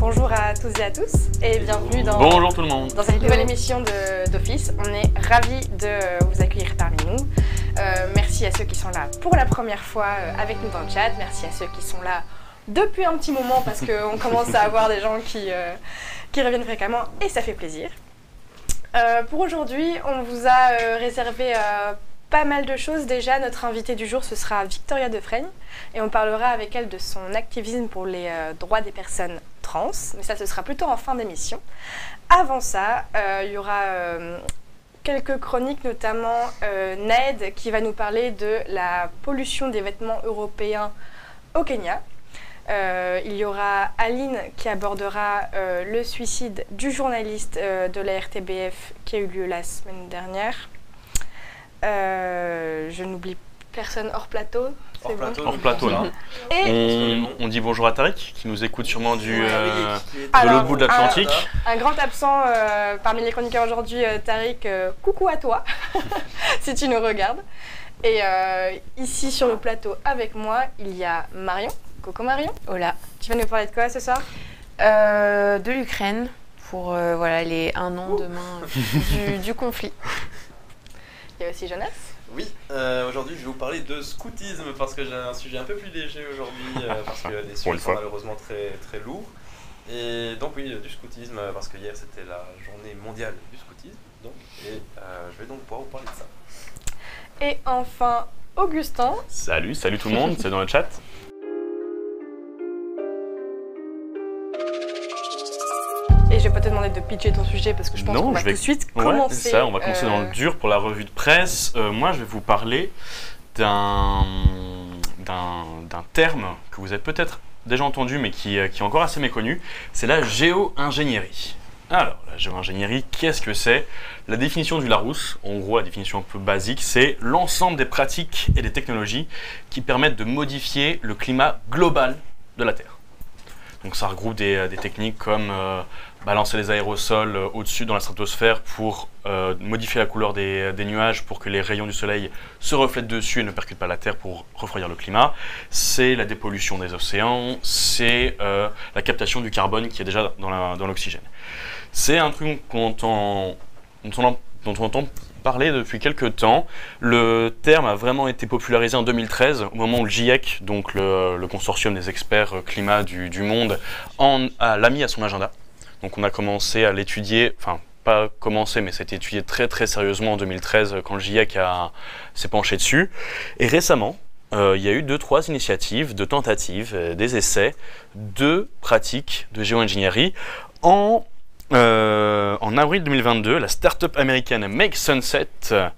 Bonjour à tous et à tous et bienvenue dans, Bonjour tout le monde. Dans cette nouvelle émission d'Office. On est ravis de vous accueillir parmi nous. Merci à ceux qui sont là pour la première fois avec nous dans le chat. Merci à ceux qui sont là depuis un petit moment parce qu'on commence à avoir des gens qui reviennent fréquemment et ça fait plaisir. Pour aujourd'hui, on vous a réservé pas mal de choses. Déjà, notre invitée du jour, ce sera Victoria Defraigne et on parlera avec elle de son activisme pour les droits des personnes trans, mais ça, ce sera plutôt en fin d'émission. Avant ça, il y aura quelques chroniques, notamment Ned qui va nous parler de la pollution des vêtements européens au Kenya. Il y aura Aline qui abordera le suicide du journaliste de la RTBF qui a eu lieu la semaine dernière. Je n'oublie personne hors plateau. Hors plateau là. Et on dit bonjour à Tariq qui nous écoute sûrement de l'autre bout de l'Atlantique. Un grand absent parmi les chroniqueurs aujourd'hui, Tariq, coucou à toi si tu nous regardes. Et ici sur le plateau avec moi, il y a Marion. Coucou Marion. Hola. Tu vas nous parler de quoi ce soir? De l'Ukraine pour voilà, les 1 an demain du conflit. Il y a aussi Jonas. Oui, aujourd'hui je vais vous parler de scoutisme parce que j'ai un sujet un peu plus léger aujourd'hui parce que les sujets sont malheureusement très lourds. Et donc oui, du scoutisme parce que hier c'était la journée mondiale du scoutisme. Donc, je vais donc pouvoir vous parler de ça. Et enfin, Augustin. Salut tout le monde, c'est dans le chat. Et je vais pas te demander de pitcher ton sujet parce que je pense qu'on va tout de suite commencer. C'est ça, on va commencer dans le dur pour la revue de presse. Moi, je vais vous parler d'un terme que vous avez peut-être déjà entendu mais qui est encore assez méconnu. C'est la géo-ingénierie. Alors, la géo-ingénierie, qu'est-ce que c'est? La définition du Larousse, en gros, la définition un peu basique, c'est l'ensemble des pratiques et des technologies qui permettent de modifier le climat global de la Terre. Donc ça regroupe des techniques comme balancer les aérosols au-dessus dans la stratosphère pour modifier la couleur des nuages pour que les rayons du soleil se reflètent dessus et ne percutent pas la Terre pour refroidir le climat. C'est la dépollution des océans, c'est la captation du carbone qui est déjà dans l'oxygène. C'est un truc dont on entend parler depuis quelques temps. Le terme a vraiment été popularisé en 2013, au moment où le GIEC, donc le consortium des experts climat du monde, l'a mis à son agenda. Donc on a commencé à l'étudier, enfin pas commencé, mais ça a été étudié très sérieusement en 2013 quand le GIEC s'est penché dessus. Et récemment, il y a eu 2-3 initiatives, de tentatives, des essais de pratiques de géo-ingénierie. En avril 2022, la start-up américaine Make Sunset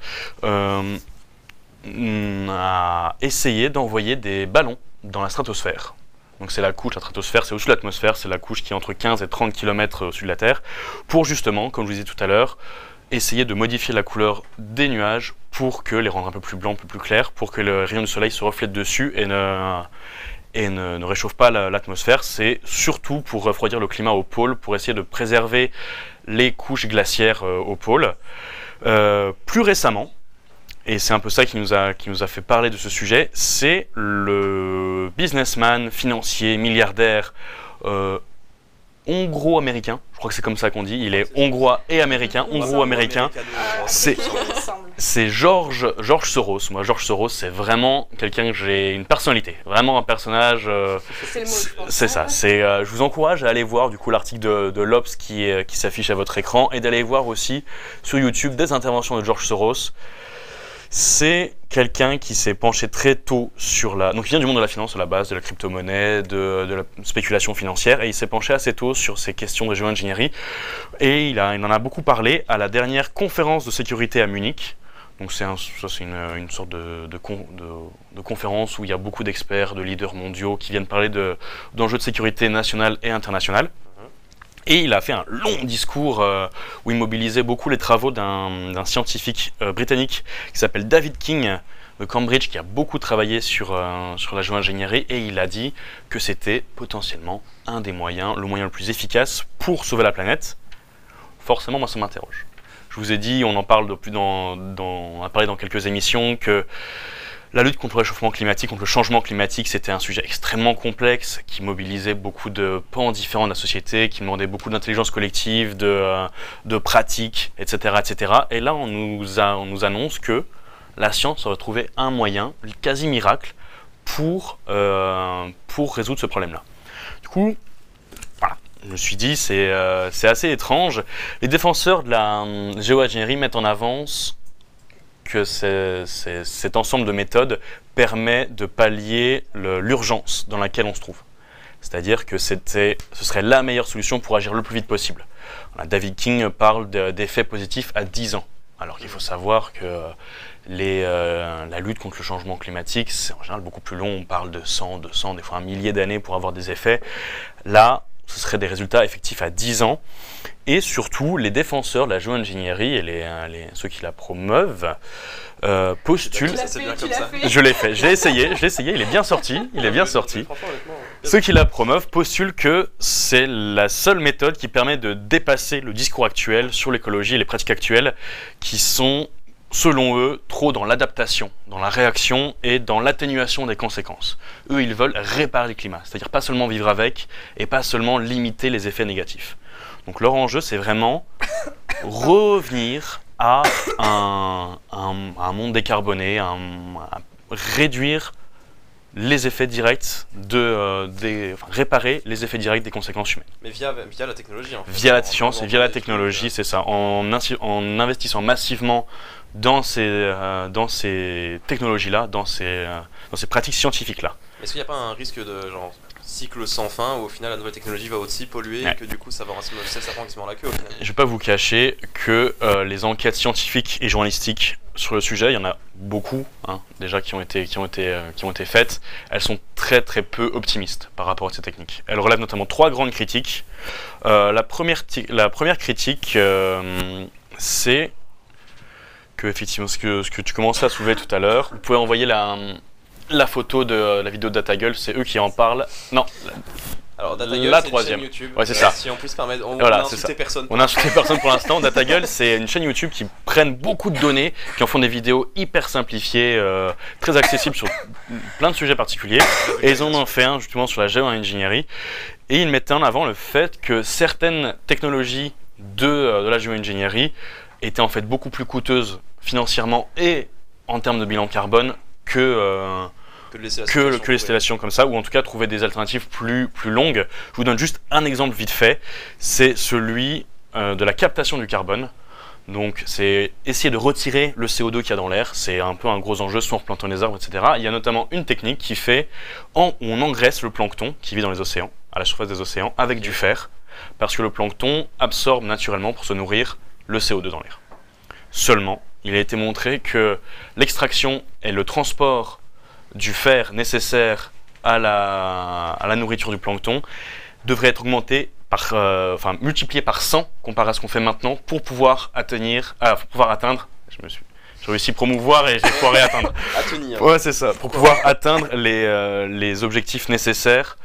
a essayé d'envoyer des ballons dans la stratosphère. Donc c'est la couche, la stratosphère, c'est au-dessus de l'atmosphère, c'est la couche qui est entre 15 et 30 km au-dessus de la Terre, pour justement, comme je vous disais tout à l'heure, essayer de modifier la couleur des nuages pour les rendre un peu plus blancs, un peu plus clairs, pour que le rayon du soleil se reflète dessus et ne réchauffe pas l'atmosphère. C'est surtout pour refroidir le climat au pôle, pour essayer de préserver les couches glaciaires au pôle. Plus récemment, et c'est un peu ça qui nous a fait parler de ce sujet, c'est le businessman financier, milliardaire hongro-américain, je crois que c'est comme ça qu'on dit, il est hongrois et américain, hongro-américain, c'est George Soros. Moi, George Soros, c'est vraiment quelqu'un que j'ai une personnalité, vraiment un personnage. C'est le mot, je pense. C'est ça. Je vous encourage à aller voir du coup l'article de l'Obs qui s'affiche à votre écran et d'aller voir aussi sur YouTube des interventions de George Soros. C'est quelqu'un qui s'est penché très tôt donc il vient du monde de la finance à la base, de la crypto-monnaie, de la spéculation financière, et il s'est penché assez tôt sur ces questions de géo-ingénierie. Et il en a beaucoup parlé à la dernière conférence de sécurité à Munich. Donc c'est une sorte de conférence où il y a beaucoup d'experts, de leaders mondiaux qui viennent parler d'enjeux de sécurité nationale et internationale. Et il a fait un long discours où il mobilisait beaucoup les travaux d'un scientifique britannique qui s'appelle David King de Cambridge, qui a beaucoup travaillé sur la géo-ingénierie, et il a dit que c'était potentiellement un des moyens, le moyen le plus efficace pour sauver la planète. Forcément, moi ça m'interroge. Je vous ai dit, on en parle on a parlé dans quelques émissions, que La lutte contre le réchauffement climatique, contre le changement climatique, c'était un sujet extrêmement complexe qui mobilisait beaucoup de pans différents de la société, qui demandait beaucoup d'intelligence collective, de pratiques, etc., etc. Et là, on nous annonce que la science aurait trouvé un moyen, quasi miracle, pour résoudre ce problème-là. Du coup, voilà, je me suis dit, c'est assez étrange. Les défenseurs de la géo-ingénierie mettent en avance que cet ensemble de méthodes permet de pallier l'urgence dans laquelle on se trouve. C'est-à-dire que ce serait la meilleure solution pour agir le plus vite possible. David King parle d'effets positifs à 10 ans, alors qu'il faut savoir que la lutte contre le changement climatique, c'est en général beaucoup plus long. On parle de 100, 200, des fois un millier d'années pour avoir des effets. Là, ce serait des résultats effectifs à 10 ans. Et surtout, les défenseurs de la géo-ingénierie et ceux qui la promeuvent postulent... Je l'ai fait, je l'ai essayé, il est bien sorti, Ceux qui la promeuvent postulent que c'est la seule méthode qui permet de dépasser le discours actuel sur l'écologie et les pratiques actuelles qui sont, selon eux, trop dans l'adaptation, dans la réaction et dans l'atténuation des conséquences. Eux, ils veulent réparer le climat, c'est-à-dire pas seulement vivre avec et pas seulement limiter les effets négatifs. Donc leur enjeu, c'est vraiment revenir à un monde décarboné, à réduire les effets directs réparer les effets directs des conséquences humaines. Mais via la technologie, en fait. Via la science et via la technologie, c'est ça. En investissant massivement dans ces technologies-là, dans ces pratiques scientifiques-là. Est-ce qu'il n'y a pas un risque de cycle sans fin où au final la nouvelle technologie va aussi polluer et que du coup ça va c'est le serpent qui se mord la queue au final? Je ne vais pas vous cacher que les enquêtes scientifiques et journalistiques sur le sujet, il y en a beaucoup déjà qui ont été faites. Elles sont très très peu optimistes par rapport à ces techniques. Elles relèvent notamment 3 grandes critiques. La première critique, c'est que effectivement ce que tu commençais à soulever tout à l'heure. Vous pouvez envoyer la photo de la vidéo de DataGull, c'est eux qui en parlent. Non. Alors DataGull, la c'est troisième. une chaîne YouTube. Ouais, c'est ça. Si on peut se permettre, on Voilà, n'a insulté personne. On n'a insulté personne pour l'instant. DataGull, c'est une chaîne YouTube qui prennent beaucoup de données, qui en font des vidéos hyper simplifiées, très accessibles sur plein de sujets particuliers. Et ils en ont fait un justement sur la géo-ingénierie. Et ils mettaient en avant le fait que certaines technologies de la géo-ingénierie étaient en fait beaucoup plus coûteuses financièrement et en termes de bilan carbone que les stellations comme ça, ou en tout cas trouver des alternatives plus longues. Je vous donne juste un exemple vite fait, c'est celui de la captation du carbone. Donc c'est essayer de retirer le CO2 qu'il y a dans l'air, c'est un peu un gros enjeu, soit en replantant les arbres, etc. Il y a notamment une technique qui fait où on engraisse le plancton qui vit dans les océans, à la surface des océans, avec du fer, parce que le plancton absorbe naturellement pour se nourrir le CO2 dans l'air. Seulement, il a été montré que l'extraction et le transport du fer nécessaire à la nourriture du plancton devrait être augmenté multiplié par 100 comparé à ce qu'on fait maintenant pour pouvoir atteindre. J'ai réussi à promouvoir et j'ai foiré atteindre. À tenir. Ouais, c'est ça. Pour pouvoir atteindre les objectifs nécessaires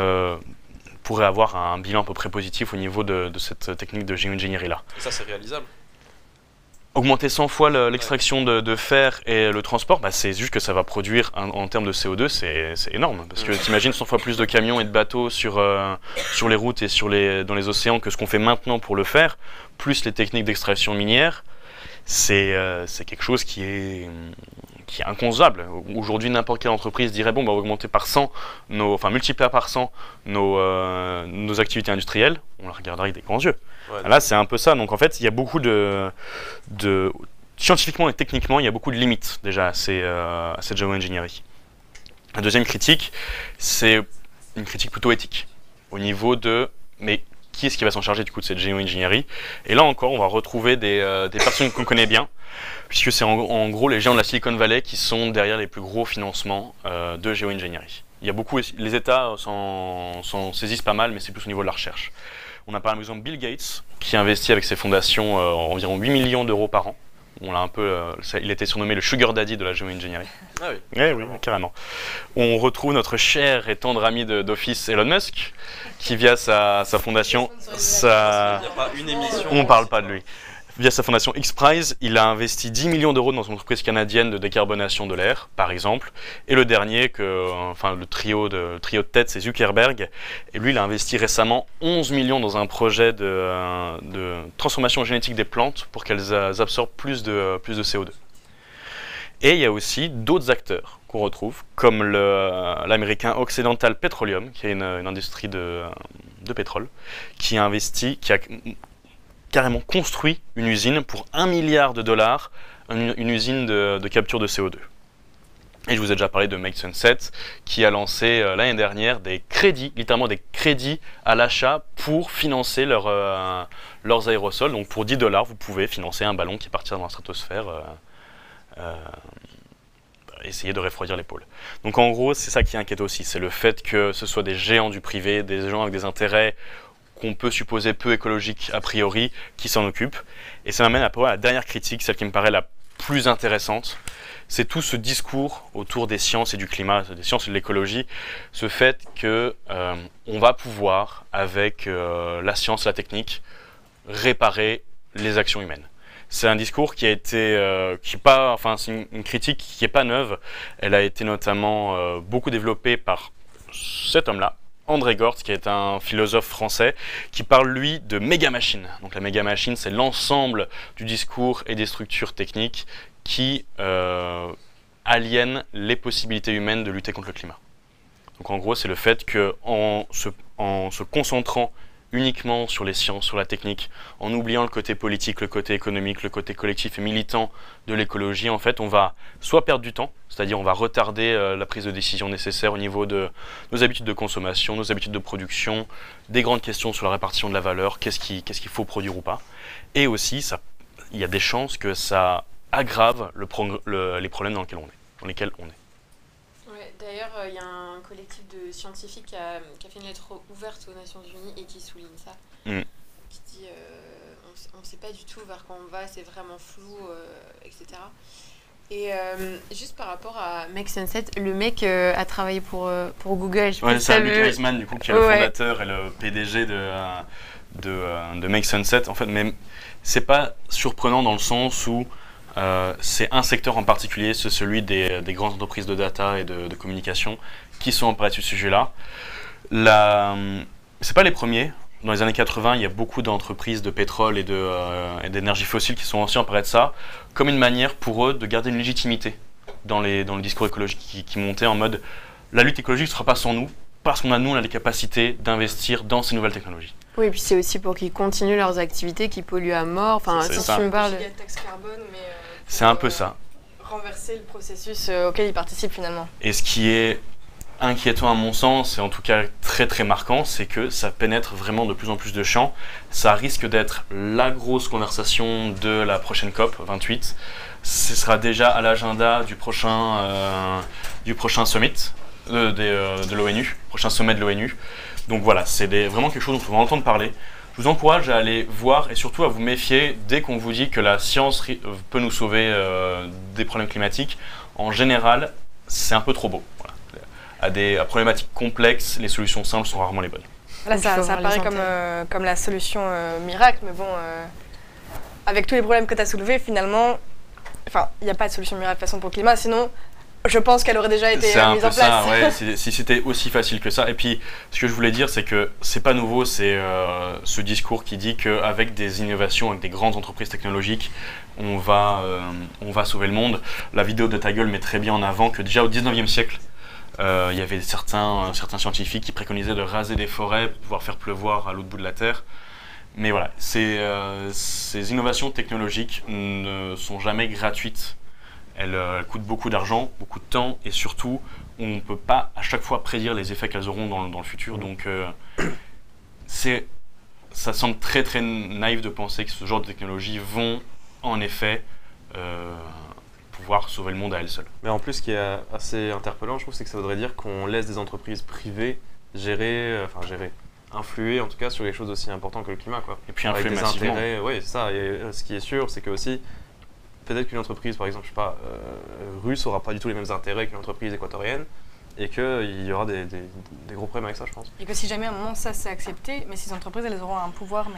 pour avoir un bilan à peu près positif au niveau de cette technique de géo-ingénierie là. Et ça, c'est réalisable? Augmenter 100 fois l'extraction de fer et le transport, c'est juste que ça va produire, en termes de CO2, c'est énorme. Parce que t'imagines 100 fois plus de camions et de bateaux sur les routes et dans les océans que ce qu'on fait maintenant pour le faire, plus les techniques d'extraction minière, c'est quelque chose qui est inconcevable. Aujourd'hui, n'importe quelle entreprise dirait on va augmenter par 100, multiplier par 100 nos activités industrielles, on la regarderait avec des grands yeux. Ouais, là, c'est un peu ça. Donc en fait, il y a beaucoup scientifiquement et techniquement, il y a beaucoup de limites déjà à cette géo-ingénierie. La deuxième critique, c'est une critique plutôt éthique, au niveau de mais qui est-ce qui va s'en charger du coup de cette géo-ingénierie? Et là encore, on va retrouver des personnes qu'on connaît bien, puisque c'est en gros les géants de la Silicon Valley qui sont derrière les plus gros financements de géo-ingénierie. Il y a beaucoup, les États s'en saisissent pas mal, mais c'est plus au niveau de la recherche. On a par exemple Bill Gates, qui investit avec ses fondations environ 8 millions d'euros par an. On l'a il a été surnommé le sugar daddy de la géo-ingénierie. Ah oui. Oui, carrément. On retrouve notre cher et tendre ami d'office Elon Musk, qui via sa fondation, Il n'y a pas une émission. On ne parle pas de lui. Via sa fondation X-Prize, il a investi 10 millions d'euros dans une entreprise canadienne de décarbonation de l'air, par exemple. Et le dernier, le trio de tête, c'est Zuckerberg. Et lui, il a investi récemment 11 millions dans un projet de transformation génétique des plantes pour qu'elles absorbent plus de CO2. Et il y a aussi d'autres acteurs qu'on retrouve, comme l'américain Occidental Petroleum, qui est une industrie de pétrole, qui a carrément construit une usine pour $1 milliard, une usine de capture de CO2. Et je vous ai déjà parlé de Make Sunset, qui a lancé l'année dernière littéralement des crédits à l'achat pour financer leurs aérosols. Donc pour $10, vous pouvez financer un ballon qui partira dans la stratosphère, essayer de refroidir les pôles. Donc en gros, c'est ça qui inquiète aussi, c'est le fait que ce soit des géants du privé, des gens avec des intérêts qu'on peut supposer peu écologiques a priori, qui s'en occupent. Et ça m'amène à la dernière critique, celle qui me paraît la plus intéressante. C'est tout ce discours autour des sciences et du climat, des sciences et de l'écologie, ce fait que on va pouvoir, avec la science, la technique, réparer les actions humaines. C'est un discours qui a été, c'est une critique qui n'est pas neuve. Elle a été notamment beaucoup développée par cet homme-là, André Gortz, qui est un philosophe français, qui parle, lui, de méga-machines. Donc la méga-machine, c'est l'ensemble du discours et des structures techniques qui aliènent les possibilités humaines de lutter contre le climat. Donc en gros, c'est le fait qu'en se concentrant uniquement sur les sciences, sur la technique, en oubliant le côté politique, le côté économique, le côté collectif et militant de l'écologie, en fait, on va soit perdre du temps, c'est-à-dire on va retarder la prise de décision nécessaire au niveau de nos habitudes de consommation, nos habitudes de production, des grandes questions sur la répartition de la valeur, qu'est-ce qu'il faut produire ou pas. Et aussi, il y a des chances que ça aggrave les problèmes dans lesquels on est. D'ailleurs, il y a un collectif de scientifiques qui a fait une lettre ouverte aux Nations Unies et qui souligne ça. Qui dit on ne sait pas du tout vers quoi on va, c'est vraiment flou, etc. Et juste par rapport à Make Sunset, le mec a travaillé pour Google. C'est Mick Eisman, du coup, qui est le fondateur et le PDG de Make Sunset. En fait, mais c'est pas surprenant dans le sens où c'est un secteur en particulier, c'est celui des grandes entreprises de data et de communication qui sont emparées de ce sujet-là. C'est pas les premiers. Dans les années 80, il y a beaucoup d'entreprises de pétrole et d'énergie fossile qui sont aussi emparées de ça, comme une manière pour eux de garder une légitimité dans le discours écologique qui montait en mode la lutte écologique ne sera pas sans nous, parce qu'on a les capacités d'investir dans ces nouvelles technologies. Oui, et puis c'est aussi pour qu'ils continuent leurs activités qui polluent à mort. Enfin, si tu me parles. Taxe carbone, mais c'est un peu ça. Renverser le processus auquel ils participent finalement. Et ce qui est inquiétant à mon sens, et en tout cas très très marquant, c'est que ça pénètre vraiment de plus en plus de champs. Ça risque d'être la grosse conversation de la prochaine COP 28. Ce sera déjà à l'agenda du prochain summit de l'ONU, prochain sommet de l'ONU. Donc voilà, c'est vraiment quelque chose dont on va entendre parler. Je vous encourage à aller voir et surtout à vous méfier dès qu'on vous dit que la science peut nous sauver des problèmes climatiques. En général, c'est un peu trop beau. Voilà. À des problématiques complexes, les solutions simples sont rarement les bonnes. Là, ça paraît comme la solution miracle, mais bon, avec tous les problèmes que tu as soulevés, finalement, il n'y a pas de solution miracle de toute façon pour le climat, sinon je pense qu'elle aurait déjà été mise en place. C'est un peu ça, ouais, si c'était aussi facile que ça. Et puis, ce que je voulais dire, c'est que c'est pas nouveau, c'est ce discours qui dit qu'avec des innovations, avec des grandes entreprises technologiques, on va sauver le monde. La vidéo de Ta Gueule met très bien en avant que déjà au 19e siècle, il y avait certains scientifiques qui préconisaient de raser des forêts pour pouvoir faire pleuvoir à l'autre bout de la Terre. Mais voilà, ces innovations technologiques ne sont jamais gratuites. Elles coûtent beaucoup d'argent, beaucoup de temps, et surtout, on ne peut pas à chaque fois prédire les effets qu'elles auront dans le futur. Donc, ça semble très très naïf de penser que ce genre de technologies vont, en effet, pouvoir sauver le monde à elles seules. Mais en plus, ce qui est assez interpellant, je trouve, c'est que ça voudrait dire qu'on laisse des entreprises privées influer en tout cas sur quelque chose d'aussi important que le climat, quoi. Et puis influer massivement. Oui, c'est ça. Et ce qui est sûr, c'est que aussi, peut-être qu'une entreprise, par exemple, russe n'aura pas du tout les mêmes intérêts qu'une entreprise équatorienne, et qu'il y aura des gros problèmes avec ça, je pense. Et que si jamais à un moment ça c'est accepté, mais ces entreprises elles auront un pouvoir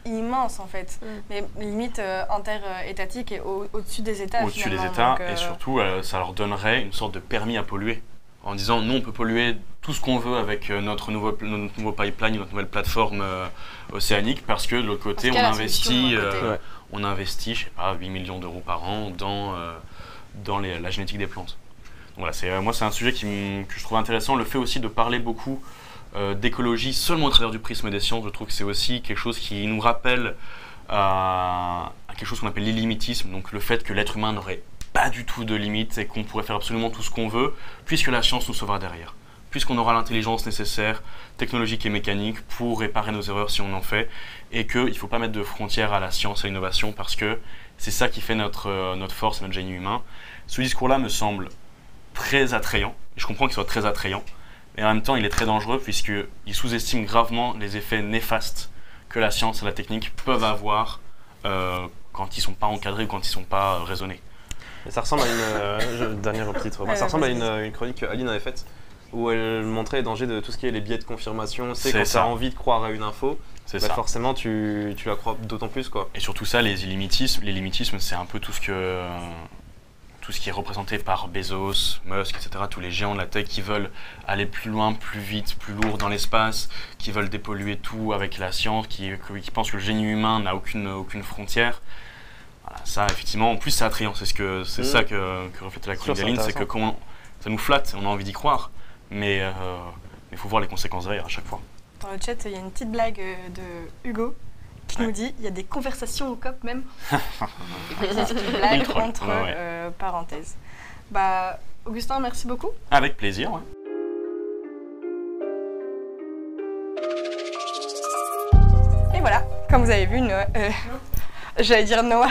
immense en fait, mais limite interétatique et au-dessus des États. Au-dessus des États, et surtout ça leur donnerait une sorte de permis à polluer. En disant, nous on peut polluer tout ce qu'on veut avec notre nouveau pipeline, notre nouvelle plateforme océanique, parce que de l'autre côté, on investit, je sais pas, 8 millions d'euros par an dans la génétique des plantes. Donc voilà, moi c'est un sujet que je trouve intéressant. Le fait aussi de parler beaucoup d'écologie seulement au travers du prisme des sciences, je trouve que c'est aussi quelque chose qui nous rappelle à quelque chose qu'on appelle l'illimitisme, donc le fait que l'être humain n'aurait pas du tout de limites et qu'on pourrait faire absolument tout ce qu'on veut, puisque la science nous sauvera derrière. Puisqu'on aura l'intelligence nécessaire, technologique et mécanique, pour réparer nos erreurs si on en fait, et qu'il ne faut pas mettre de frontières à la science et à l'innovation, parce que c'est ça qui fait notre force et notre génie humain. Ce discours-là me semble très attrayant, et je comprends qu'il soit très attrayant, mais en même temps il est très dangereux, puisqu'il sous-estime gravement les effets néfastes que la science et la technique peuvent avoir quand ils ne sont pas encadrés ou quand ils ne sont pas raisonnés. Et ça ressemble à dernière petite remarque, ça ressemble à une chronique que Aline avait faite où elle montrait les dangers de tout ce qui est les biais de confirmation. C'est quand tu as envie de croire à une info, forcément tu la crois d'autant plus, quoi. Et surtout ça, les limitismes, c'est un peu tout ce qui est représenté par Bezos, Musk, etc. Tous les géants de la tech qui veulent aller plus loin, plus vite, plus lourd dans l'espace, qui veulent dépolluer tout avec la science, qui pensent que le génie humain n'a aucune frontière. Voilà, ça, effectivement, en plus, c'est attrayant. C'est ça que reflète la chronique d'Aline, c'est que ça nous flatte, on a envie d'y croire, mais il faut voir les conséquences derrière à chaque fois. Dans le chat, il y a une petite blague de Hugo qui nous dit il y a des conversations au COP même. Une blague entre parenthèses. Augustin, merci beaucoup. Avec plaisir. Ouais. Et voilà, comme vous avez vu, j'allais dire Noah.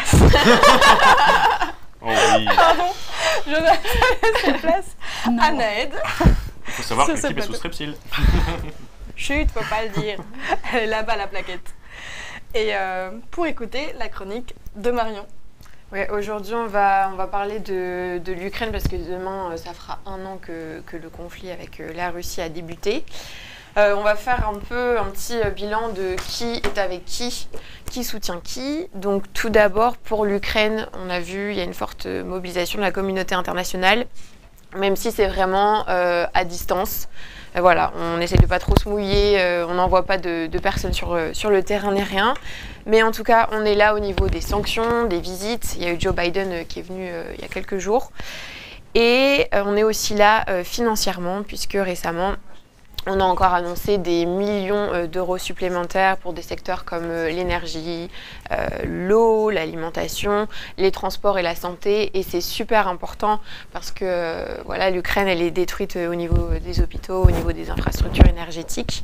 Oh oui. Pardon, je vais laisser place à Naed. Il faut savoir que l'équipe est sous Strepsil. Chut, faut pas le dire. Elle est là-bas, la plaquette. Et pour écouter la chronique de Marion. Ouais, aujourd'hui, on va parler de l'Ukraine parce que demain, ça fera 1 an que le conflit avec la Russie a débuté. On va faire un petit bilan de qui est avec qui soutient qui. Donc tout d'abord, pour l'Ukraine, on a vu, il y a une forte mobilisation de la communauté internationale, même si c'est vraiment à distance. Voilà, on essaie de pas trop se mouiller, on n'envoie pas de personnes sur le terrain ni rien. Mais en tout cas, on est là au niveau des sanctions, des visites. Il y a eu Joe Biden qui est venu il y a quelques jours. Et on est aussi là financièrement, puisque récemment, on a encore annoncé des millions d'euros supplémentaires pour des secteurs comme l'énergie, l'eau, l'alimentation, les transports et la santé. Et c'est super important parce que l'Ukraine, elle est détruite au niveau des hôpitaux, au niveau des infrastructures énergétiques.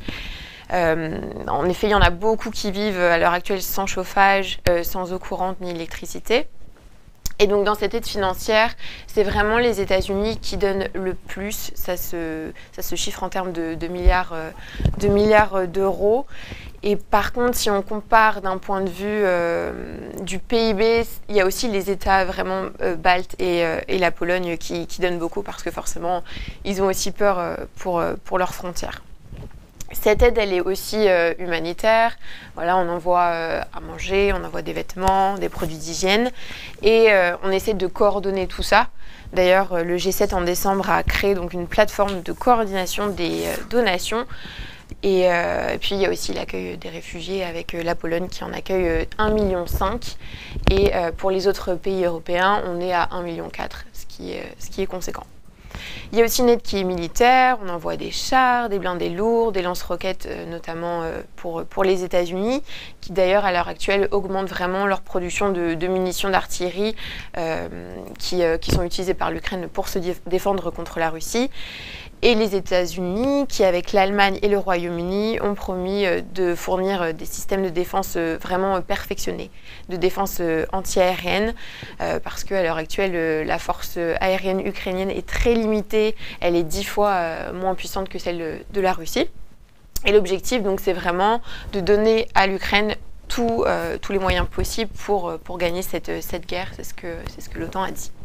En effet, il y en a beaucoup qui vivent à l'heure actuelle sans chauffage, sans eau courante ni électricité. Et donc dans cette aide financière, c'est vraiment les États-Unis qui donnent le plus. Ça se chiffre en termes de milliards d'euros. Et par contre, si on compare d'un point de vue du PIB, il y a aussi les États vraiment baltes et la Pologne qui donnent beaucoup parce que forcément, ils ont aussi peur pour leurs frontières. Cette aide, elle est aussi humanitaire. Voilà, on envoie à manger, on envoie des vêtements, des produits d'hygiène. Et on essaie de coordonner tout ça. D'ailleurs, le G7 en décembre a créé donc une plateforme de coordination des donations. Et puis, il y a aussi l'accueil des réfugiés avec la Pologne qui en accueille 1,5 million. Et pour les autres pays européens, on est à 1,4 million, ce qui est conséquent. Il y a aussi une aide qui est militaire, on envoie des chars, des blindés lourds, des lance-roquettes notamment pour les États-Unis, qui d'ailleurs à l'heure actuelle augmentent vraiment leur production de munitions d'artillerie qui sont utilisées par l'Ukraine pour se défendre contre la Russie. Et les États-Unis, qui avec l'Allemagne et le Royaume-Uni ont promis de fournir des systèmes de défense vraiment perfectionnés, de défense anti-aérienne, parce qu'à l'heure actuelle, la force aérienne ukrainienne est très limitée, elle est 10 fois moins puissante que celle de la Russie. Et l'objectif, donc, c'est vraiment de donner à l'Ukraine tous les moyens possibles pour gagner cette guerre, c'est ce que l'OTAN a dit.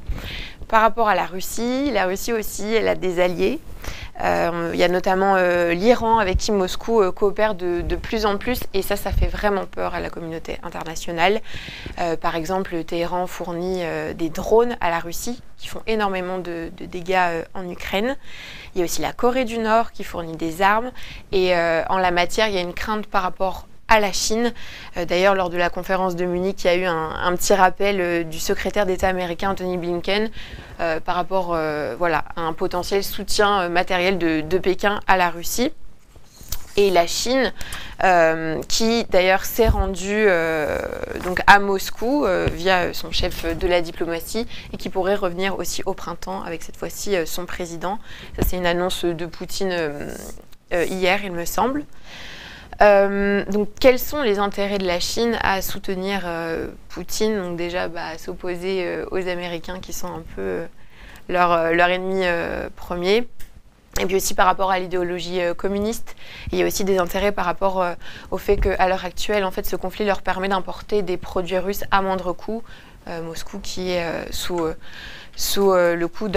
Par rapport à la Russie aussi, elle a des alliés. Il y a notamment l'Iran avec qui Moscou coopère de plus en plus et ça fait vraiment peur à la communauté internationale. Par exemple, Téhéran fournit des drones à la Russie qui font énormément de dégâts en Ukraine. Il y a aussi la Corée du Nord qui fournit des armes et en la matière, il y a une crainte par rapport à la Chine. D'ailleurs, lors de la conférence de Munich, il y a eu un petit rappel du secrétaire d'État américain Tony Blinken par rapport à un potentiel soutien matériel de Pékin à la Russie. Et la Chine, qui d'ailleurs s'est rendue donc à Moscou via son chef de la diplomatie et qui pourrait revenir aussi au printemps avec cette fois-ci son président. Ça, c'est une annonce de Poutine hier, il me semble. Donc, quels sont les intérêts de la Chine à soutenir Poutine, donc déjà à s'opposer aux Américains qui sont un peu leur ennemi premier, et puis aussi par rapport à l'idéologie communiste. Il y a aussi des intérêts par rapport au fait qu'à l'heure actuelle, en fait, ce conflit leur permet d'importer des produits russes à moindre coût. Moscou qui est sous le coup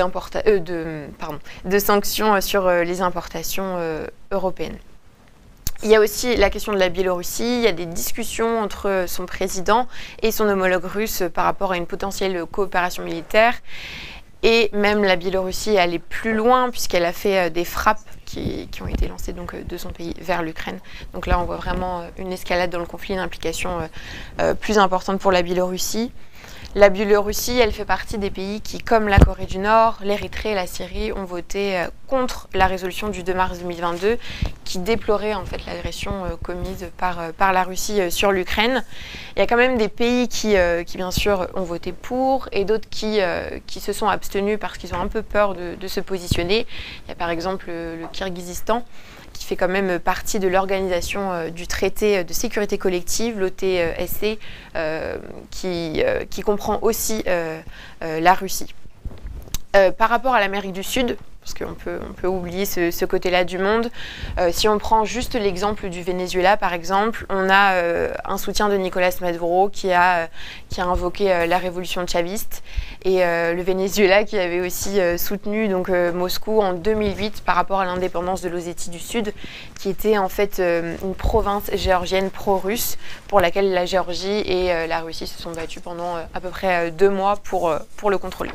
de sanctions sur les importations européennes. Il y a aussi la question de la Biélorussie. Il y a des discussions entre son président et son homologue russe par rapport à une potentielle coopération militaire. Et même la Biélorussie est allée plus loin puisqu'elle a fait des frappes qui ont été lancées donc, de son pays vers l'Ukraine. Donc là, on voit vraiment une escalade dans le conflit, une implication plus importante pour la Biélorussie. La Biélorussie, elle fait partie des pays qui, comme la Corée du Nord, l'Érythrée et la Syrie, ont voté contre la résolution du 2 mars 2022 qui déplorait en fait l'agression commise par la Russie sur l'Ukraine. Il y a quand même des pays qui bien sûr, ont voté pour et d'autres qui se sont abstenus parce qu'ils ont un peu peur de se positionner. Il y a par exemple le Kirghizistan qui fait quand même partie de l'organisation du traité de sécurité collective, l'OTSC, qui comprend aussi la Russie. Par rapport à l'Amérique du Sud, parce qu'on peut oublier ce côté-là du monde, si on prend juste l'exemple du Venezuela, par exemple, on a un soutien de Nicolás Maduro qui a invoqué la révolution chaviste, et le Venezuela qui avait aussi soutenu donc, Moscou en 2008 par rapport à l'indépendance de l'Ossétie du Sud, qui était en fait une province géorgienne pro-russe pour laquelle la Géorgie et la Russie se sont battues pendant à peu près 2 mois pour le contrôler.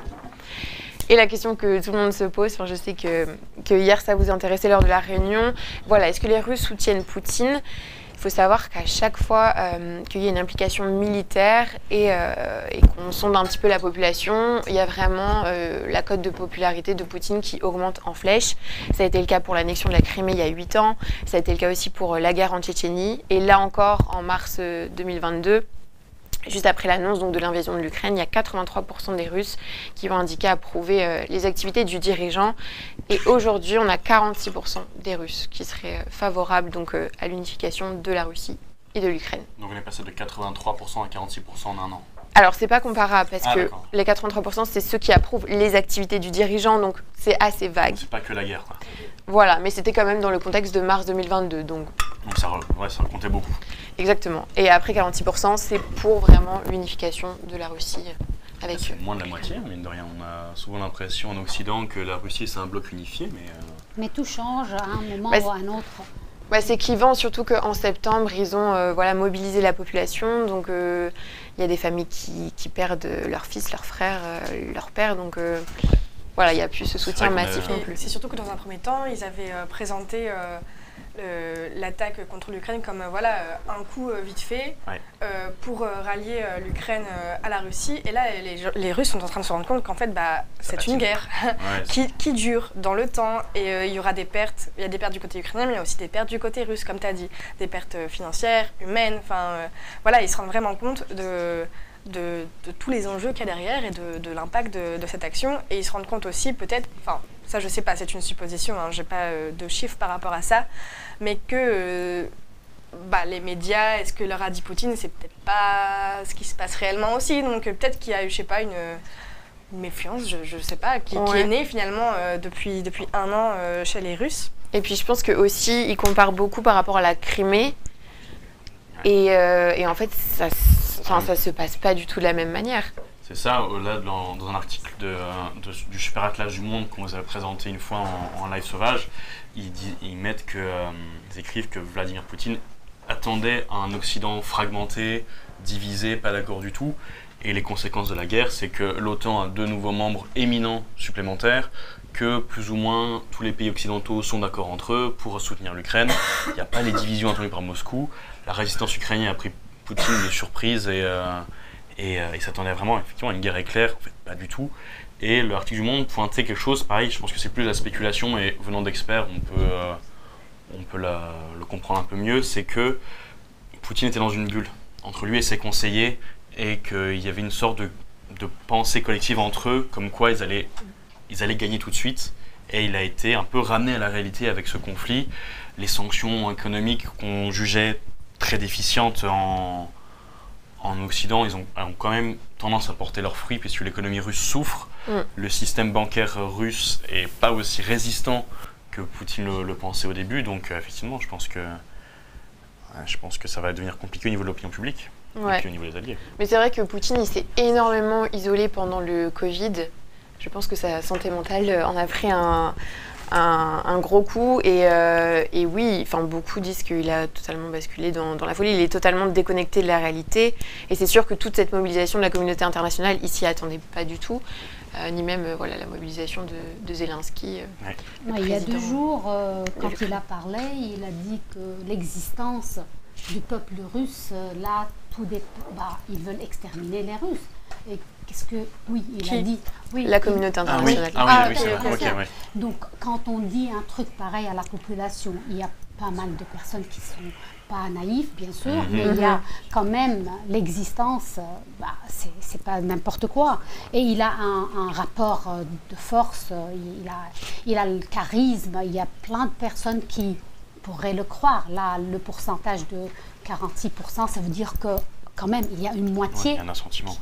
Et la question que tout le monde se pose, je sais que hier ça vous intéressait lors de la réunion, voilà, est-ce que les Russes soutiennent Poutine ? Il faut savoir qu'à chaque fois qu'il y a une implication militaire et qu'on sonde un petit peu la population, il y a vraiment la cote de popularité de Poutine qui augmente en flèche. Ça a été le cas pour l'annexion de la Crimée il y a 8 ans, ça a été le cas aussi pour la guerre en Tchétchénie, et là encore en mars 2022, juste après l'annonce de l'invasion de l'Ukraine, il y a 83% des Russes qui vont indiquer approuver les activités du dirigeant. Et aujourd'hui, on a 46% des Russes qui seraient favorables donc, à l'unification de la Russie et de l'Ukraine. Donc on est passé de 83% à 46% en un an. Alors, c'est pas comparable parce que les 83%, c'est ceux qui approuvent les activités du dirigeant, donc c'est assez vague. C'est pas que la guerre, quoi. Voilà, mais c'était quand même dans le contexte de mars 2022, donc ça comptait beaucoup. Exactement. Et après 46%, c'est pour vraiment l'unification de la Russie avec c'est moins de la moitié, mine de rien. On a souvent l'impression en Occident que la Russie, c'est un bloc unifié, mais... Mais tout change à un moment ou à un autre. C'est clivant, surtout qu'en septembre, ils ont mobilisé la population. Donc, il y a des familles qui perdent leur fils, leur frère, leur père. Donc, il n'y a plus ce soutien massif non plus. C'est surtout que dans un premier temps, ils avaient présenté l'attaque contre l'Ukraine comme un coup vite fait pour rallier l'Ukraine à la Russie. Et là, les Russes sont en train de se rendre compte qu'en fait, c'est une guerre qui dure dans le temps. Et il y aura des pertes. Il y a des pertes du côté ukrainien, mais il y a aussi des pertes du côté russe, comme tu as dit. Des pertes financières, humaines. Ils se rendent vraiment compte de tous les enjeux qu'il y a derrière et de l'impact de cette action. Et ils se rendent compte aussi, peut-être, ça je sais pas, c'est une supposition, je n'ai pas de chiffres par rapport à ça, mais que les médias, est-ce que leur a dit Poutine, c'est peut-être pas ce qui se passe réellement aussi. Donc peut-être qu'il y a eu, je sais pas, une méfiance, je sais pas, qui est née finalement depuis 1 an chez les Russes. Et puis je pense que aussi ils comparent beaucoup par rapport à la Crimée. Et en fait, ça se passe pas du tout de la même manière. C'est ça, là dans un article du Super Atlas du Monde qu'on vous avait présenté une fois en live sauvage, ils mettent ils écrivent que Vladimir Poutine attendait un Occident fragmenté, divisé, pas d'accord du tout. Et les conséquences de la guerre, c'est que l'OTAN a 2 nouveaux membres éminents supplémentaires, que plus ou moins tous les pays occidentaux sont d'accord entre eux pour soutenir l'Ukraine. Il n'y a pas les divisions attendues par Moscou. La résistance ukrainienne a pris Poutine de surprise et il s'attendait vraiment effectivement à une guerre éclair, en fait pas du tout. Et l'article du Monde pointait quelque chose, pareil, je pense que c'est plus la spéculation, et venant d'experts, on peut le comprendre un peu mieux, c'est que Poutine était dans une bulle entre lui et ses conseillers, et qu'il y avait une sorte de pensée collective entre eux, comme quoi ils allaient gagner tout de suite, et il a été un peu ramené à la réalité avec ce conflit. Les sanctions économiques qu'on jugeait très déficientes en Occident, ils ont quand même tendance à porter leurs fruits puisque l'économie russe souffre. Le système bancaire russe est pas aussi résistant que Poutine le pensait au début. Donc effectivement, je pense que ça va devenir compliqué au niveau de l'opinion publique et puis au niveau des alliés. Mais c'est vrai que Poutine, il s'est énormément isolé pendant le Covid. Je pense que sa santé mentale en a pris un gros coup et oui, enfin beaucoup disent qu'il a totalement basculé dans la folie, il est totalement déconnecté de la réalité et c'est sûr que toute cette mobilisation de la communauté internationale, il s'y attendait pas du tout, ni même la mobilisation de Zelensky. Il y a 2 jours, quand il a parlé, il a dit que l'existence du peuple russe, là, ils veulent exterminer les Russes. Et qu'est-ce que... Oui, il a dit... Oui, la communauté internationale. Oui, c'est vrai. Okay, ouais. Donc, quand on dit un truc pareil à la population, il y a pas mal de personnes qui sont pas naïves, bien sûr, mais il y a quand même l'existence, c'est pas n'importe quoi. Et il a un rapport de force, il a le charisme, il y a plein de personnes qui pourraient le croire. Là, le pourcentage de 46%, ça veut dire que quand même, il y a une moitié il y a un sentiment.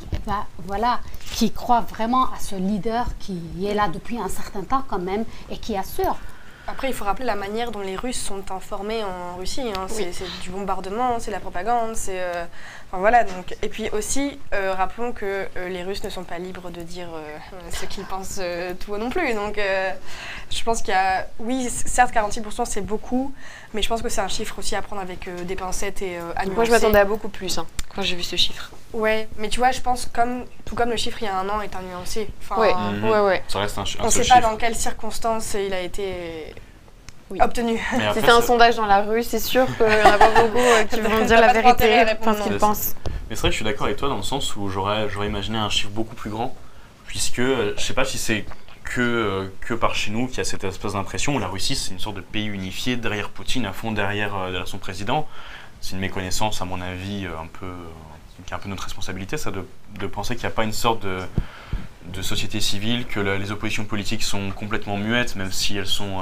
Qui croit vraiment à ce leader qui est là depuis un certain temps quand même et qui assure. Après, il faut rappeler la manière dont les Russes sont informés en Russie. Hein. Oui. C'est du bombardement, c'est la propagande, c'est... Enfin, voilà, donc... Et puis aussi, rappelons que les Russes ne sont pas libres de dire ce qu'ils pensent tout non plus. Donc, je pense qu'il y a... Oui, certes, 46%, c'est beaucoup, mais je pense que c'est un chiffre aussi à prendre avec des pincettes et à nuancer. Moi, je m'attendais à beaucoup plus quand j'ai vu ce chiffre. Ouais, mais tu vois, je pense tout comme le chiffre il y a un an est un nuancé. Enfin, ouais. Ça reste un on ne sait pas dans quelles circonstances il a été obtenu. Si c'est un sondage dans la rue, c'est sûr qu'il n'y en a pas beaucoup qui vont dire la vérité, ce qu'ils pensent. Mais c'est vrai que je suis d'accord avec toi dans le sens où j'aurais imaginé un chiffre beaucoup plus grand, puisque je ne sais pas si c'est que par chez nous qu'il y a cette espèce d'impression où la Russie c'est une sorte de pays unifié derrière Poutine, à fond derrière son président. C'est une méconnaissance, à mon avis, qui est un peu notre responsabilité, ça, de penser qu'il n'y a pas une sorte de société civile, que les oppositions politiques sont complètement muettes, même si elles sont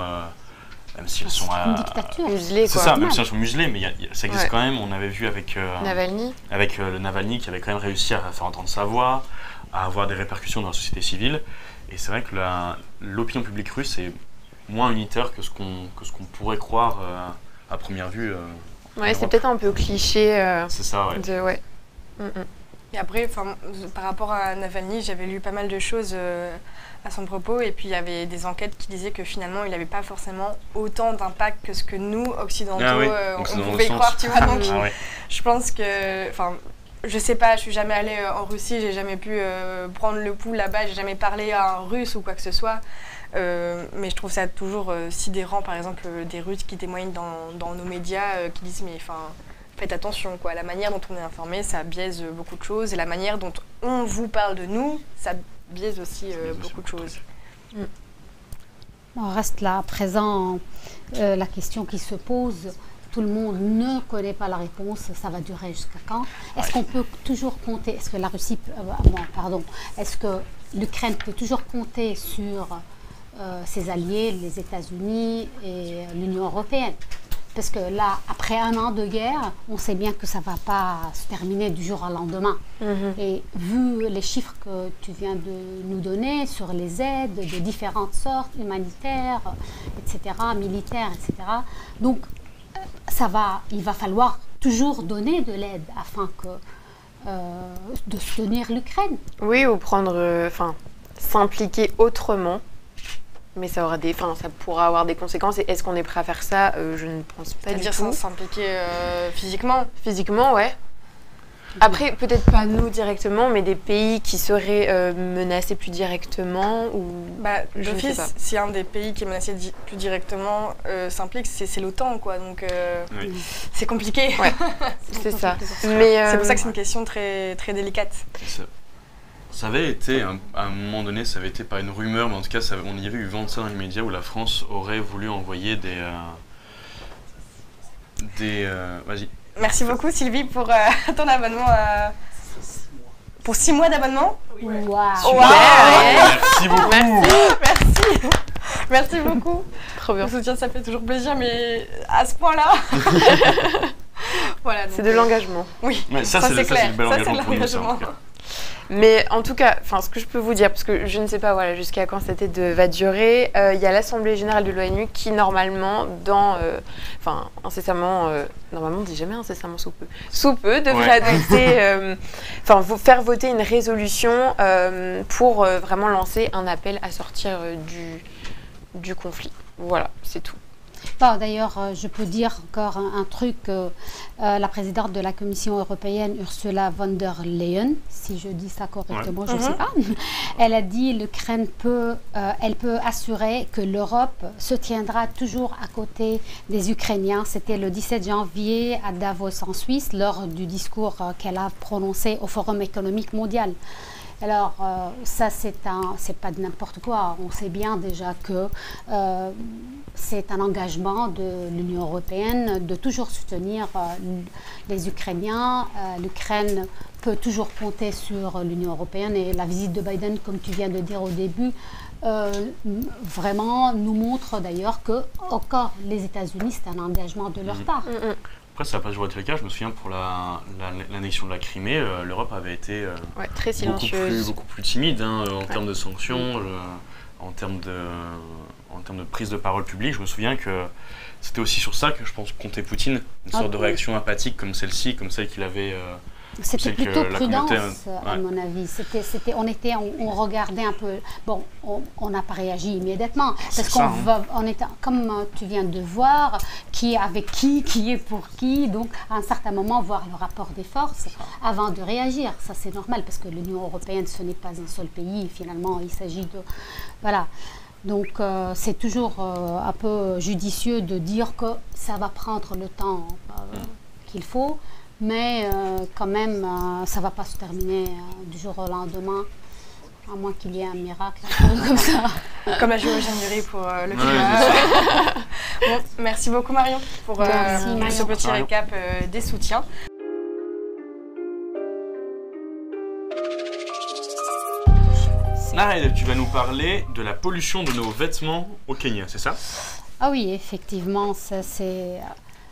une dictature. Muselées, c'est quoi. ça, même si elles sont muselées, mais ça existe quand même. On avait vu avec Navalny. Avec le Navalny qui avait quand même réussi à faire entendre sa voix, à avoir des répercussions dans la société civile. Et c'est vrai que l'opinion publique russe est moins unitaire que ce qu'on pourrait croire à première vue. C'est peut-être un peu cliché. C'est ça, ouais. Et après, par rapport à Navalny, j'avais lu pas mal de choses à son propos, et puis il y avait des enquêtes qui disaient que finalement il n'avait pas forcément autant d'impact que ce que nous, occidentaux, on pouvait croire, tu vois. Donc je pense que, je sais pas, je suis jamais allée en Russie, j'ai jamais pu prendre le pouls là-bas, j'ai jamais parlé à un Russe ou quoi que ce soit. Mais je trouve ça toujours sidérant, par exemple, des Russes qui témoignent dans nos médias, qui disent faites attention, quoi. La manière dont on est informé, ça biaise beaucoup de choses, et la manière dont on vous parle de nous, ça biaise aussi beaucoup de choses. On reste là à présent, la question qui se pose, tout le monde ne connaît pas la réponse, ça va durer jusqu'à quand? Est-ce qu'on peut toujours compter, est-ce que la Russie, est-ce que l'Ukraine peut toujours compter sur ses alliés, les États-Unis et l'Union européenne? Parce que là, après un an de guerre, on sait bien que ça ne va pas se terminer du jour au lendemain. Et vu les chiffres que tu viens de nous donner sur les aides de différentes sortes, humanitaires, etc., militaires, etc., donc il va falloir toujours donner de l'aide afin que de soutenir l'Ukraine. Oui, ou prendre, s'impliquer autrement. Mais ça pourra avoir des conséquences. Et est-ce qu'on est prêt à faire ça? Je ne pense pas du tout. C'est-à-dire s'impliquer physiquement? Physiquement, ouais. Après, peut-être pas nous directement, mais des pays qui seraient menacés plus directement ou... D'office, si un des pays qui est menacé plus directement s'implique, c'est l'OTAN, quoi. Donc, c'est compliqué. Ouais, c'est ça. C'est pour ça que c'est une question très, très délicate. Ça avait été, à un moment donné, ça avait été pas une rumeur, mais en tout cas, on y avait eu vent de ça dans les médias où la France aurait voulu envoyer vas-y. Merci beaucoup Sylvie pour ton abonnement. Pour 6 mois d'abonnement. Waouh! Wow. Merci beaucoup! Merci beaucoup. Trop bien. Le soutien, ça fait toujours plaisir, mais à ce point-là. Voilà, c'est de l'engagement. Oui, ouais, ça c'est le bel engagement pour nous, ça, en tout cas. Mais en tout cas, ce que je peux vous dire, parce que je ne sais pas jusqu'à quand cette aide va durer, il y a l'Assemblée Générale de l'ONU qui normalement, incessamment, normalement on ne dit jamais incessamment sous peu, devrait adopter, faire voter une résolution pour vraiment lancer un appel à sortir du conflit. Voilà, c'est tout. Bon, d'ailleurs, je peux dire encore un truc. La présidente de la Commission européenne, Ursula von der Leyen, si je dis ça correctement, je ne sais pas, elle a dit l'Ukraine elle peut assurer que l'Europe se tiendra toujours à côté des Ukrainiens. C'était le 17 janvier à Davos en Suisse, lors du discours qu'elle a prononcé au Forum économique mondial. Alors, ça, c'est pas de n'importe quoi. On sait bien déjà que c'est un engagement de l'Union européenne de toujours soutenir les Ukrainiens. L'Ukraine peut toujours compter sur l'Union européenne et la visite de Biden, comme tu viens de dire au début, vraiment nous montre d'ailleurs que encore les États-Unis, c'est un engagement de leur part. Après, ça n'a pas toujours été le cas. Je me souviens pour l'annexion de la Crimée, l'Europe avait été très silencieuse, beaucoup plus timide en termes de sanctions, en termes de prise de parole publique. Je me souviens que c'était aussi sur ça que je pense comptait Poutine, une sorte de réaction apathique comme celle-ci, comme celle qu'il avait. C'était plutôt prudence, à mon avis. On regardait un peu. Bon, on n'a pas réagi immédiatement. Parce qu'on était, comme tu viens de voir, qui est avec qui est pour qui. Donc, à un certain moment, voir le rapport des forces avant de réagir. Ça, c'est normal, parce que l'Union européenne, ce n'est pas un seul pays. Finalement, il s'agit de... Voilà. Donc, c'est toujours un peu judicieux de dire que ça va prendre le temps qu'il faut. Mais quand même, ça ne va pas se terminer du jour au lendemain, à moins qu'il y ait un miracle, comme ça. Comme la géo-ingénierie pour le climat. Bon, merci beaucoup Marion pour ce petit récap des soutiens. Nared, tu vas nous parler de la pollution de nos vêtements au Kenya, c'est ça? Ah oui, effectivement, c'est...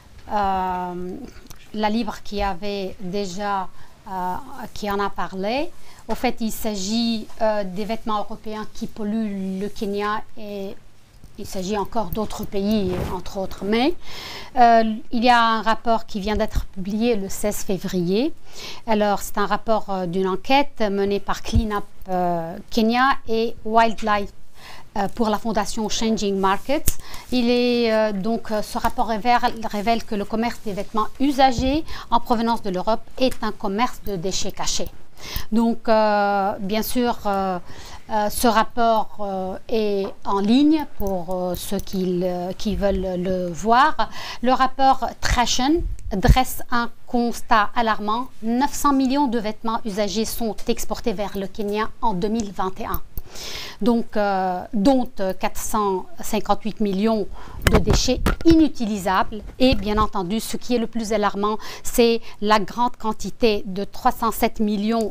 La Libre qui avait déjà, qui en a parlé. Au fait, il s'agit des vêtements européens qui polluent le Kenya et il s'agit encore d'autres pays, entre autres. Mais il y a un rapport qui vient d'être publié le 16 février. Alors, c'est un rapport d'une enquête menée par Clean Up Kenya et Wildlife pour la fondation Changing Markets. Ce rapport révèle que le commerce des vêtements usagés en provenance de l'Europe est un commerce de déchets cachés. Donc, bien sûr, ce rapport est en ligne pour ceux qui veulent le voir. Le rapport Trashen dresse un constat alarmant. 900 millions de vêtements usagés sont exportés vers le Kenya en 2021. Donc, dont 458 millions de déchets inutilisables. Et bien entendu, ce qui est le plus alarmant, c'est la grande quantité de 307 millions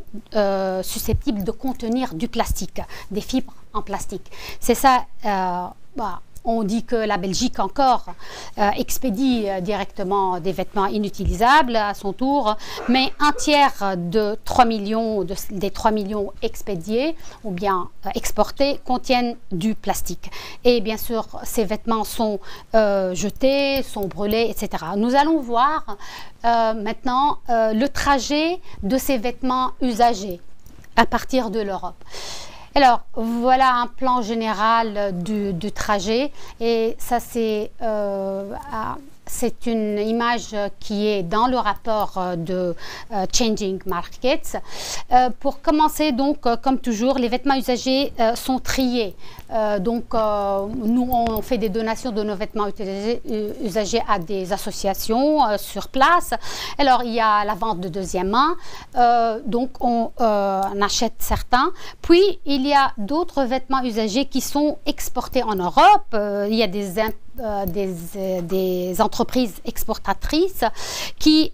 susceptibles de contenir du plastique, des fibres en plastique. C'est ça, on dit que la Belgique encore expédie directement des vêtements inutilisables à son tour, mais un tiers de 3 millions, des 3 millions expédiés ou bien exportés contiennent du plastique. Et bien sûr, ces vêtements sont jetés, sont brûlés, etc. Nous allons voir maintenant le trajet de ces vêtements usagés à partir de l'Europe. Alors, voilà un plan général du trajet et ça c'est une image qui est dans le rapport de Changing Markets. Pour commencer, donc, comme toujours, les vêtements usagés sont triés. Nous, on fait des donations de nos vêtements usagés à des associations sur place. Alors, il y a la vente de deuxième main. Donc, on achète certains. Puis, il y a d'autres vêtements usagés qui sont exportés en Europe. Il y a des entreprises exportatrices qui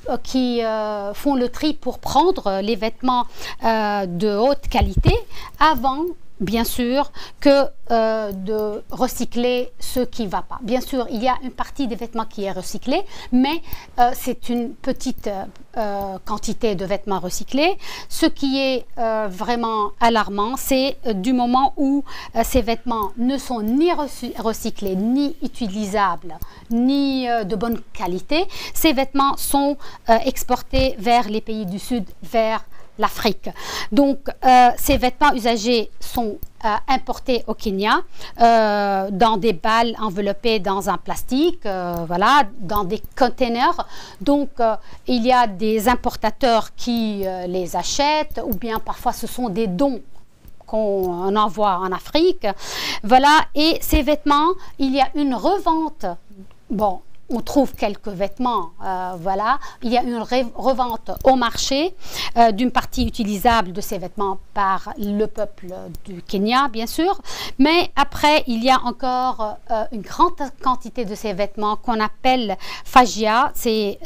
font le tri pour prendre les vêtements de haute qualité avant, bien sûr, que de recycler ce qui ne va pas. Bien sûr, il y a une partie des vêtements qui est recyclée, mais c'est une petite quantité de vêtements recyclés. Ce qui est vraiment alarmant, c'est du moment où ces vêtements ne sont ni recyclés, ni utilisables, ni de bonne qualité, ces vêtements sont exportés vers les pays du Sud, vers l'Afrique. Donc, ces vêtements usagés sont importés au Kenya dans des balles enveloppées dans un plastique, voilà, dans des containers. Donc, il y a des importateurs qui les achètent ou bien parfois ce sont des dons qu'on envoie en Afrique. Voilà, et ces vêtements, il y a une revente. Bon, on trouve quelques vêtements, voilà. Il y a une revente au marché d'une partie utilisable de ces vêtements par le peuple du Kenya, bien sûr. Mais après, il y a encore une grande quantité de ces vêtements qu'on appelle fagia. C'est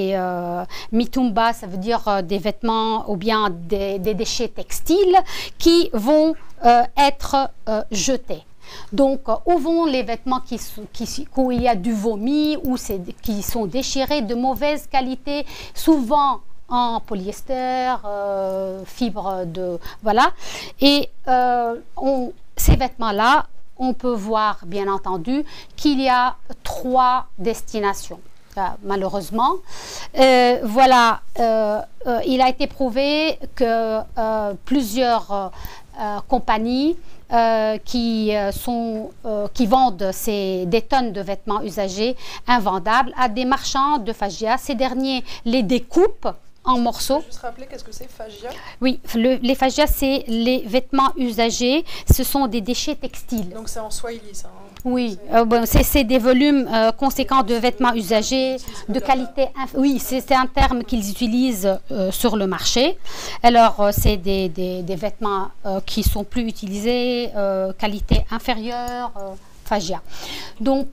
mitumba, ça veut dire des vêtements ou bien des déchets textiles qui vont être jetés. Donc, où vont les vêtements où il y a du vomi, ou qui sont déchirés, de mauvaise qualité, souvent en polyester, fibre de... Voilà. Et ces vêtements-là, on peut voir, bien entendu, qu'il y a 3 destinations. Malheureusement. Voilà, il a été prouvé que plusieurs compagnies qui vendent des tonnes de vêtements usagés invendables à des marchands de fagia. Ces derniers les découpent en morceaux. Tu peux juste rappeler qu'est-ce que c'est fagia? Oui, les fagia, c'est les vêtements usagés. Ce sont des déchets textiles. Donc c'est en swahili, ça, hein? Oui, c'est des volumes conséquents de vêtements usagés de qualité. Oui, c'est un terme qu'ils utilisent sur le marché. Alors, c'est des vêtements qui sont plus utilisés, qualité inférieure, fagia. Donc,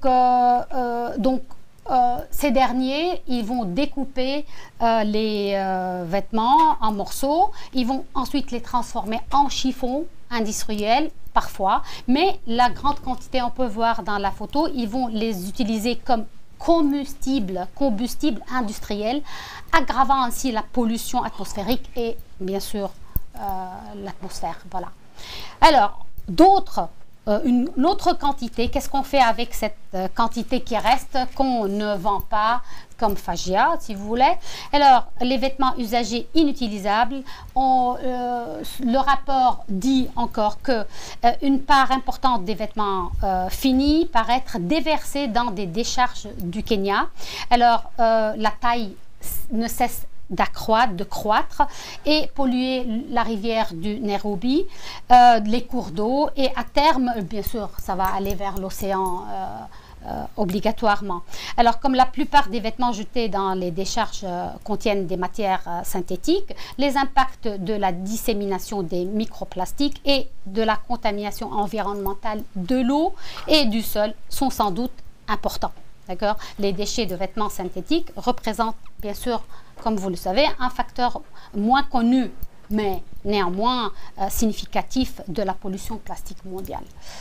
ces derniers, ils vont découper les vêtements en morceaux. Ils vont ensuite les transformer en chiffon industriel, parfois. Mais la grande quantité, on peut voir dans la photo, ils vont les utiliser comme combustible industriel, aggravant ainsi la pollution atmosphérique et bien sûr l'atmosphère. Voilà. Alors, une autre quantité, qu'est-ce qu'on fait avec cette quantité qui reste, qu'on ne vend pas comme fagia, si vous voulez? Alors, les vêtements usagés inutilisables, le rapport dit encore que une part importante des vêtements finit par être déversée dans des décharges du Kenya. Alors, la taille ne cesse de croître et polluer la rivière du Nairobi, les cours d'eau, et à terme, bien sûr, ça va aller vers l'océan obligatoirement. Alors, comme la plupart des vêtements jetés dans les décharges contiennent des matières synthétiques, les impacts de la dissémination des microplastiques et de la contamination environnementale de l'eau et du sol sont sans doute importants. D'accord? Les déchets de vêtements synthétiques représentent, bien sûr, comme vous le savez, un facteur moins connu, mais néanmoins significatif de la pollution plastique mondiale.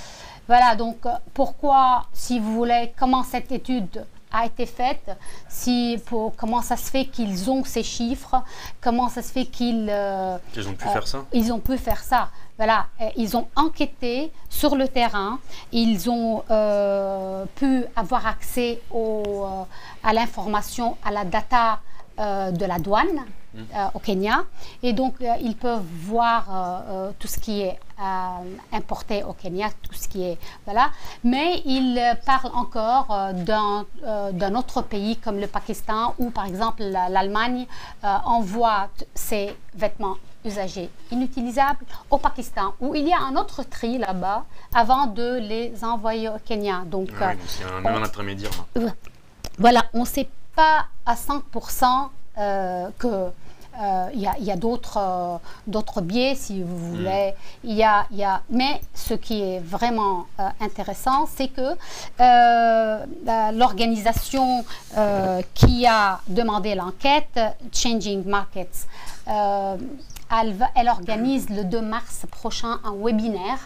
Voilà, donc pourquoi, si vous voulez, comment cette étude a été faite, comment ça se fait qu'ils ont ces chiffres, comment ça se fait qu'ils ont pu faire ça. Ils ont pu faire ça. Voilà, ils ont enquêté sur le terrain, ils ont pu avoir accès à l'information, à la data de la douane au Kenya, et donc ils peuvent voir tout ce qui est importé au Kenya, tout ce qui est voilà, mais ils parlent encore d'un autre pays comme le Pakistan, où par exemple l'Allemagne envoie ses vêtements usagés inutilisables au Pakistan, où il y a un autre tri là-bas avant de les envoyer au Kenya. Donc, donc il y a même un intermédiaire. Voilà, on ne sait pas à 100% que il y a d'autres biais, si vous voulez. Mais ce qui est vraiment intéressant, c'est que l'organisation qui a demandé l'enquête, Changing Markets, elle organise le 2 mars prochain un webinaire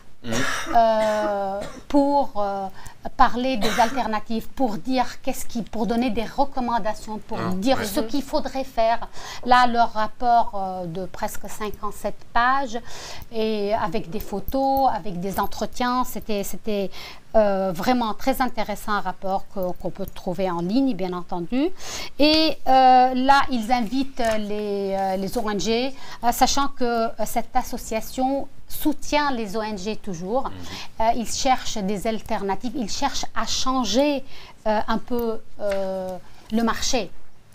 pour parler des alternatives, pour dire pour donner des recommandations, pour dire ce qu'il faudrait faire. Là, leur rapport de presque 57 pages, et avec des photos, avec des entretiens, c'était vraiment très intéressant, un rapport qu'on peut trouver en ligne, bien entendu. Et là, ils invitent les ONG, sachant que cette association soutient les ONG toujours. Ils cherchent des alternatives, ils cherchent à changer un peu le marché,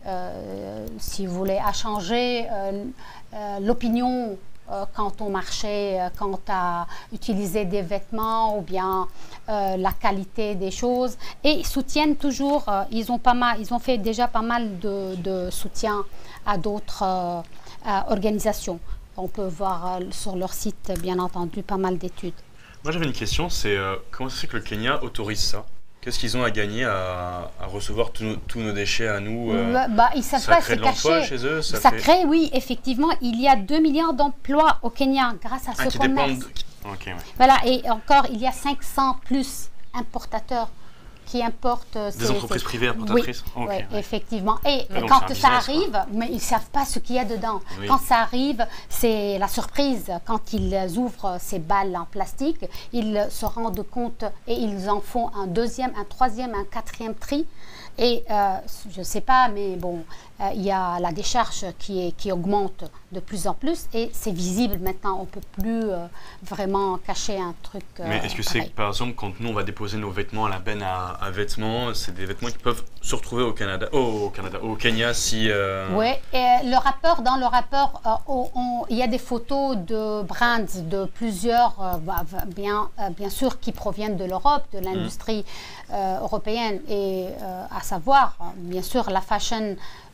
si vous voulez, à changer l'opinion quant au marché, quant à utiliser des vêtements ou bien la qualité des choses. Et ils soutiennent toujours, ils ont fait déjà pas mal de soutien à d'autres organisations. On peut voir sur leur site, bien entendu, pas mal d'études. Moi, j'avais une question, c'est comment ça se fait que le Kenya autorise ça? Qu'est-ce qu'ils ont à gagner à recevoir tous nos déchets à nous ils savent ça pas, crée c'est de l'emploi caché. chez eux Ça crée, oui, effectivement, il y a 2 millions d'emplois au Kenya grâce à ce commerce. Okay, ouais. Voilà, et encore, il y a 500 plus importateurs qui importent des entreprises privées importatrices. Oui, okay, oui, effectivement. Et donc quand business, ça arrive, mais ils ne savent pas ce qu'il y a dedans. Oui. Quand ça arrive, c'est la surprise. Quand ils ouvrent ces balles en plastique, ils se rendent compte et ils en font un deuxième, un troisième, un quatrième tri. Et je ne sais pas, mais bon, il y a la décharge qui augmente de plus en plus et c'est visible maintenant. On ne peut plus vraiment cacher un truc. Mais est-ce que c'est, par exemple, quand nous on va déposer nos vêtements à la benne à vêtements, c'est des vêtements qui peuvent se retrouver au Kenya si... Oui, et dans le rapport, il y a des photos de brands de plusieurs, bien sûr, qui proviennent de l'Europe, de l'industrie européenne, et à savoir, bien sûr, la fashion,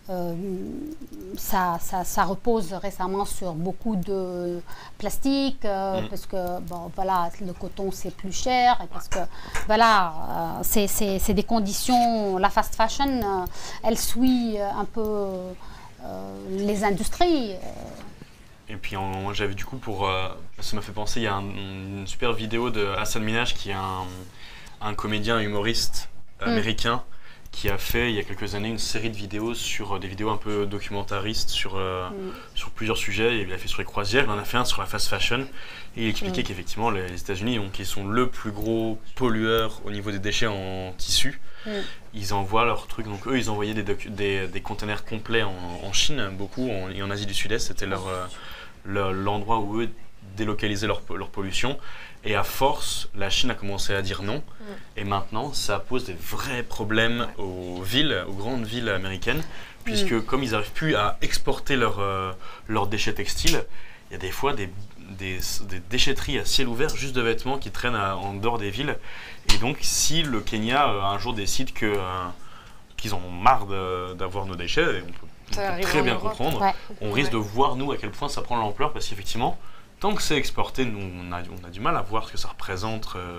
ça repose récemment sur beaucoup de plastique, parce que, bon, voilà, le coton, c'est plus cher, et parce que, voilà, c'est des conditions, la fast fashion, elle suit un peu les industries. Et puis j'avais du coup ça m'a fait penser, il y a une super vidéo de Hassan Minhaj qui est un comédien humoriste américain qui a fait il y a quelques années une série de vidéos sur des vidéos un peu documentaristes sur plusieurs sujets. Il a fait sur les croisières, il en a fait un sur la fast fashion et il expliquait qu'effectivement les États-Unis, qui sont le plus gros pollueur au niveau des déchets en tissu, ils envoient leurs trucs. Donc eux, ils envoyaient des containers complets en Chine, beaucoup, et en Asie du Sud-Est. C'était l'endroit où eux délocalisaient leur pollution. Et à force, la Chine a commencé à dire non. Et maintenant, ça pose des vrais problèmes aux grandes villes américaines, puisque comme ils n'arrivent plus à exporter leurs déchets textiles, il y a des fois des déchetteries à ciel ouvert juste de vêtements qui traînent en dehors des villes. Et donc, si le Kenya un jour décide qu'ils en ont marre d'avoir nos déchets, et on peut très bien comprendre, on risque de voir, nous, à quel point ça prend l'ampleur, parce qu'effectivement, tant que c'est exporté, nous, on a du mal à voir ce que ça représente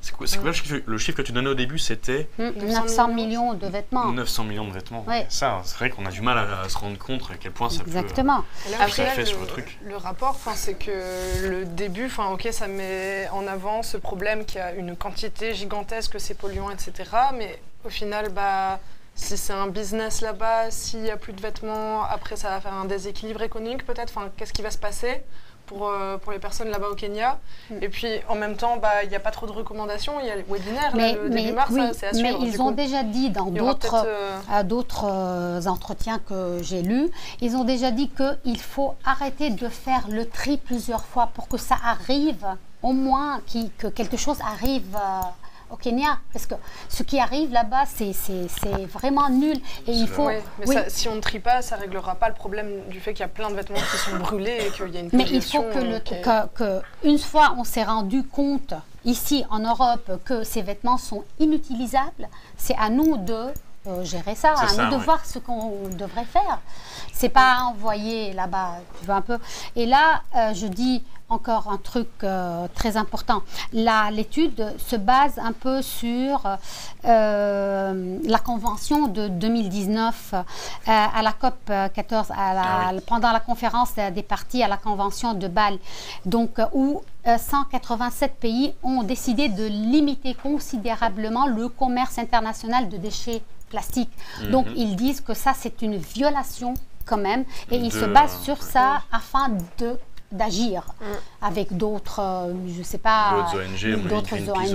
C'est quoi le chiffre que tu donnais au début, c'était 900 millions de vêtements. 900 millions de vêtements. Ouais. Ça, c'est vrai qu'on a du mal à se rendre compte à quel point ça Exactement. Et là, peut après, fait sur le truc. Le rapport, c'est que le début, ok, ça met en avant ce problème qu'il y a une quantité gigantesque, c'est polluant, etc. Mais au final, si c'est un business là-bas, s'il n'y a plus de vêtements, après ça va faire un déséquilibre économique peut-être. Qu'est-ce qui va se passer pour les personnes là-bas au Kenya? Et puis en même temps, il n'y a pas trop de recommandations. Il y a le webinaire, le début mars, c'est à suivre. Mais ils ont déjà dit dans d'autres entretiens que j'ai lus, ils ont déjà dit qu'il faut arrêter de faire le tri plusieurs fois pour que ça arrive, au moins que quelque chose arrive au Kenya, parce que ce qui arrive là-bas, c'est vraiment nul. Et il faut. Mais si on ne trie pas, ça ne réglera pas le problème du fait qu'il y a plein de vêtements qui sont brûlés et qu'il y a une pollution. Mais il faut une fois on s'est rendu compte ici en Europe que ces vêtements sont inutilisables, c'est à nous de gérer ça, à nous de voir ce qu'on devrait faire. C'est pas envoyer là-bas, tu vois un peu. Et là, je dis encore un truc très important. L'étude se base un peu sur la convention de 2019 à la COP 14, pendant la conférence des parties à la convention de Bâle, donc où 187 pays ont décidé de limiter considérablement le commerce international de déchets plastiques. Donc ils disent que ça c'est une violation quand même, et ils se basent sur ça afin d'agir avec d'autres, je sais pas, d'autres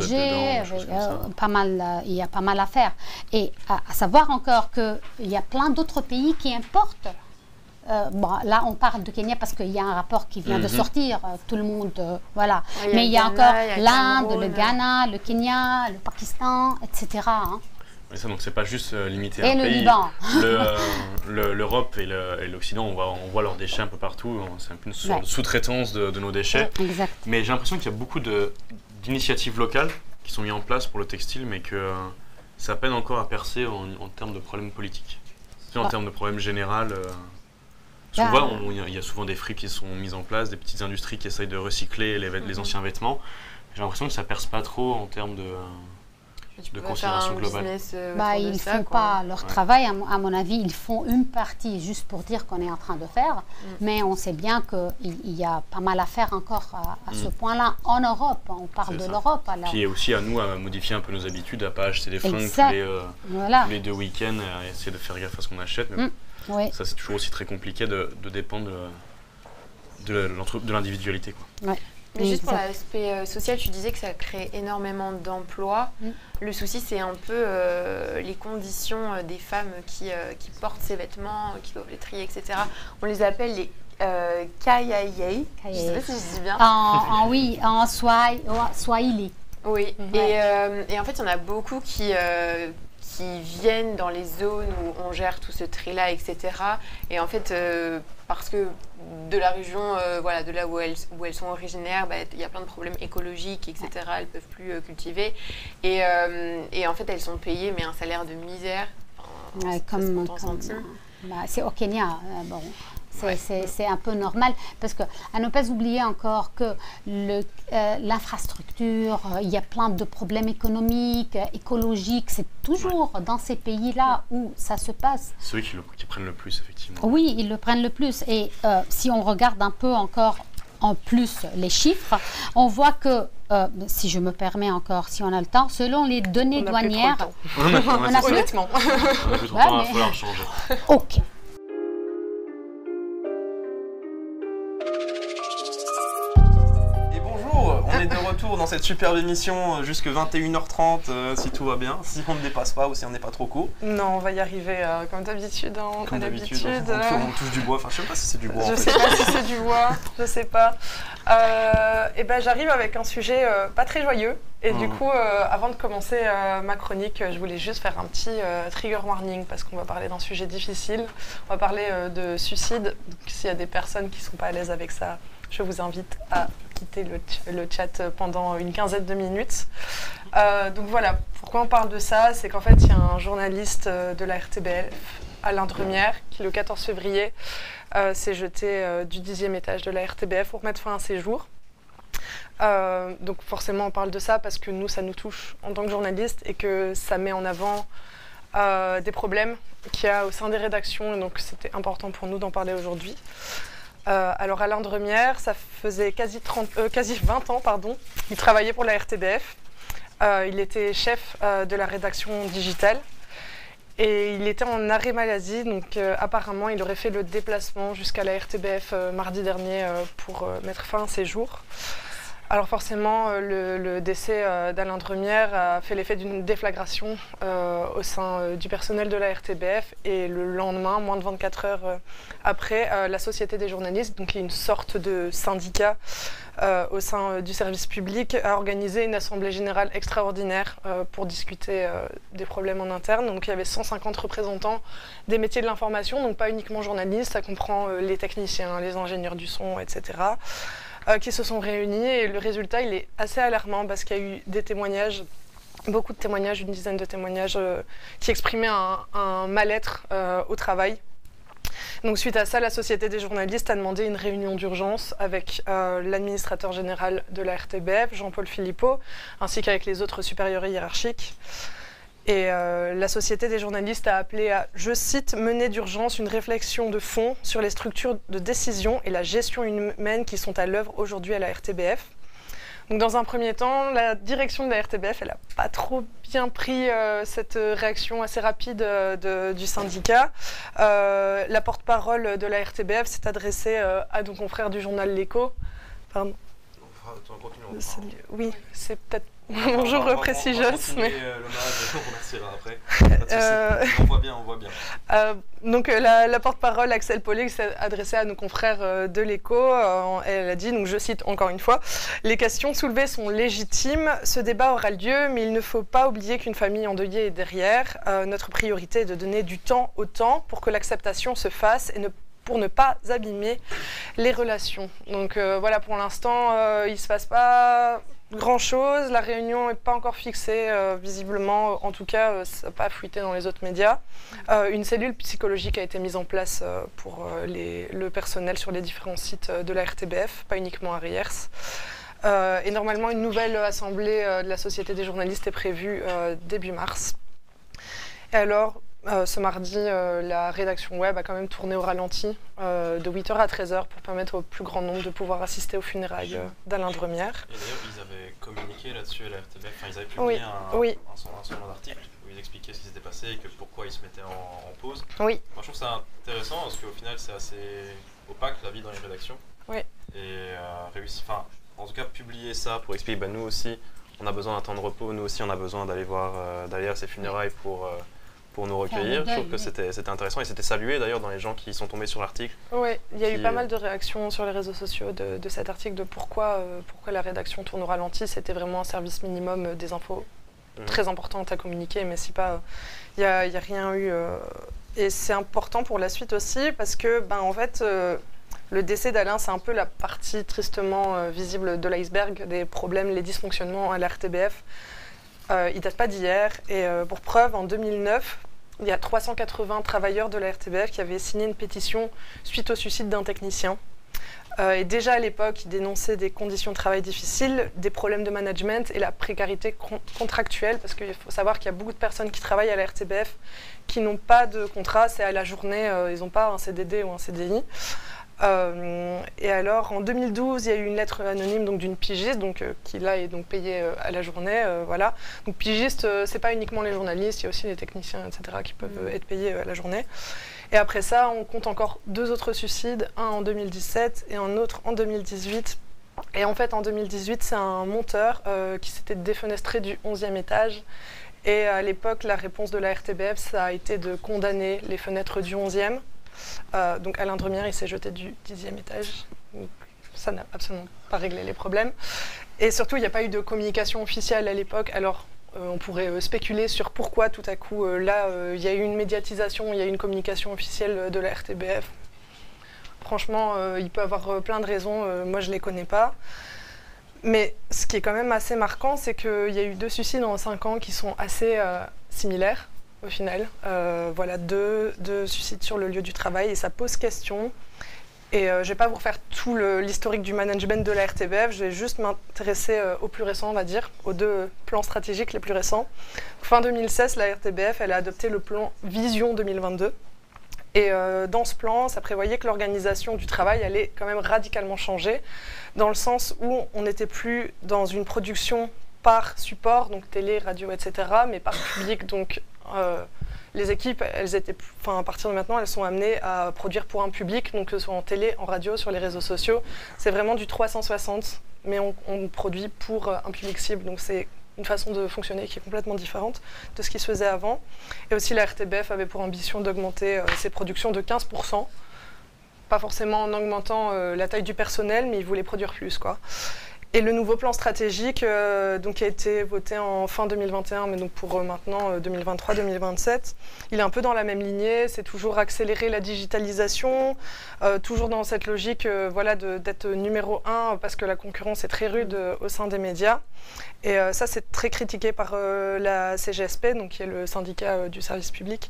ONG, pas mal, il y a pas mal à faire. Et à savoir encore qu'il y a plein d'autres pays qui importent. Là, on parle de Kenya parce qu'il y a un rapport qui vient de sortir, tout le monde, voilà. Mais il y a encore l'Inde, le Ghana, le Kenya, le Pakistan, etc. Mais ça, donc c'est pas juste limité à un pays. Liban. L'Europe et l'Occident, on voit leurs déchets un peu partout. C'est un peu une sorte de sous-traitance de nos déchets. Exact. Mais j'ai l'impression qu'il y a beaucoup d'initiatives locales qui sont mises en place pour le textile, mais que ça peine encore à percer en termes de problèmes politiques. En termes de problèmes généraux. Souvent, il y a souvent des frics qui sont mises en place, des petites industries qui essayent de recycler les anciens vêtements. J'ai l'impression que ça perce pas trop en termes de considération globale. Ils ne font pas leur travail, à mon avis. Ils font une partie juste pour dire qu'on est en train de faire, mais on sait bien qu'il y a pas mal à faire encore à ce point-là. En Europe, on parle de l'Europe. Puis aussi à nous à modifier un peu nos habitudes, à ne pas acheter des fringues tous les 2 week-ends, à essayer de faire gaffe à ce qu'on achète. Mais ça, c'est toujours aussi très compliqué de dépendre de l'individualité. Mais juste pour l'aspect social, tu disais que ça crée énormément d'emplois. Le souci, c'est un peu les conditions des femmes qui portent ces vêtements, qui doivent les trier, etc. On les appelle les kayayei. Je ne sais pas si je dis bien. En Swahili. Oui, et en fait, il y en a beaucoup qui viennent dans les zones où on gère tout ce tri-là, etc. Et en fait, parce que de la région, de là où elles sont originaires, il y a plein de problèmes écologiques, etc. Elles ne peuvent plus cultiver. Et en fait, elles sont payées, mais un salaire de misère. C'est au Kenya. C'est un peu normal, parce qu'à ne pas oublier encore que l'infrastructure, il y a plein de problèmes économiques, écologiques, c'est toujours dans ces pays-là où ça se passe. C'est eux qui prennent le plus, effectivement. Oui, ils le prennent le plus. Et si on regarde un peu encore en plus les chiffres, on voit que, si je me permets encore, si on a le temps, selon les données douanières... Honnêtement. On a plus trop de temps, il va falloir changer. Ok. On est de retour dans cette superbe émission jusque 21h30 si tout va bien, si on ne dépasse pas ou si on n'est pas trop court. Non, on va y arriver comme d'habitude. Comme d'habitude, on touche du bois, enfin je sais pas si c'est du bois. Je sais pas si c'est du bois, je sais pas. J'arrive avec un sujet pas très joyeux et du coup avant de commencer ma chronique, je voulais juste faire un petit trigger warning parce qu'on va parler d'un sujet difficile. On va parler de suicide, donc s'il y a des personnes qui ne sont pas à l'aise avec ça, je vous invite à quitter le chat pendant une quinzaine de minutes. Donc voilà, pourquoi on parle de ça, c'est qu'en fait, il y a un journaliste de la RTBF, Alain Drumière, qui le 14 février s'est jeté du 10e étage de la RTBF pour mettre fin à ses jours. Donc forcément on parle de ça parce que nous ça nous touche en tant que journalistes et que ça met en avant des problèmes qu'il y a au sein des rédactions, et donc c'était important pour nous d'en parler aujourd'hui. Alors Alain Dremière, ça faisait quasi 20 ans, il travaillait pour la RTBF. Il était chef de la rédaction digitale et il était en arrêt maladie, donc apparemment il aurait fait le déplacement jusqu'à la RTBF mardi dernier pour mettre fin à ses jours. Alors forcément, le décès d'Alain Dremière a fait l'effet d'une déflagration au sein du personnel de la RTBF, et le lendemain, moins de 24 heures après, la Société des journalistes, donc qui est une sorte de syndicat au sein du service public, a organisé une assemblée générale extraordinaire pour discuter des problèmes en interne. Donc il y avait 150 représentants des métiers de l'information, donc pas uniquement journalistes, ça comprend les techniciens, les ingénieurs du son, etc., qui se sont réunis, et le résultat il est assez alarmant parce qu'il y a eu des témoignages, beaucoup de témoignages, une dizaine de témoignages qui exprimaient un mal-être au travail. Donc suite à ça, la Société des journalistes a demandé une réunion d'urgence avec l'administrateur général de la RTBF, Jean-Paul Philippot, ainsi qu'avec les autres supérieurs hiérarchiques. Et la Société des journalistes a appelé à, je cite, mener d'urgence une réflexion de fond sur les structures de décision et la gestion humaine qui sont à l'œuvre aujourd'hui à la RTBF. Donc dans un premier temps, la direction de la RTBF, elle n'a pas trop bien pris cette réaction assez rapide du syndicat. La porte-parole de la RTBF s'est adressée à nos confrères du journal L'Écho. Pardon. Oui, c'est peut-être bonjour précis Joss. Mais... on remerciera après. On voit bien. Donc la porte-parole Axel Paulet s'est adressée à nos confrères de l'Écho. Elle a dit, donc je cite encore une fois, « Les questions soulevées sont légitimes, ce débat aura lieu, mais il ne faut pas oublier qu'une famille endeuillée est derrière. Notre priorité est de donner du temps au temps pour que l'acceptation se fasse et pour ne pas abîmer les relations. » Donc voilà, pour l'instant, il ne se passe pas grand-chose. La réunion n'est pas encore fixée, visiblement. En tout cas, ça n'a pas fuité dans les autres médias. Une cellule psychologique a été mise en place pour le personnel sur les différents sites de la RTBF, pas uniquement à Riers. Et normalement, une nouvelle assemblée de la Société des journalistes est prévue début mars. Et alors, ce mardi, la rédaction web a quand même tourné au ralenti de 8h à 13h pour permettre au plus grand nombre de pouvoir assister aux funérailles d'Alain Dremière. Et d'ailleurs, ils avaient communiqué là-dessus à la RTBF, enfin, ils avaient publié un article où ils expliquaient ce qui s'était passé et pourquoi ils se mettaient en pause. Oui. Moi, je trouve ça intéressant parce qu'au final, c'est assez opaque la vie dans les rédactions. Oui. Et en tout cas, publier ça pour expliquer, nous aussi, on a besoin d'un temps de repos, nous aussi, on a besoin d'aller voir d'ailleurs ces funérailles pour nous recueillir. Je trouve que c'était intéressant et c'était salué d'ailleurs dans les gens qui sont tombés sur l'article. Oui, il y a eu pas mal de réactions sur les réseaux sociaux de cet article, de pourquoi la rédaction tourne au ralenti. C'était vraiment un service minimum des infos très importantes à communiquer, mais si pas, il n'y a rien eu. Et c'est important pour la suite aussi parce que, en fait, le décès d'Alain, c'est un peu la partie tristement visible de l'iceberg des problèmes, les dysfonctionnements à la RTBF. Il date pas d'hier, et pour preuve, en 2009, il y a 380 travailleurs de la RTBF qui avaient signé une pétition suite au suicide d'un technicien. Et déjà à l'époque, ils dénonçaient des conditions de travail difficiles, des problèmes de management et la précarité contractuelle, parce qu'il faut savoir qu'il y a beaucoup de personnes qui travaillent à la RTBF qui n'ont pas de contrat, c'est à la journée, ils n'ont pas un CDD ou un CDI. Et alors en 2012 il y a eu une lettre anonyme d'une pigiste qui là est donc payée à la journée, voilà. Donc pigiste, c'est pas uniquement les journalistes, il y a aussi les techniciens, etc. qui peuvent être payés à la journée. Et après ça on compte encore 2 autres suicides, un en 2017 et un autre en 2018. Et en fait en 2018 c'est un monteur qui s'était défenestré du 11e étage. Et à l'époque la réponse de la RTBF ça a été de condamner les fenêtres du 11e. Donc Alain Dremière il s'est jeté du 10e étage, donc ça n'a absolument pas réglé les problèmes. Et surtout il n'y a pas eu de communication officielle à l'époque, alors on pourrait spéculer sur pourquoi tout à coup il y a eu une médiatisation, il y a eu une communication officielle de la RTBF. Franchement il peut y avoir plein de raisons, moi je ne les connais pas. Mais ce qui est quand même assez marquant, c'est qu'il y a eu 2 suicides en 5 ans qui sont assez similaires. Au final, voilà, deux suicides sur le lieu du travail et ça pose question. Et je ne vais pas vous refaire tout l'historique du management de la RTBF, je vais juste m'intéresser au plus récent, on va dire, aux 2 plans stratégiques les plus récents. Fin 2016, la RTBF elle a adopté le plan Vision 2022. Et dans ce plan, ça prévoyait que l'organisation du travail allait quand même radicalement changer, dans le sens où on n'était plus dans une production par support, donc télé, radio, etc., mais par public, donc... les équipes, à partir de maintenant, elles sont amenées à produire pour un public, donc que ce soit en télé, en radio, sur les réseaux sociaux. C'est vraiment du 360, mais on produit pour un public cible. Donc c'est une façon de fonctionner qui est complètement différente de ce qui se faisait avant. Et aussi, la RTBF avait pour ambition d'augmenter ses productions de 15%. Pas forcément en augmentant la taille du personnel, mais ils voulaient produire plus, quoi. Et le nouveau plan stratégique donc, qui a été voté en fin 2021, mais donc pour maintenant 2023-2027, il est un peu dans la même lignée, c'est toujours accélérer la digitalisation, toujours dans cette logique d'être numéro 1 parce que la concurrence est très rude au sein des médias. Et ça, c'est très critiqué par la CGSP, donc, qui est le syndicat du service public.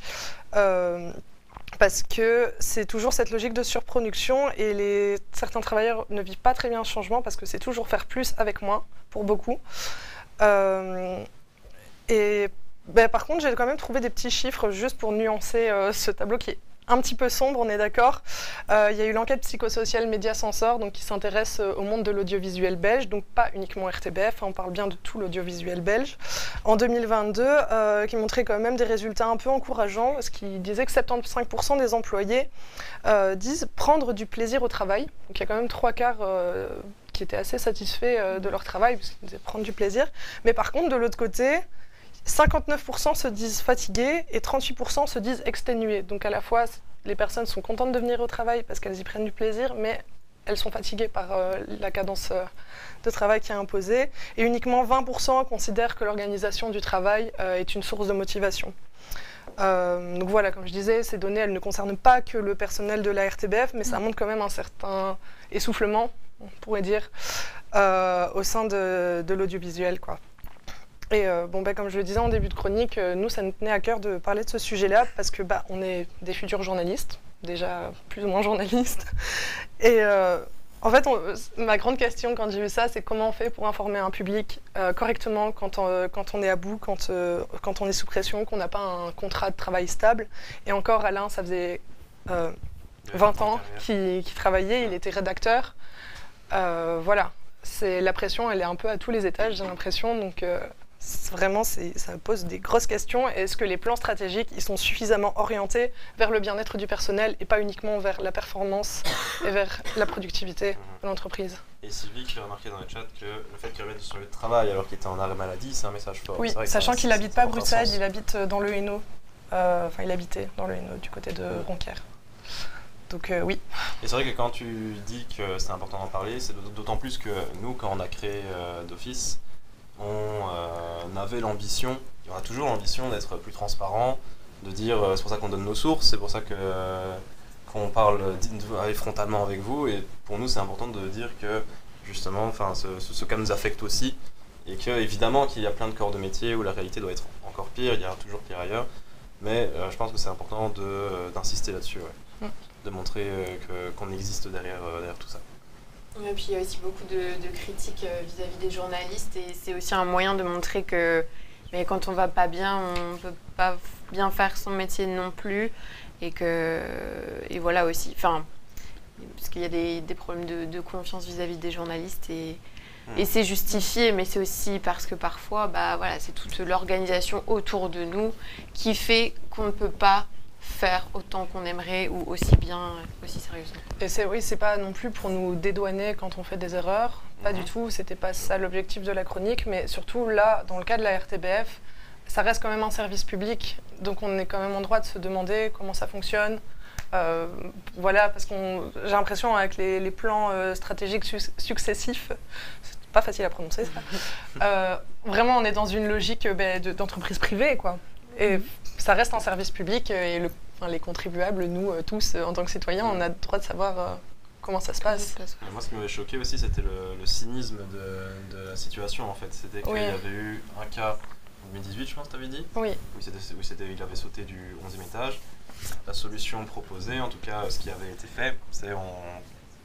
Parce que c'est toujours cette logique de surproduction et certains travailleurs ne vivent pas très bien ce changement parce que c'est toujours faire plus avec moins, pour beaucoup. Par contre, j'ai quand même trouvé des petits chiffres juste pour nuancer ce tableau qui est un petit peu sombre, on est d'accord. Il y a eu l'enquête psychosociale Média Sensor, donc qui s'intéresse au monde de l'audiovisuel belge, donc pas uniquement RTBF, on parle bien de tout l'audiovisuel belge. En 2022, qui montrait quand même des résultats un peu encourageants, parce qu'il disait que 75% des employés disent prendre du plaisir au travail. Donc il y a quand même 3/4 qui étaient assez satisfaits de leur travail, parce qu'ils disaient prendre du plaisir. Mais par contre, de l'autre côté, 59% se disent fatigués et 38% se disent exténués. Donc à la fois, les personnes sont contentes de venir au travail parce qu'elles y prennent du plaisir, mais elles sont fatiguées par la cadence de travail qui est imposée. Et uniquement 20% considèrent que l'organisation du travail est une source de motivation. Donc voilà, comme je disais, ces données, elles ne concernent pas que le personnel de la RTBF, mais ça montre quand même un certain essoufflement, on pourrait dire, au sein de l'audiovisuel, quoi. Et comme je le disais en début de chronique, nous, ça nous tenait à cœur de parler de ce sujet-là parce que on est des futurs journalistes, déjà plus ou moins journalistes. Et en fait, ma grande question quand j'ai vu ça, c'est comment on fait pour informer un public correctement quand on est à bout, quand on est sous pression, qu'on n'a pas un contrat de travail stable. Et encore, Alain, ça faisait 20 ans qu'il travaillait, il était rédacteur. Voilà, la pression, elle est un peu à tous les étages, j'ai l'impression. Donc vraiment, ça pose des grosses questions. Est-ce que les plans stratégiques, ils sont suffisamment orientés vers le bien-être du personnel et pas uniquement vers la performance et vers la productivité de l'entreprise? Et Sylvie qui a remarqué dans le chat que le fait qu'il revienne sur le travail alors qu'il était en arrêt maladie, c'est un message fort. Oui, sachant qu'il n'habite pas à Bruxelles, il habite dans le Hainaut. Il habitait dans le Hainaut, du côté de Ronquière. Donc oui. Et c'est vrai que quand tu dis que c'est important d'en parler, c'est d'autant plus que nous, quand on a créé d'Office, on avait l'ambition, il y aura toujours l'ambition d'être plus transparent, de dire, c'est pour ça qu'on donne nos sources, c'est pour ça qu'on parle frontalement avec vous, et pour nous c'est important de dire que justement, ce cas nous affecte aussi, et que évidemment qu'il y a plein de corps de métier où la réalité doit être encore pire, il y aura toujours pire ailleurs, mais je pense que c'est important d'insister là-dessus, ouais. De montrer qu'on existe derrière tout ça. Et puis il y a aussi beaucoup de critiques vis-à-vis des journalistes et c'est aussi un moyen de montrer que quand on va pas bien, on ne peut pas bien faire son métier non plus et voilà aussi, parce qu'il y a des problèmes de confiance vis-à-vis des journalistes et c'est justifié, mais c'est aussi parce que parfois c'est toute l'organisation autour de nous qui fait qu'on ne peut pas faire autant qu'on aimerait ou aussi bien, aussi sérieusement. Et c'est pas non plus pour nous dédouaner quand on fait des erreurs, pas du tout, c'était pas ça l'objectif de la chronique, mais surtout là, dans le cas de la RTBF, ça reste quand même un service public, donc on est quand même en droit de se demander comment ça fonctionne. Voilà, parce que j'ai l'impression avec les plans stratégiques successifs, c'est pas facile à prononcer ça, vraiment on est dans une logique d'entreprise privée, quoi. Et ça reste un service public et les contribuables, nous tous en tant que citoyens, on a le droit de savoir comment ça se passe. Moi, ce qui m'avait choqué aussi, c'était le cynisme de la situation en fait. C'était qu'il y avait eu un cas en 2018, je pense, tu avais dit. Oui. Où il avait sauté du 11e étage. la solution proposée, en tout cas ce qui avait été fait, c'est on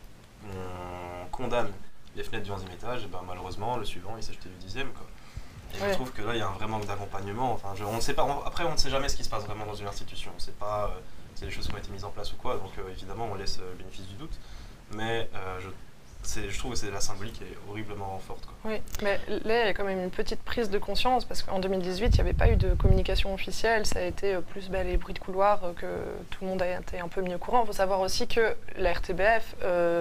condamne les fenêtres du 11e étage, et ben malheureusement le suivant il s'est jeté du 10e quoi. Et je trouve que là il y a un vrai manque d'accompagnement. Enfin, on ne sait pas. Après on ne sait jamais ce qui se passe vraiment dans une institution. On ne sait pas si les choses qui ont été mises en place ou quoi. Donc évidemment on laisse le bénéfice du doute. Mais je trouve que c'est la symbolique est horriblement forte quoi. Oui, mais là il y a quand même une petite prise de conscience parce qu'en 2018 il n'y avait pas eu de communication officielle. Ça a été plus les bruits de couloir que tout le monde a été un peu mis au courant. Il faut savoir aussi que la RTBF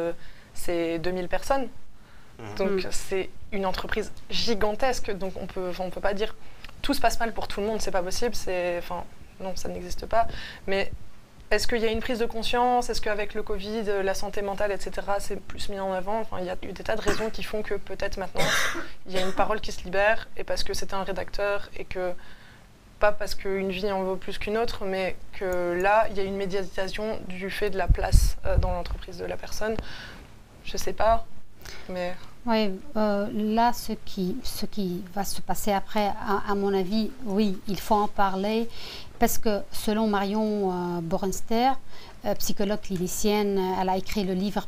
c'est 2000 personnes. Donc c'est une entreprise gigantesque, donc on peut pas dire tout se passe mal pour tout le monde, c'est pas possible, non, ça n'existe pas. Mais est-ce qu'il y a une prise de conscience? Est-ce qu'avec le Covid, la santé mentale, etc., c'est plus mis en avant? Il y a eu des tas de raisons qui font que peut-être maintenant il y a une parole qui se libère, et parce que c'est un rédacteur, et que pas parce qu'une vie en vaut plus qu'une autre, mais que là il y a une médiatisation du fait de la place dans l'entreprise de la personne. Je sais pas, mais... Oui, là, ce qui va se passer après, à mon avis, oui, il faut en parler, parce que selon Marion Borenster, psychologue clinicienne, elle a écrit le livre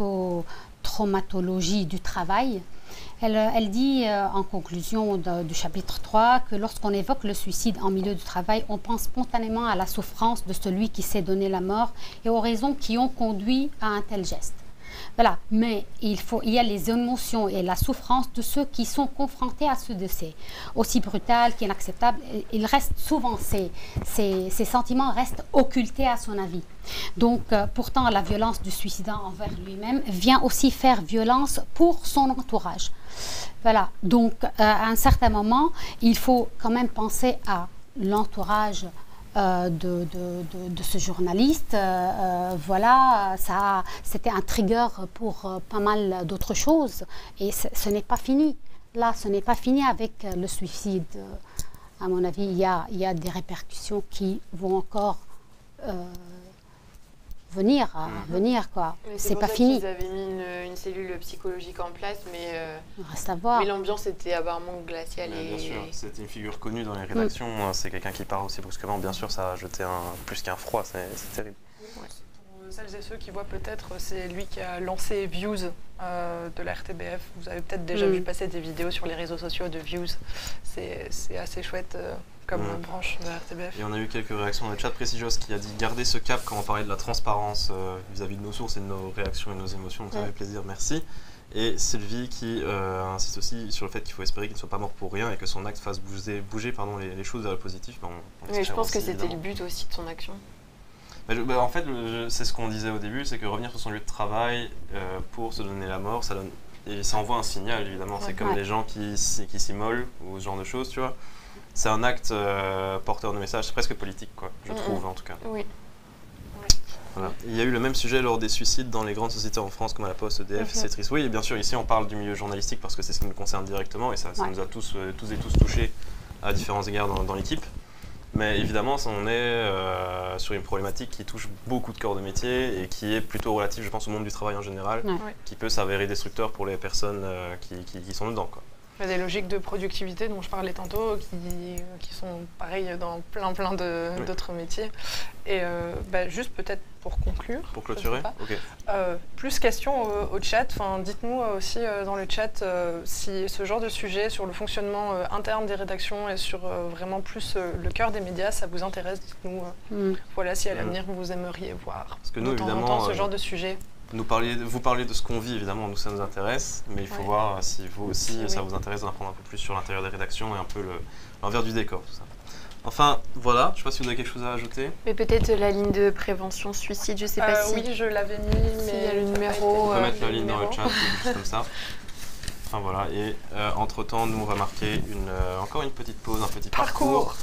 Psychotraumatologie du travail. Elle dit en conclusion du chapitre 3 que lorsqu'on évoque le suicide en milieu du travail, on pense spontanément à la souffrance de celui qui s'est donné la mort et aux raisons qui ont conduit à un tel geste. Voilà, mais il y a les émotions et la souffrance de ceux qui sont confrontés à ce décès. Aussi brutal qu'inacceptable, il reste souvent, ces sentiments restent occultés à son avis. Donc, pourtant, la violence du suicidant envers lui-même vient aussi faire violence pour son entourage. Voilà, donc à un certain moment, il faut quand même penser à l'entourage de ce journaliste. Voilà, c'était un trigger pour pas mal d'autres choses. Et ce n'est pas fini. Là, ce n'est pas fini avec le suicide. À mon avis, il y a des répercussions qui vont encore venir, quoi. C'est pas fini. Ils avaient mis une cellule psychologique en place, mais reste à voir. Mais l'ambiance était apparemment glaciale. Bien sûr, c'était une figure connue dans les rédactions. C'est quelqu'un qui part aussi brusquement. Bien sûr, ça a jeté plus qu'un froid. C'est terrible. Ouais. Pour celles et ceux qui voient peut-être, c'est lui qui a lancé Views de la RTBF. Vous avez peut-être déjà vu passer des vidéos sur les réseaux sociaux de Views. C'est assez chouette. Comme branche de la RTBF. Et on a eu quelques réactions dans le chat. Précisios qui a dit garder ce cap quand on parlait de la transparence vis-à-vis de nos sources et de nos réactions et de nos émotions. Donc ça fait plaisir, merci. Et Sylvie qui insiste aussi sur le fait qu'il faut espérer qu'il ne soit pas mort pour rien et que son acte fasse bouger les choses vers le positif. Mais je pense que c'était le but aussi de son action. En fait, c'est ce qu'on disait au début, c'est que revenir sur son lieu de travail pour se donner la mort, ça envoie un signal évidemment. C'est comme les gens qui s'immolent ou ce genre de choses, tu vois. C'est un acte porteur de message, c'est presque politique, quoi, je trouve en tout cas. Oui. Voilà. Il y a eu le même sujet lors des suicides dans les grandes sociétés en France comme à la Poste, EDF, c'est triste. Oui, bien sûr, ici on parle du milieu journalistique parce que c'est ce qui nous concerne directement et ça nous a tous et tous touchés à différents égards dans l'équipe. Mais évidemment, on est sur une problématique qui touche beaucoup de corps de métier et qui est plutôt relative, je pense, au monde du travail en général, qui peut s'avérer destructeur pour les personnes qui sont dedans, quoi. Il y a des logiques de productivité dont je parlais tantôt qui sont pareilles dans plein d'autres métiers. Et juste peut-être pour conclure. Pour clôturer, ok. Plus question au chat. Dites-nous aussi dans le chat si ce genre de sujet sur le fonctionnement interne des rédactions et sur vraiment plus le cœur des médias, ça vous intéresse. Dites-nous voilà, si à l'avenir vous aimeriez voir parce que nous, de temps en temps ce genre de sujet. Vous parlez de ce qu'on vit, évidemment, nous ça nous intéresse, mais il faut voir si vous aussi ça vous intéresse d'en apprendre un peu plus sur l'intérieur des rédactions et un peu l'envers du décor, tout ça. Enfin, voilà, je ne sais pas si vous avez quelque chose à ajouter. Mais peut-être la ligne de prévention suicide, je ne sais pas si... Oui, je l'avais mis, mais il y a le numéro... On peut mettre la ligne dans le chat, juste comme ça. Enfin voilà, et entre-temps, nous on va marquer encore une petite pause, un petit parcours.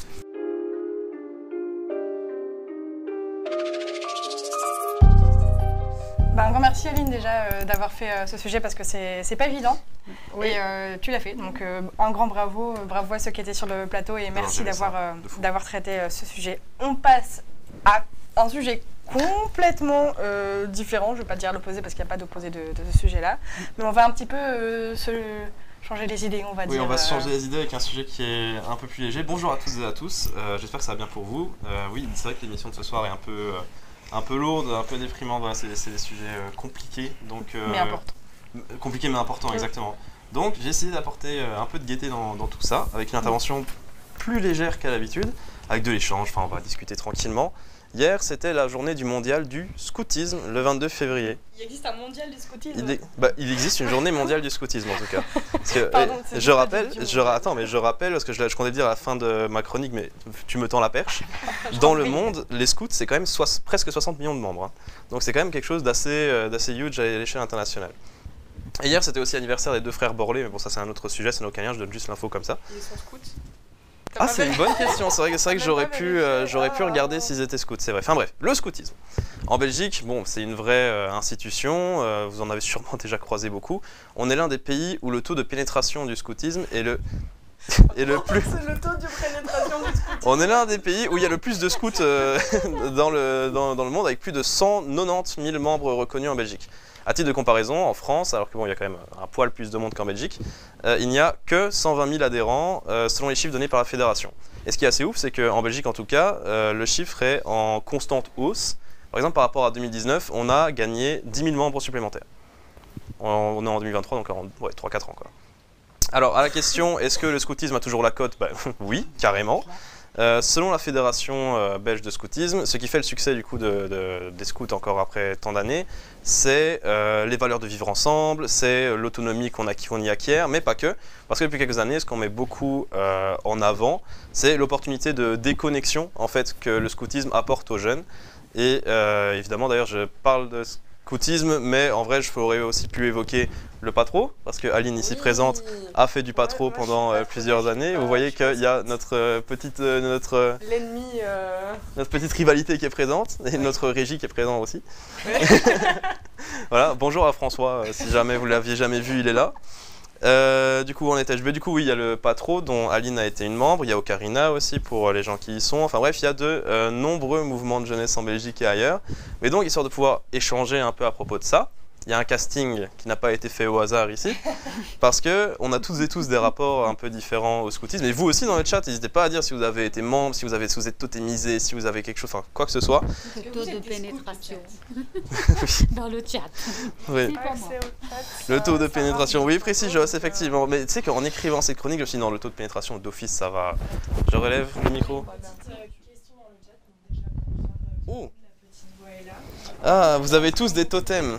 Un grand merci Aline déjà d'avoir fait ce sujet parce que c'est pas évident. Oui. Et tu l'as fait, donc un grand bravo à ceux qui étaient sur le plateau et merci d'avoir traité ce sujet. On passe à un sujet complètement différent, je ne vais pas dire l'opposé parce qu'il n'y a pas d'opposé de ce sujet-là, mais on va un petit peu changer les idées, on va dire. Oui, on va se changer les idées avec un sujet qui est un peu plus léger. Bonjour à toutes et à tous, j'espère que ça va bien pour vous. Oui, c'est vrai que l'émission de ce soir est un peu lourde, un peu déprimante, voilà, c'est des sujets compliqués. Donc, mais importants. Compliqués mais importants, exactement. Donc j'ai essayé d'apporter un peu de gaieté dans tout ça, avec une intervention plus légère qu'à l'habitude, avec de l'échange, enfin on va discuter tranquillement. Hier, c'était la journée du mondial du scoutisme, le 22 février. Il existe un mondial du scoutisme Il existe une journée mondiale du scoutisme en tout cas. Parce que, Pardon, je rappelle, parce que je comptais le dire à la fin de ma chronique, mais tu me tends la perche. Dans le monde, les scouts, c'est quand même presque 60 millions de membres. Hein. Donc c'est quand même quelque chose d'assez huge à l'échelle internationale. Et hier, c'était aussi l'anniversaire des deux frères Borlé, mais bon, ça c'est un autre sujet, ça n'a aucun lien, je donne juste l'info comme ça. Ils sont scouts? Ah, c'est une bonne question, c'est vrai que j'aurais pu regarder s'ils étaient scouts, c'est vrai. Enfin bref, le scoutisme. En Belgique, bon, c'est une vraie institution, vous en avez sûrement déjà croisé beaucoup. On est l'un des pays où le taux de pénétration du scoutisme est le plus... C'est le taux de pénétration du scoutisme. On est l'un des pays où il y a le plus de scouts dans le monde, avec plus de 190 000 membres reconnus en Belgique. À titre de comparaison, en France, alors que bon, il y a quand même un poil plus de monde qu'en Belgique, il n'y a que 120 000 adhérents selon les chiffres donnés par la fédération. Et ce qui est assez ouf, c'est qu'en Belgique en tout cas, le chiffre est en constante hausse. Par exemple, par rapport à 2019, on a gagné 10 000 membres supplémentaires. On est en 2023, donc en 3-4 ans, quoi. Alors, à la question, est-ce que le scoutisme a toujours la cote? Oui, carrément. Selon la fédération belge de scoutisme, ce qui fait le succès du coup des scouts encore après tant d'années, c'est les valeurs de vivre ensemble, c'est l'autonomie qu'on y acquiert, mais pas que. Parce que depuis quelques années, ce qu'on met beaucoup en avant, c'est l'opportunité de déconnexion en fait, que le scoutisme apporte aux jeunes. Et évidemment, d'ailleurs, je parle de scoutisme, mais en vrai, je pourrais aussi pu évoquer le patro, parce que Aline, ici présente, a fait du patro pendant plusieurs années. Vous voyez qu'il y a notre petite rivalité qui est présente, et notre régie qui est présente aussi. Voilà, bonjour à François, si jamais vous ne l'aviez jamais vu, il est là. Du coup, en étage B, du coup, oui, il y a le patro dont Aline a été une membre, il y a Ocarina aussi pour les gens qui y sont. Enfin bref, il y a de nombreux mouvements de jeunesse en Belgique et ailleurs. Mais donc, histoire de pouvoir échanger un peu à propos de ça, il y a un casting qui n'a pas été fait au hasard ici, parce qu'on a toutes et tous des rapports un peu différents au scoutisme. Et vous aussi dans le chat, n'hésitez pas à dire si vous avez été membre, si vous êtes totémisé, si vous avez quelque chose, enfin quoi que ce soit. Le taux de pénétration dans le chat. Oui. Le taux de pénétration, oui, précis, Joss, effectivement. Mais tu sais qu'en écrivant cette chronique, je me suis dit non, le taux de pénétration d'office, ça va. Je relève le micro. Oh. Ah, vous avez tous des totems.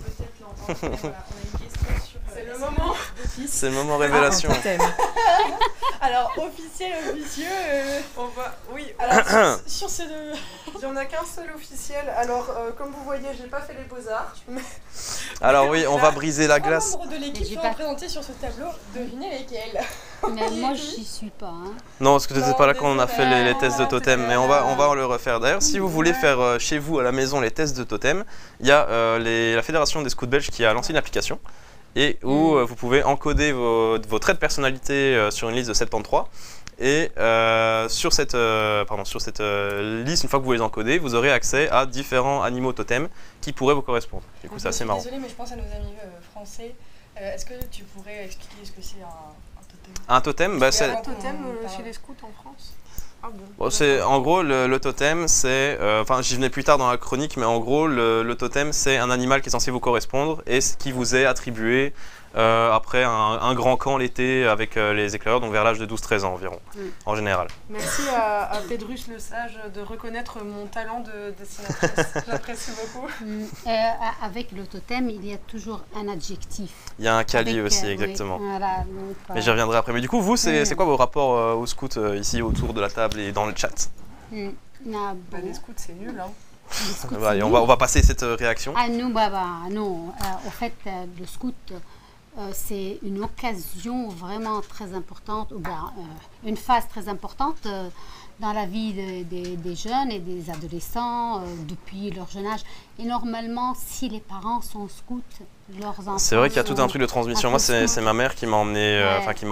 C'est le moment. C'est le moment révélation. Alors, officieux, On va... Oui, alors sur ces deux... il n'y en a qu'un seul officiel. Alors, comme vous voyez, j'ai pas fait les beaux-arts. Mais... Alors oui, on va briser la glace. Les membres de l'équipe sont représentés sur ce tableau. Devinez lesquels. Mais moi, j'y suis pas. Hein. Non, parce que t'étais pas là quand on a fait les tests de totem, mais on va le refaire. D'ailleurs, si vous voulez faire chez vous à la maison les tests de totem, il y a la Fédération des scouts belges qui a lancé une application et où vous pouvez encoder vos traits de personnalité sur une liste de 73. Et sur cette liste, une fois que vous les encodez, vous aurez accès à différents animaux totems qui pourraient vous correspondre. Du coup, c'est assez marrant. Désolée, mais je pense à nos amis français. Est-ce que tu pourrais expliquer ce que c'est un totem? Un totem, bah, c'est... Un totem chez les scouts en France? Ah bon. Bon, en gros, le totem, c'est... Enfin, j'y venais plus tard dans la chronique, mais en gros, le totem, c'est un animal qui est censé vous correspondre et qui vous est attribué après un grand camp l'été avec les éclaireurs, donc vers l'âge de 12-13 ans environ, en général. Merci à Pédrus le Sage de reconnaître mon talent de dessinatrice. J'apprécie beaucoup. Avec le totem, il y a toujours un adjectif. Il y a un quali aussi, exactement. Oui, voilà, donc, mais j'y reviendrai après. Mais du coup, vous, c'est quoi vos rapports aux scouts ici autour de la table et dans le chat? Les scouts, c'est nul, hein. Allez, on va passer cette réaction. Ah non, non. En fait, le scout, c'est une occasion vraiment très importante, ou bien une phase très importante dans la vie des jeunes et des adolescents depuis leur jeune âge. Et normalement, si les parents sont scouts, leurs enfants... C'est vrai qu'il y a tout un truc de transmission. Moi, c'est ma mère qui m'a emmené, qui m'a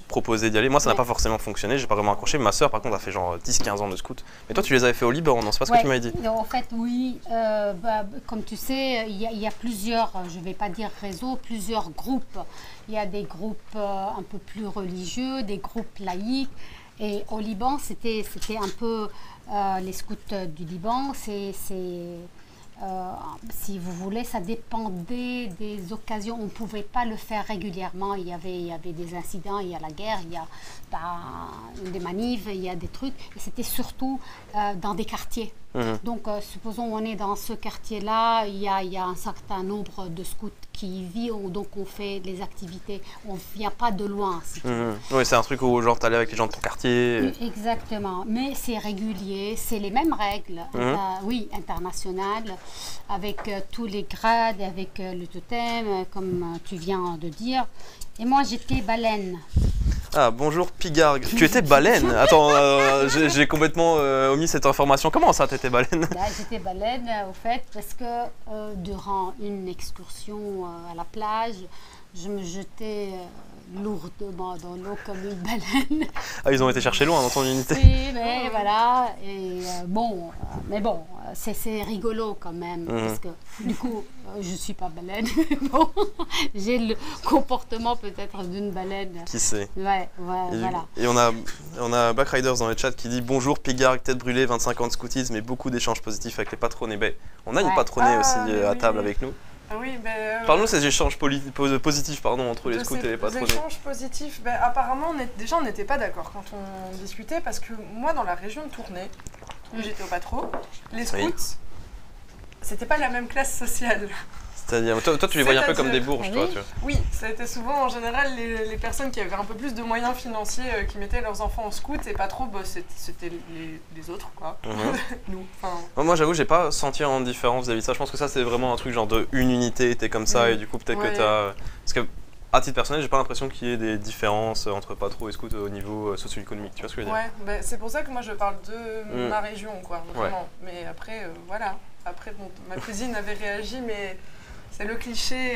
proposé d'y aller. Moi, ça n'a pas forcément fonctionné, j'ai pas vraiment accroché. Ma soeur, par contre, a fait genre 10-15 ans de scout. Mais toi, tu les avais fait au Liban, non? C'est pas ce que tu m'avais dit? En fait, oui. Comme tu sais, il y a plusieurs, je vais pas dire réseaux, plusieurs groupes. Il y a des groupes un peu plus religieux, des groupes laïques. Et au Liban, c'était un peu les scouts du Liban. Si vous voulez, ça dépendait des occasions. On ne pouvait pas le faire régulièrement. Il y avait des incidents, il y a la guerre, il y a des manifs, il y a des trucs. Et c'était surtout dans des quartiers. Donc, supposons on est dans ce quartier-là, il y a un certain nombre de scouts qui y vivent, donc on fait les activités. On ne vient pas de loin. Si tu veux. Oui, c'est un truc où genre tu allais avec les gens de ton quartier. Exactement, mais c'est régulier, c'est les mêmes règles, internationales, avec tous les grades, avec le totem, comme tu viens de dire. Et moi, j'étais baleine. Ah, bonjour Pigargue. Tu étais baleine? Attends, j'ai complètement omis cette information. Comment ça, t'étais baleine? J'étais baleine, au fait, parce que durant une excursion à la plage, je me jetais lourdement dans l'eau comme une baleine. Ah, ils ont été chercher loin dans ton unité. Oui, mais voilà. Et c'est rigolo quand même, parce que du coup, je ne suis pas baleine. Bon, j'ai le comportement peut-être d'une baleine. Qui sait? Ouais, voilà. Et on a Black Riders dans le chat qui dit bonjour Pigargue, tête brûlée, 25 ans de scoutisme et beaucoup d'échanges positifs avec les patronnés. Ben, on a une patronnée aussi à table avec nous. Oui, parle-nous de ces échanges positifs entre les scouts et les patronnés. Les échanges positifs, apparemment, on n'était pas d'accord quand on discutait, parce que moi, dans la région de Tournai, où j'étais au patro, les scouts, c'était pas la même classe sociale. C'est-à-dire, toi tu les voyais un peu comme des bourges, toi, tu vois. Oui, ça a été souvent en général les personnes qui avaient un peu plus de moyens financiers qui mettaient leurs enfants en scout, et pas trop, c'était les autres, quoi. Nous, moi, j'avoue, j'ai pas senti en différence vis-à-vis de ça. Je pense que ça, c'est vraiment un truc genre de une unité, t'es comme ça, et du coup, peut-être que t'as. Parce que, à titre personnel, j'ai pas l'impression qu'il y ait des différences entre patro et scout au niveau socio-économique, tu vois ce que je veux dire? Ouais, c'est pour ça que moi je parle de ma région, quoi, vraiment. Mais après, voilà. Après, bon, ma cousine avait réagi, mais. C'est le cliché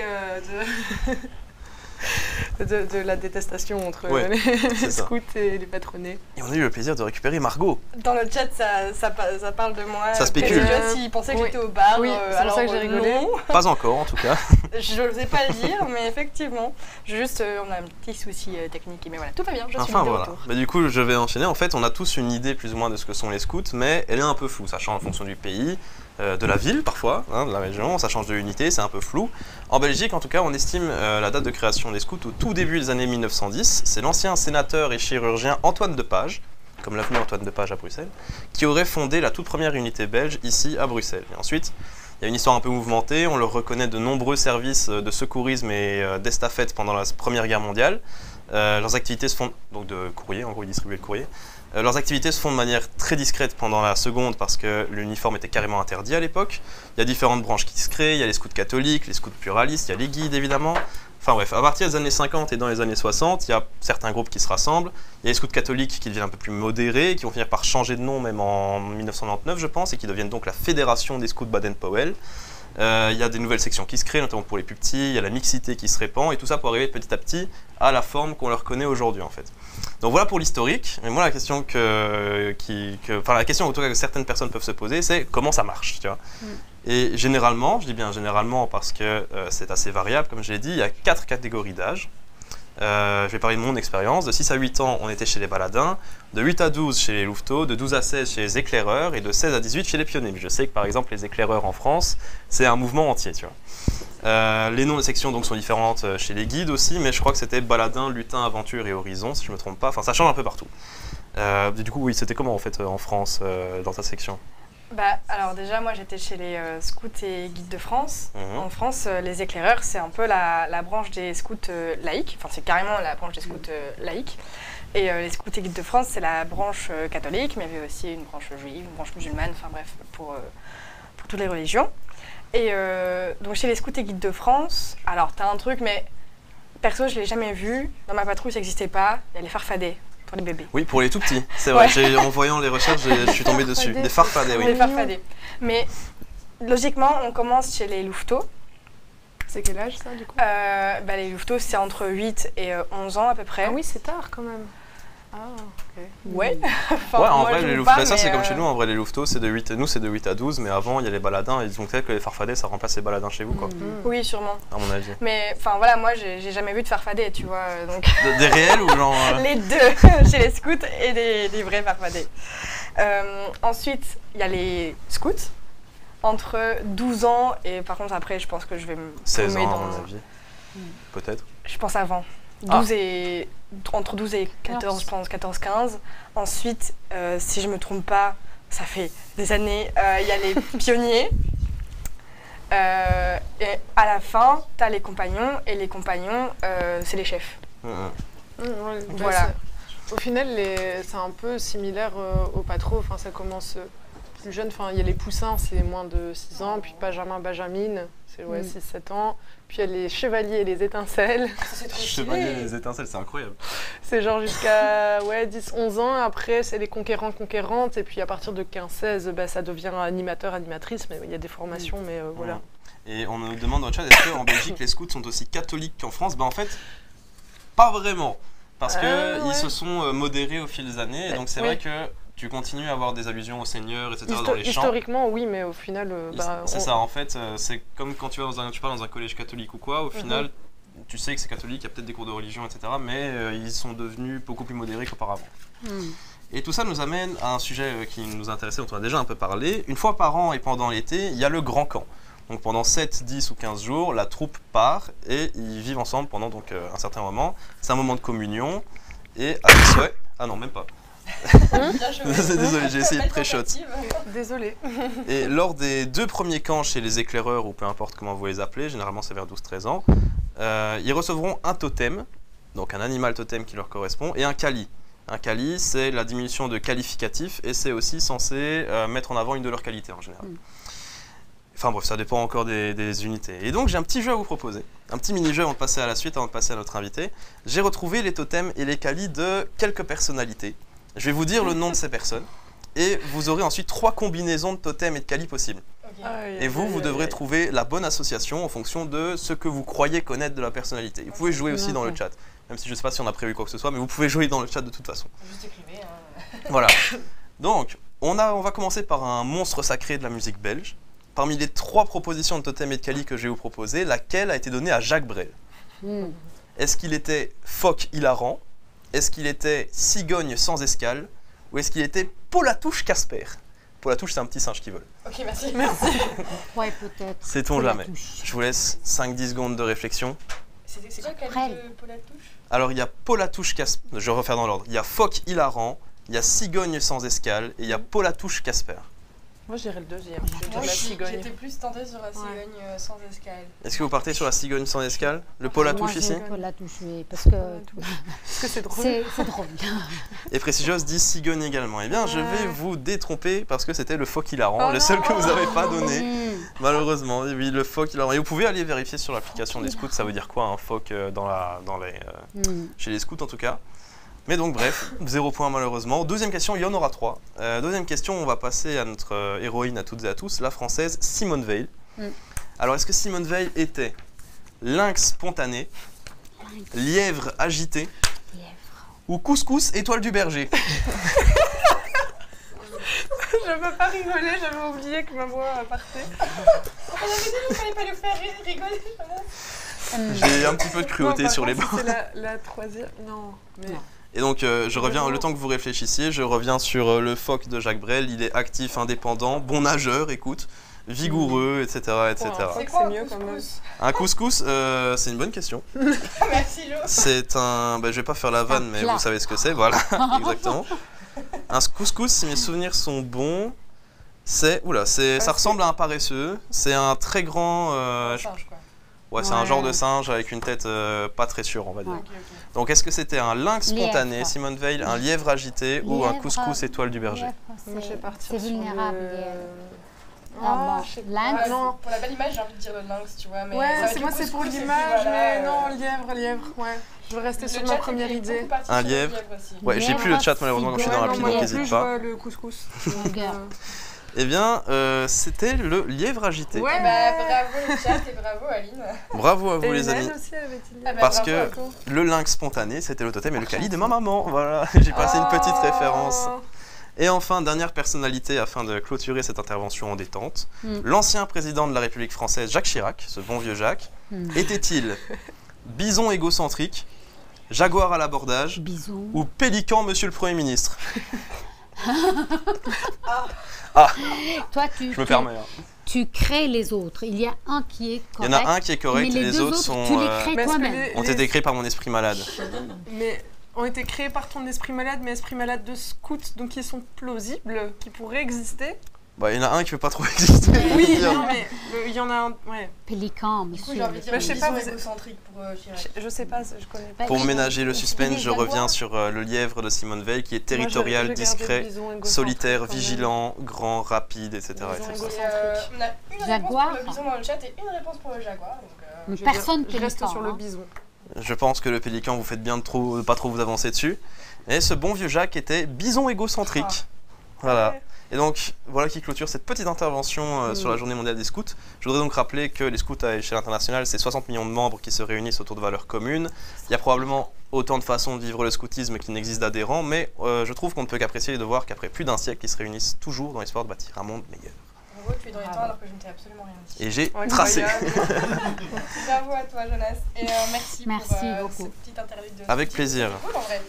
de la détestation entre les scouts et les patronnés. Et on a eu le plaisir de récupérer Margot. Dans le chat, ça parle de moi. Ça spécule. S'ils pensaient que j'étais au bar. Oui, c'est pour ça que j'ai rigolé. Non. Pas encore, en tout cas. Je n'osais pas le dire, mais effectivement. Juste, on a un petit souci technique. Mais voilà, tout va bien, je suis de retour. Bah, du coup, je vais enchaîner. En fait, on a tous une idée plus ou moins de ce que sont les scouts, mais elle est un peu floue. Ça change en fonction du pays. De la ville parfois, de la région, ça change de unité, c'est un peu flou. En Belgique, en tout cas, on estime la date de création des scouts au tout début des années 1910. C'est l'ancien sénateur et chirurgien Antoine Depage, comme l'avenue Antoine Depage à Bruxelles, qui aurait fondé la toute première unité belge ici à Bruxelles. Et ensuite, il y a une histoire un peu mouvementée, on leur reconnaît de nombreux services de secourisme et d'estafette pendant la Première Guerre mondiale. Leurs activités se font, donc de courrier, en gros ils distribuaient le courrier. Leurs activités se font de manière très discrète pendant la seconde parce que l'uniforme était carrément interdit à l'époque. Il y a différentes branches qui se créent, il y a les scouts catholiques, les scouts pluralistes, il y a les guides évidemment. Enfin bref, à partir des années 50 et dans les années 60, il y a certains groupes qui se rassemblent. Il y a les scouts catholiques qui deviennent un peu plus modérés, qui vont finir par changer de nom même en 1999 je pense, et qui deviennent donc la Fédération des scouts Baden-Powell. Il y a des nouvelles sections qui se créent, notamment pour les plus petits, il y a la mixité qui se répand, et tout ça pour arriver petit à petit à la forme qu'on leur connaît aujourd'hui en fait. Donc voilà pour l'historique, mais moi la question que certaines personnes peuvent se poser, c'est comment ça marche, tu vois. Et généralement, je dis bien généralement parce que c'est assez variable, comme je l'ai dit, il y a 4 catégories d'âge. Je vais parler de mon expérience. De 6 à 8 ans, on était chez les baladins. De 8 à 12 chez les louveteaux. De 12 à 16 chez les éclaireurs. Et de 16 à 18 chez les pionniers. Mais je sais que par exemple, les éclaireurs en France, c'est un mouvement entier. Tu vois. Les noms de sections donc, sont différentes chez les guides aussi. Mais je crois que c'était baladin, lutin, aventure et horizon, si je ne me trompe pas. Enfin, ça change un peu partout. Du coup, oui, c'était comment en fait en France, dans ta section ? Alors déjà, moi j'étais chez les scouts et guides de France. En France, les éclaireurs, c'est un peu la branche des scouts laïques. Enfin, c'est carrément la branche des scouts laïques. Et les scouts et guides de France, c'est la branche catholique, mais il y avait aussi une branche juive, une branche musulmane, enfin bref, pour toutes les religions. Et donc chez les scouts et guides de France, alors t'as un truc, mais perso, je l'ai jamais vu. Dans ma patrouille, ça n'existait pas. Il y a les farfadets. Pour les bébés. Oui, pour les tout petits, c'est vrai. En voyant les recherches, je suis tombée dessus. Des farfadets, oui. Des farfadets. Mais logiquement, on commence chez les louveteaux. C'est quel âge ça du coup? Les louveteaux, c'est entre 8 et 11 ans à peu près. Ah oui, c'est tard quand même. Ah, ok. Ouais. Enfin, ouais, en vrai, les louveteaux, ça c'est comme chez nous. En vrai, les louveteaux, c'est de 8 à nous, c'est de 8 à 12. Mais avant, il y a les baladins. Et donc, peut-être que les farfadets, ça remplace les baladins chez vous, quoi. Oui, sûrement. À mon avis. Mais enfin, voilà, moi, j'ai jamais vu de farfadets, tu vois. Donc... Des réels ou genre. Les deux, chez les scouts et des vrais farfadets. Ensuite, il y a les scouts. Entre 12 ans et par contre, après, je pense que je vais me. 16 ans, à mon avis. Peut-être. Je pense avant. Entre 12 et 14, je pense, 14-15. Ensuite, si je me trompe pas, ça fait des années, il y a les pionniers. Et à la fin, tu as les compagnons. Et les compagnons, c'est les chefs. Voilà. Au final, c'est un peu similaire au patro. Enfin, ça commence plus jeune. Enfin, il y a les poussins, c'est moins de 6 ans. Puis Benjamine, c'est 6-7 ans. Puis il y a les chevaliers et les étincelles. C'est trop chevaliers et les étincelles, c'est incroyable. C'est genre jusqu'à 10-11 ans. Après, c'est les conquérantes. Et puis à partir de 15-16, ça devient animatrice. Mais il y a des formations, mais voilà. Et on nous demande dans le chat, est-ce qu'en Belgique, les scouts sont aussi catholiques qu'en France? En fait, pas vraiment. Parce qu'ils se sont modérés au fil des années. Et donc c'est vrai que tu continues à avoir des allusions au Seigneur, etc. dans les chants. Historiquement, oui, mais au final... c'est ça, en fait, c'est comme quand tu vas dans un collège catholique ou quoi, au final, tu sais que c'est catholique, il y a peut-être des cours de religion, etc. Mais ils sont devenus beaucoup plus modérés qu'auparavant. Et tout ça nous amène à un sujet qui nous intéressait, dont on a déjà un peu parlé. Une fois par an et pendant l'été, il y a le grand camp. Donc pendant 7, 10 ou 15 jours, la troupe part et ils vivent ensemble pendant un certain moment. C'est un moment de communion et avec souhait... Ah non, même pas. Désolé, j'ai essayé de pré-shot. Désolé. Et lors des 2 premiers camps chez les éclaireurs, ou peu importe comment vous les appelez, généralement c'est vers 12-13 ans, ils recevront un totem, donc un animal totem qui leur correspond, et un kali. Un kali, c'est la diminution de qualificatif et c'est aussi censé mettre en avant une de leurs qualités en général. Enfin bref, ça dépend encore des unités. Et donc j'ai un petit jeu à vous proposer, un petit mini-jeu avant de passer à la suite, avant de passer à notre invité. J'ai retrouvé les totems et les kalis de quelques personnalités. Je vais vous dire le nom de ces personnes et vous aurez ensuite 3 combinaisons de totems et de kalis possibles. Et vous devrez trouver la bonne association en fonction de ce que vous croyez connaître de la personnalité. Vous pouvez jouer aussi dans le chat, même si je ne sais pas si on a prévu quoi que ce soit, mais vous pouvez jouer dans le chat de toute façon. Juste écrivez. Voilà. Donc, on va commencer par un monstre sacré de la musique belge. Parmi les 3 propositions de totem et de kali que je vais vous proposer, laquelle a été donnée à Jacques Brel? Est-ce qu'il était phoque hilarant? Est-ce qu'il était cigogne sans escale? Ou est-ce qu'il était Polatouche Casper? Polatouche, c'est un petit singe qui vole. Ok, merci. Ouais, peut-être. Sait-on jamais. Je vous laisse 5-10 secondes de réflexion. C'est quoi le kali de Polatouche? Alors, il y a Polatouche Casper. Je vais refaire dans l'ordre. Il y a phoque hilarant, il y a cigogne sans escale et il y a Polatouche Casper. Moi, je dirais le deuxième. J'étais plus tentée sur la cigogne sans escale. Est-ce que vous partez sur la cigogne sans escale? Le Polatouche ici? Polatouche, oui, parce que c'est drôle. C'est drôle. Et Précisiose dit cigogne également. Eh bien, je vais vous détromper parce que c'était le phoque hilarant, le seul que vous n'avez pas donné. Malheureusement, oui, le phoque hilarant. Et vous pouvez aller vérifier sur l'application des scouts, ça veut dire quoi un phoque chez les scouts en tout cas. Mais donc bref, 0 point malheureusement. Deuxième question, il y en aura 3. Deuxième question, on va passer à notre héroïne à toutes et à tous, la française Simone Veil. Alors est-ce que Simone Veil était lynx spontané, lièvre agité ou couscous étoile du berger? Je ne peux pas rigoler, j'avais oublié que ma voix partait. On avait dit qu'il ne fallait pas nous faire rigoler. J'ai un petit peu de cruauté sur les bords. C'est la troisième. Non. Mais... Et donc, je reviens, le temps que vous réfléchissiez, je reviens sur le phoque de Jacques Brel. Il est actif, indépendant, bon nageur, écoute, vigoureux, etc. etc. C'est quoi mieux quand même? Un couscous, c'est une bonne question. Merci Jo. C'est un... je vais pas faire la vanne, mais vous savez ce que c'est, voilà, exactement. Un couscous, si mes souvenirs sont bons, c'est... Oula, ça ressemble à un paresseux. C'est un très grand... Singe, quoi. Ouais, c'est un genre de singe avec une tête pas très sûre, on va dire. Okay. Donc, est-ce que c'était un lynx spontané, lièvre. Simone Veil, un lièvre agité ou un couscous étoile du berger? C'est vulnérable. Lynx. Non. Pour la belle image, j'ai envie de dire le lynx, tu vois. Mais ouais, moi c'est pour l'image, mais non, lièvre. Ouais. Je veux rester sur ma première idée. Un lièvre. Ouais, j'ai plus le chat malheureusement quand je suis dans l'appli, donc n'hésite pas. Le couscous. Eh bien, c'était le lièvre agité. Ouais, bravo le chat et bravo Aline. Bravo à vous Et les amis. Hélène aussi avait dit. Parce que le lynx spontané, c'était le totem et le cali de ma maman. Voilà, j'ai passé une petite référence. Et enfin, dernière personnalité afin de clôturer cette intervention en détente. L'ancien président de la République française, Jacques Chirac, ce bon vieux Jacques, était-il bison égocentrique, jaguar à l'abordage ou pélican, monsieur le Premier ministre? Toi, je me permets. Tu crées les autres. Il y a un qui est correct. Il y en a un qui est correct mais et les autres sont, tu les crées toi-même. ont été créés par mon esprit malade. Mais ont été créés par ton esprit malade, mais esprit malade de scout, donc ils sont plausibles, qui pourraient exister. Bah, il y en a un qui ne veut pas trop exister. Oui, non, mais il y en a un. Ouais. Pélican, monsieur. J'ai envie de dire, je sais pas, vous égocentrique pour Chirac. Je sais pas, je connais pas. Pour ménager le suspense, je reviens sur le lièvre de Simone Veil, qui est territorial, discret, solitaire, vigilant, grand, rapide, etc. On a une réponse pour le bison dans le chat et une réponse pour le jaguar. Donc, personne je reste sur le bison. Je pense que le pélican, vous faites bien de pas trop vous avancer dessus. Et ce bon vieux Jacques était bison égocentrique. Voilà. Ouais. Et donc, voilà qui clôture cette petite intervention sur la journée mondiale des scouts. Je voudrais donc rappeler que les scouts à échelle internationale, c'est 60 millions de membres qui se réunissent autour de valeurs communes. Il y a probablement autant de façons de vivre le scoutisme qu'il n'existe d'adhérents, mais je trouve qu'on ne peut qu'apprécier de voir qu'après plus d'un siècle, ils se réunissent toujours dans l'espoir de bâtir un monde meilleur. Bravo, tu es dans les temps alors que je ne t'ai absolument rien dit. Et j'ai tracé. Bravo à toi, Jonas. Et merci pour beaucoup. cette petite interlude. Avec plaisir. C'est cool en vrai.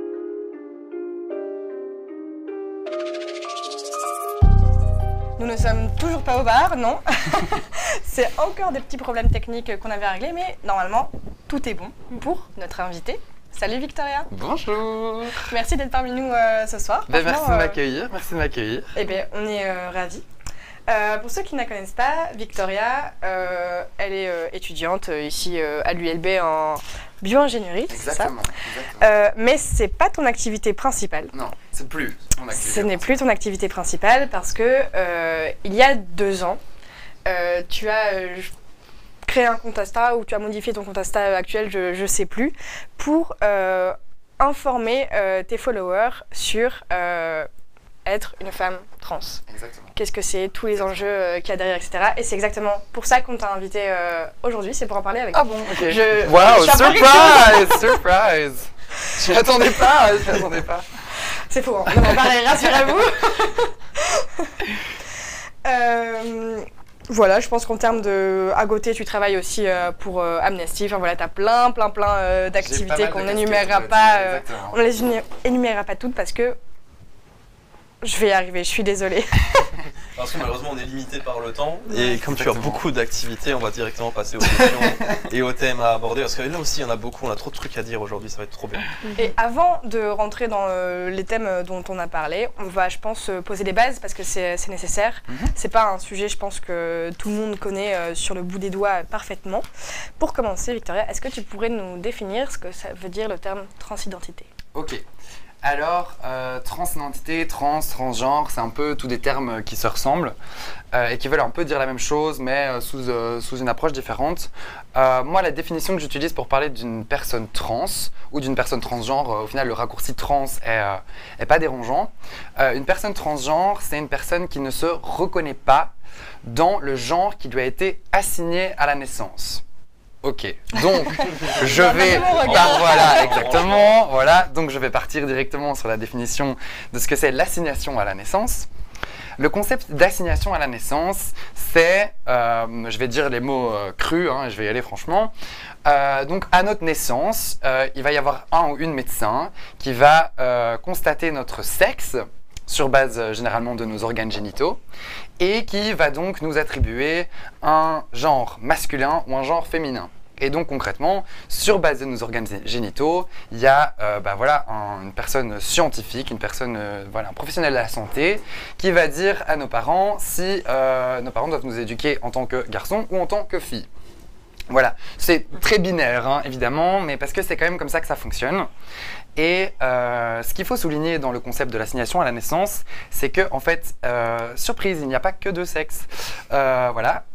Nous ne sommes toujours pas au bar, non. C'est encore des petits problèmes techniques qu'on avait réglés, mais normalement, tout est bon pour notre invité. Salut Victoria. Bonjour. Merci d'être parmi nous ce soir. Merci de m'accueillir, Eh bien, on est ravis. Pour ceux qui ne la connaissent pas, Victoria, elle est étudiante ici à l'ULB en bio-ingénierie. Exactement. Mais ce n'est pas ton activité principale. Non, c'est plus mon activité. Ce n'est plus ton activité principale parce que il y a 2 ans, tu as créé un compte Insta ou tu as modifié ton compte Insta actuel, je ne sais plus, pour informer tes followers sur être une femme trans. Exactement. Qu'est-ce que c'est, tous les enjeux qu'il y a derrière, etc. Et c'est exactement pour ça qu'on t'a invité aujourd'hui, c'est pour en parler avec toi. Ah bon, ok. Wow, surprise. Je m'y attendais pas. C'est faux, hein. On en parler, rassurez-vous. Voilà, je pense qu'en termes de... À côté, tu travailles aussi pour Amnesty. Enfin voilà, tu as plein d'activités qu'on n'énumérera pas. On les énumérera pas toutes parce que je vais y arriver, je suis désolée. Parce que malheureusement on est limité par le temps. Et comme tu as beaucoup d'activités, on va directement passer aux questions et aux thèmes à aborder. Parce que là aussi il y en a beaucoup, on a trop de trucs à dire aujourd'hui, ça va être trop bien. Et avant de rentrer dans les thèmes dont on a parlé, on va je pense poser des bases parce que c'est nécessaire. C'est pas un sujet je pense que tout le monde connaît sur le bout des doigts parfaitement. Pour commencer Victoria, est-ce que tu pourrais nous définir ce que ça veut dire le terme transidentité? Ok. Alors, transidentité, transgenre, c'est un peu tous des termes qui se ressemblent et qui veulent un peu dire la même chose, mais sous une approche différente. Moi, la définition que j'utilise pour parler d'une personne trans ou d'une personne transgenre, au final, le raccourci trans est pas dérangeant. Une personne transgenre, c'est une personne qui ne se reconnaît pas dans le genre qui lui a été assigné à la naissance. Ok, donc je vais donc je vais partir directement sur la définition de ce que c'est l'assignation à la naissance. Le concept d'assignation à la naissance, c'est, je vais dire les mots crus, hein, je vais y aller franchement. Donc à notre naissance, il va y avoir un ou une médecin qui va constater notre sexe sur base généralement de nos organes génitaux et qui va donc nous attribuer un genre masculin ou un genre féminin. Et donc concrètement, sur base de nos organes génitaux, il y a une personne scientifique, une personne, un professionnel de la santé qui va dire à nos parents si nos parents doivent nous éduquer en tant que garçon ou en tant que fille. Voilà, c'est très binaire hein, évidemment, mais parce que c'est quand même comme ça que ça fonctionne. Et ce qu'il faut souligner dans le concept de l'assignation à la naissance, c'est que en fait, surprise, il n'y a pas que 2 sexes. Voilà,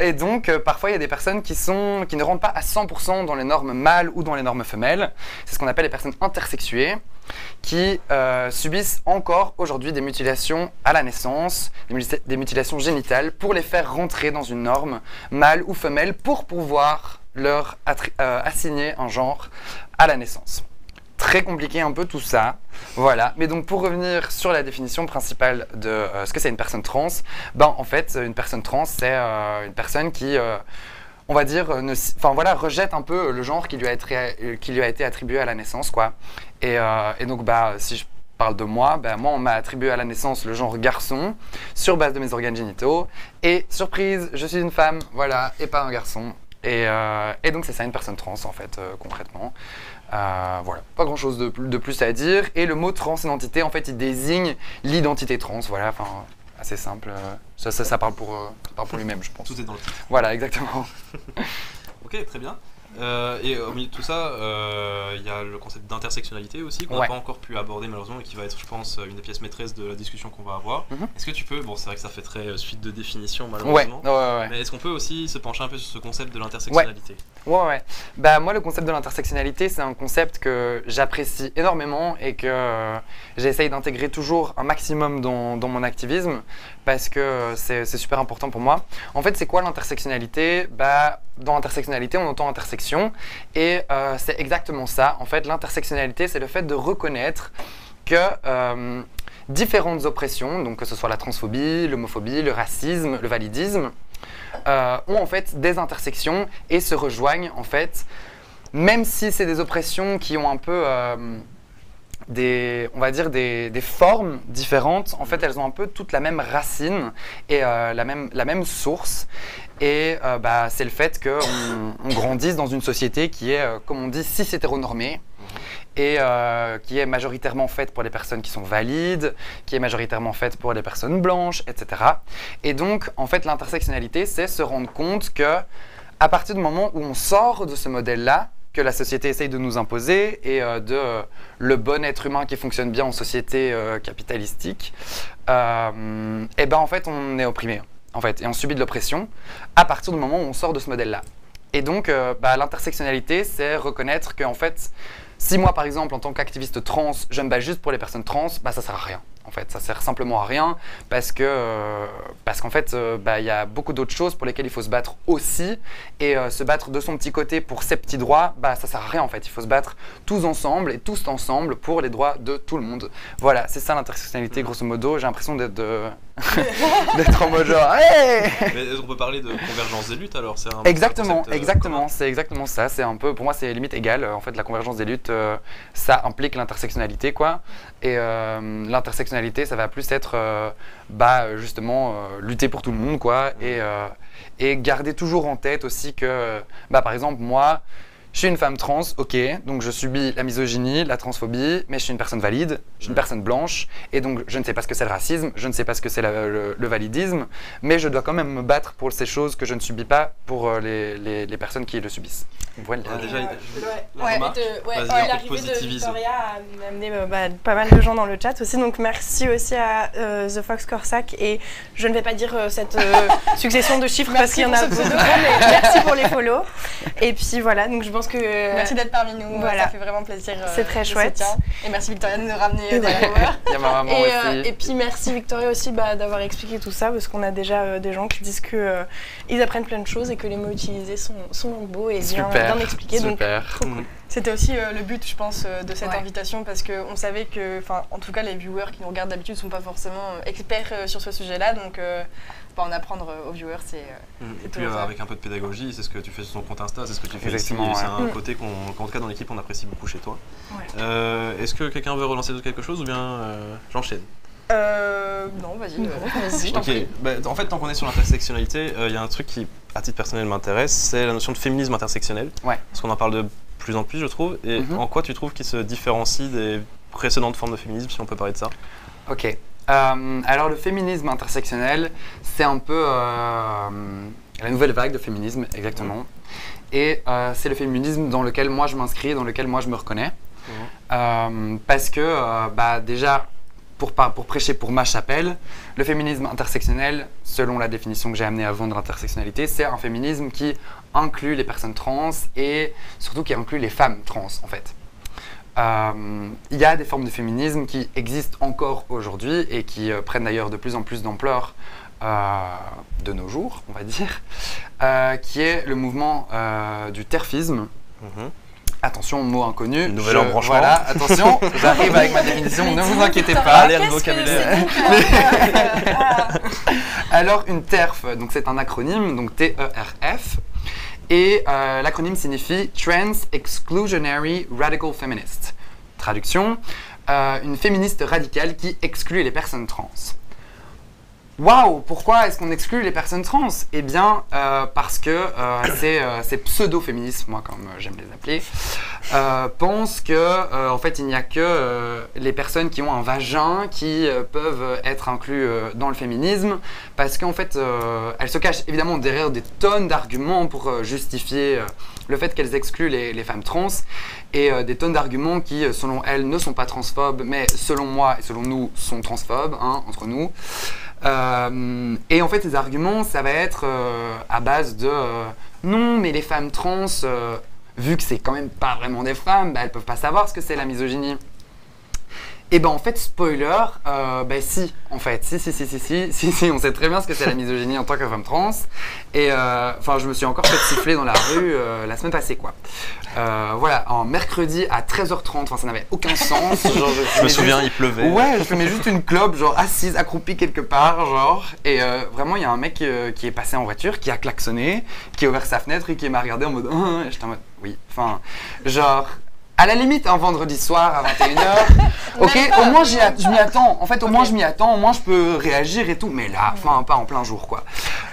Et donc, parfois, il y a des personnes qui ne rentrent pas à 100% dans les normes mâles ou dans les normes femelles. C'est ce qu'on appelle les personnes intersexuées, qui subissent encore aujourd'hui des mutilations à la naissance, des mutilations génitales, pour les faire rentrer dans une norme mâle ou femelle pour pouvoir leur assigner un genre à la naissance. Très compliqué un peu tout ça, voilà. Mais donc pour revenir sur la définition principale de ce que c'est une personne trans, ben en fait une personne trans c'est une personne qui, on va dire, rejette un peu le genre qui lui a été attribué à la naissance, quoi. Et donc bah si je parle de moi, ben moi on m'a attribué à la naissance le genre garçon sur base de mes organes génitaux et surprise, je suis une femme, voilà, et pas un garçon. Et donc c'est ça une personne trans en fait concrètement. Voilà, pas grand chose de plus à dire. Et le mot transidentité, en fait, il désigne l'identité trans. Voilà, enfin, assez simple. Ça parle pour lui-même, je pense. Tout est dans le titre. Voilà, exactement. Ok, très bien. Et au milieu de tout ça, il y a le concept d'intersectionnalité aussi, qu'on n'a pas encore pu aborder malheureusement, et qui va être, je pense, une des pièces maîtresses de la discussion qu'on va avoir. Est-ce que tu peux, bon c'est vrai que ça fait très suite de définition malheureusement, mais est-ce qu'on peut aussi se pencher un peu sur ce concept de l'intersectionnalité ? Ouais. Bah moi le concept de l'intersectionnalité c'est un concept que j'apprécie énormément et que j'essaye d'intégrer toujours un maximum dans mon activisme parce que c'est super important pour moi. En fait c'est quoi l'intersectionnalité ? Bah dans l'intersectionnalité on entend intersection et c'est exactement ça. En fait l'intersectionnalité c'est le fait de reconnaître que différentes oppressions, donc que ce soit la transphobie, l'homophobie, le racisme, le validisme, ont en fait des intersections et se rejoignent en fait, même si c'est des oppressions qui ont un peu on va dire des formes différentes, en fait elles ont un peu toutes la même racine et la même source. Et bah, c'est le fait qu'on grandisse dans une société qui est, comme on dit, cis-hétéronormée et qui est majoritairement faite pour les personnes qui sont valides, qui est majoritairement faite pour les personnes blanches, etc. Et donc, en fait, l'intersectionnalité, c'est se rendre compte que à partir du moment où on sort de ce modèle-là, que la société essaye de nous imposer et de le bon être humain qui fonctionne bien en société capitalistique, et ben en fait, on est opprimé. En fait, et on subit de l'oppression à partir du moment où on sort de ce modèle-là. Et donc, l'intersectionnalité, c'est reconnaître qu'en fait, si moi, par exemple, en tant qu'activiste trans, je me bats juste pour les personnes trans, bah, ça sert à rien. En fait, ça sert simplement à rien parce qu'en fait, y a beaucoup d'autres choses pour lesquelles il faut se battre aussi. Et se battre de son petit côté pour ses petits droits, bah, ça sert à rien en fait. Il faut se battre tous ensemble et tous ensemble pour les droits de tout le monde. Voilà, c'est ça l'intersectionnalité grosso modo. J'ai l'impression d'être en mode genre hey. Mais est-ce qu'on peut parler de convergence des luttes alors? Exactement, c'est exactement ça. C'est un peu, pour moi, c'est limite égal. En fait, la convergence des luttes, ça implique l'intersectionnalité, quoi. Et l'intersectionnalité, ça va plus être justement lutter pour tout le monde, quoi. Et garder toujours en tête aussi que, par exemple, moi, je suis une femme trans, ok, donc je subis la misogynie, la transphobie, mais je suis une personne valide, je suis une personne blanche, et donc je ne sais pas ce que c'est le racisme, je ne sais pas ce que c'est le validisme, mais je dois quand même me battre pour ces choses que je ne subis pas pour les personnes qui le subissent. Voilà. L'arrivée de Victoria a amené pas mal de gens dans le chat aussi, donc merci aussi à The Fox Corsac, et je ne vais pas dire cette succession de chiffres parce qu'il y en a beaucoup, mais merci pour les follow. Et puis voilà, donc je pense que... Merci d'être parmi nous, voilà. Ça fait vraiment plaisir. C'est très chouette. Et merci Victoria de nous ramener dans la power. Il y a ma maman aussi. Et puis merci Victoria aussi d'avoir expliqué tout ça, parce qu'on a déjà des gens qui disent qu'ils apprennent plein de choses et que les mots utilisés sont beaux et bien expliqués. Super. Donc, cool. C'était aussi le but, je pense, de cette invitation, parce qu'on savait que, en tout cas, les viewers qui nous regardent d'habitude ne sont pas forcément experts sur ce sujet-là, donc en apprendre aux viewers, c'est et puis avec un peu de pédagogie, c'est ce que tu fais sur ton compte Insta, c'est ce que tu fais ici, c'est un côté qu'en tout cas dans l'équipe on apprécie beaucoup chez toi. Ouais. Est-ce que quelqu'un veut relancer quelque chose ou bien j'enchaîne? Non, vas-y, je t'en prie. En fait, tant qu'on est sur l'intersectionnalité, il y a un truc qui, à titre personnel, m'intéresse, c'est la notion de féminisme intersectionnel. Ouais. Parce qu'on en parle de plus en plus, je trouve. Et en quoi tu trouves qu'il se différencie des précédentes formes de féminisme, si on peut parler de ça? Ok. Alors le féminisme intersectionnel, c'est un peu la nouvelle vague de féminisme, exactement. Et c'est le féminisme dans lequel moi je m'inscris, dans lequel moi je me reconnais. Parce que déjà, pour prêcher pour ma chapelle, le féminisme intersectionnel, selon la définition que j'ai amenée avant de l'intersectionnalité, c'est un féminisme qui inclut les personnes trans et surtout qui inclut les femmes trans en fait. Il y a des formes de féminisme qui existent encore aujourd'hui et qui prennent d'ailleurs de plus en plus d'ampleur de nos jours, on va dire, qui est le mouvement du terfisme. Attention, mot inconnu. Nouvel embranchement. Voilà, attention, j'arrive avec ma définition, ne vous inquiétez pas. Allez, le vocabulaire. Alors, une TERF, donc c'est un acronyme, donc TERF, et l'acronyme signifie Trans Exclusionary Radical Feminist. Traduction, une féministe radicale qui exclut les personnes trans. Waouh, pourquoi est-ce qu'on exclut les personnes trans? Eh bien, parce que ces pseudo-féministes, moi comme j'aime les appeler, pensent que en fait il n'y a que les personnes qui ont un vagin qui peuvent être inclus dans le féminisme, parce qu'en fait elles se cachent évidemment derrière des tonnes d'arguments pour justifier le fait qu'elles excluent les femmes trans, et des tonnes d'arguments qui, selon elles, ne sont pas transphobes, mais selon moi et selon nous, sont transphobes, hein, entre nous. Et en fait, ces arguments, ça va être à base de non, mais les femmes trans, vu que c'est quand même pas vraiment des femmes, bah, elles peuvent pas savoir ce que c'est la misogynie. Et ben en fait, spoiler, si, en fait, si, on sait très bien ce que c'est la misogynie en tant que femme trans. Et je me suis encore fait siffler dans la rue la semaine passée, quoi. Voilà, en mercredi à 13h30, ça n'avait aucun sens. Genre, je me souviens, il pleuvait. Ouais, je fumais juste une clope, genre assise, accroupie quelque part, genre. Et vraiment, il y a un mec qui est passé en voiture, qui a klaxonné, qui a ouvert sa fenêtre et qui m'a regardé en mode et j'étais en mode oui, enfin, genre. À la limite, un vendredi soir à 21h, ok, au moins je m'y attends. En fait, au moins je m'y attends, au moins je peux réagir et tout. Mais là, enfin, pas en plein jour, quoi.